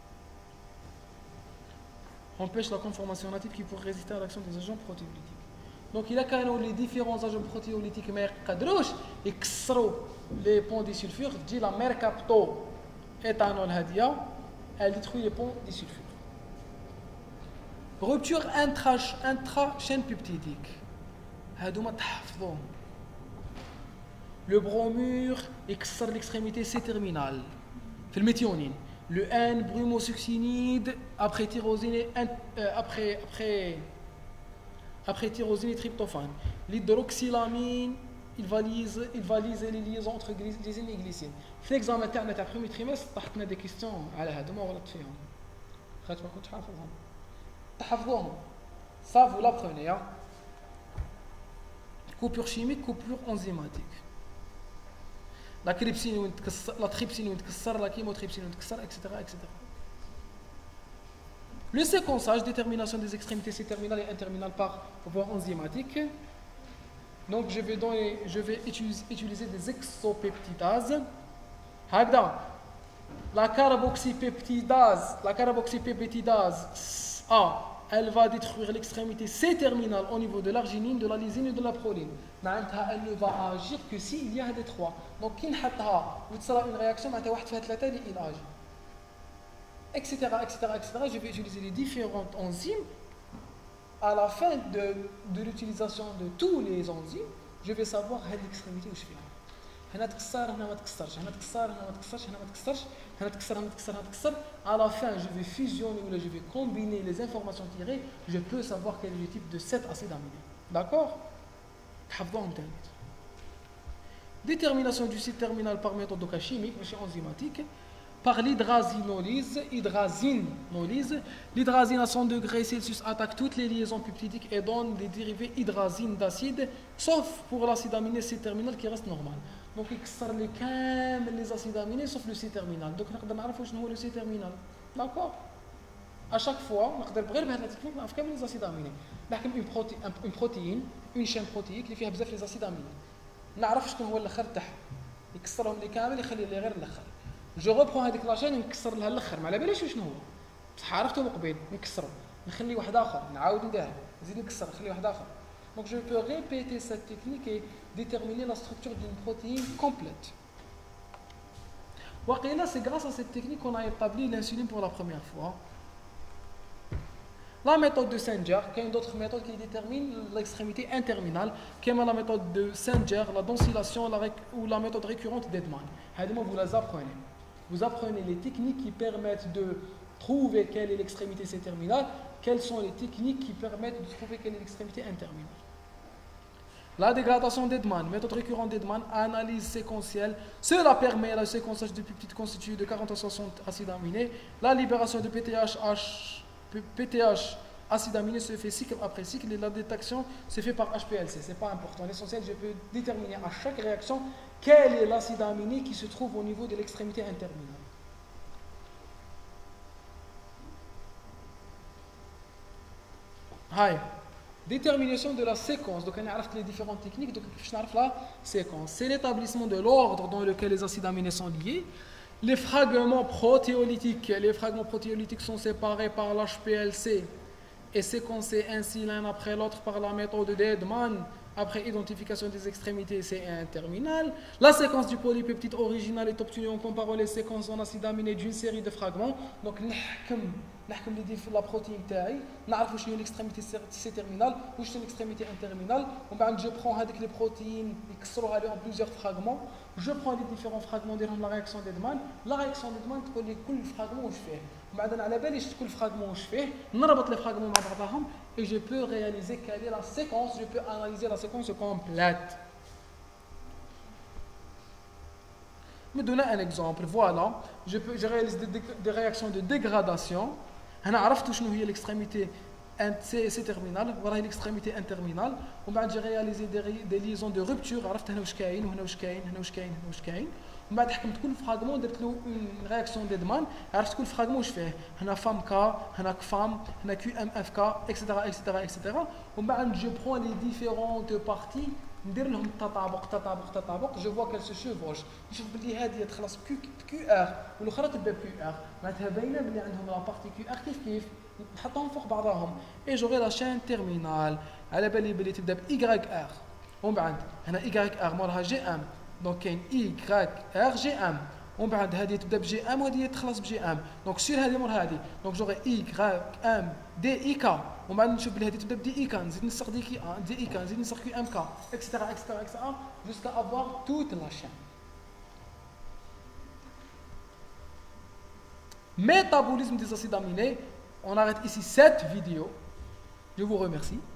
Empêche la conformation native qui pourrait résister à l'action des agents protéolytiques. Donc il y a les différents agents protéolytiques mais ils les ponts disulfures, dit la mercaptoéthanol hadia, elle détruit les ponts disulfures. Rupture intra-chaîne peptidique. Le bromure extrait l'extrémité C-terminale. Fait le méthionine. Le N-bromosuccinide après tyrosine et euh, après après après tyrosine et tryptophane. L'hydroxylamine, il valise il valise les liaisons entre glycine et glycine. في l'examen تاعنا تاع premier trimestre طرحنا des questions على هذا ما غلطت فيهم. خاطر ما كنتش حافظهم. تحفظوهم. Ça vous l'apprenez hein. Coupure chimique, coupure enzymatique. La trypsine la trypsine la chymotrypsine et cetera et cetera. Le séquençage, détermination des extrémités C-terminales et N-terminales par voie enzymatique. Donc je vais, donner, je vais utiliser, utiliser des exopeptidases. La carboxypeptidase, la carboxypeptidase A, elle va détruire l'extrémité C-terminale au niveau de l'arginine, de la lysine et de la proline. Elle ne va agir que s'il y a des trois. Donc, qui n'a une réaction, il agit. Etc., etc., et cetera. Je vais utiliser les différentes enzymes. À la fin de, de l'utilisation de tous les enzymes, je vais savoir l'extrémité où je fais. هنا تكسر هنا ما تكسرش هنا تكسر هنا ما تكسرش هنا ما تكسرش هنا تكسر هنا تكسر هنا تكسر à la fin je vais fusionner ou je vais combiner les informations tirées je peux savoir quel est le type de cet acide aminé d'accord تحفظوهم تاني détermination du site terminal par méthode chimique ماشي enzymatique par l'hydrazinolyse, hydrazinolyse. L'hydrazine à cent degrés Celsius attaque toutes les liaisons peptidiques et donne des dérivés hydrazine d'acide, sauf pour l'acide aminé C-terminal qui reste normal. Donc il casse les acides aminés sauf le C-terminal. Donc on va savoir le C-terminal. D'accord. À chaque fois, on va voir la technique de les acides aminés. Une, proté une protéine, une chaîne protéique qui fait les acides aminés. On va savoir شنو هو الاخر تاعها. يكسرهم لي كامل يخلي لي غير الاخر. جو ريبرون هذيك لاشين نكسر لها الاخر ما على باليش شنو هو بصح عرفتو من قبيل نكسرو نخلي واحد اخر نعاود نديرها نزيد نكسر نخلي واحد اخر دونك جو بو ريبيتي سيت تكنيك اي ديتيرميني لا ستركتور دون بروتيين كومبليت وقيلا سي غراس ا سيت تكنيك اون ا établi l'insuline pour la première fois. La méthode de Sanger, il y a d'autres méthodes qui déterminent l'extrémité interminale, comme la méthode de Sanger, la densillation la ou la méthode récurrente d'Edman. Vous les apprenez. Vous apprenez les techniques qui permettent de trouver quelle est l'extrémité C-terminale, quelles sont les techniques qui permettent de trouver quelle est l'extrémité interminale. La dégradation d'Edman, méthode récurrente d'Edman, analyse séquentielle. Cela permet le séquençage de peptides constitués de quarante à soixante acides aminés. La libération de P T H, P T H acide aminé se fait cycle après cycle et la détection se fait par H P L C. Ce n'est pas important. L'essentiel, je peux déterminer à chaque réaction quel est l'acide aminé qui se trouve au niveau de l'extrémité interminale. Hi. Détermination de la séquence. Donc, on a les différentes techniques. Donc, je vais la séquence. C'est l'établissement de l'ordre dans lequel les acides aminés sont liés. Les fragments protéolytiques, les fragments protéolytiques sont séparés par l'H P L C et séquencés ainsi l'un après l'autre par la méthode d'Edman après identification des extrémités C interminales. La séquence du polypeptide original est obtenue en comparant les séquences en acide aminé d'une série de fragments. Donc, نحكم la protéine تاعي نعرف واش هي l'extrémité C terminale واش هي l'extrémité interminale ومن بعد je prends هذيك les protéines يكسروها لهم plusieurs fragments je prends les différents fragments نديرهم la réaction d'Edman la réaction d'Edman تقول لي كل fragment واش فيه ومن بعد انا على باليش كل fragment واش فيه نربط les fragments مع بعضهم et je peux réaliser quelle est la séquence je peux analyser la séquence complète. Me donner un exemple, voilà, je, peux, je réalise des, des réactions de dégradation. On a vu l'extrémité C-terminale, voilà l'extrémité interminale. On va réaliser des, des liaisons de rupture. On a vu واش كاين وهنا واش كاين هنا واش كاين هنا واش كاين. ومن بعد حكمت كل فراغمون درت له اون رياكسيون ديدمان عرفت كل فراغمون واش فيه هنا فام كا هنا كفام هنا كيو ام اف كا اكسيتيرا اكسيتيرا اكسيتيرا ومن بعد جو برون لي ديفيرونت بارتي ندير لهم تطابق تطابق تطابق جو فوا كال سو شوفوش نشوف بلي هذه تخلص كيو كيو ار والاخرى تبدا كيو ار معناتها باينه بلي عندهم لا بارتي كيو ار كيف كيف نحطهم فوق بعضهم اي جوغي لا شين تيرمينال على بالي بلي تبدا بايغريك ار ومن بعد هنا ايغريك ار موراها جي ام دونك كاين ايغريك ار جي ام ومن بعد هذه تبدا بجي ام وهذه تخلص بجي ام دونك سير هذه مور هذه دونك جوغي ايغريك ام دي اي كا ومن بعد نشوف بلي هذه تبدا بدي اي كا نزيد نسق دي كي دي اي كا نزيد نسق كيو ام كا اكسترا اكسترا اكسترا جوسكا افوار توت لا شين. Métabolisme des acides aminés. On arrête ici cette vidéo. Je vous remercie.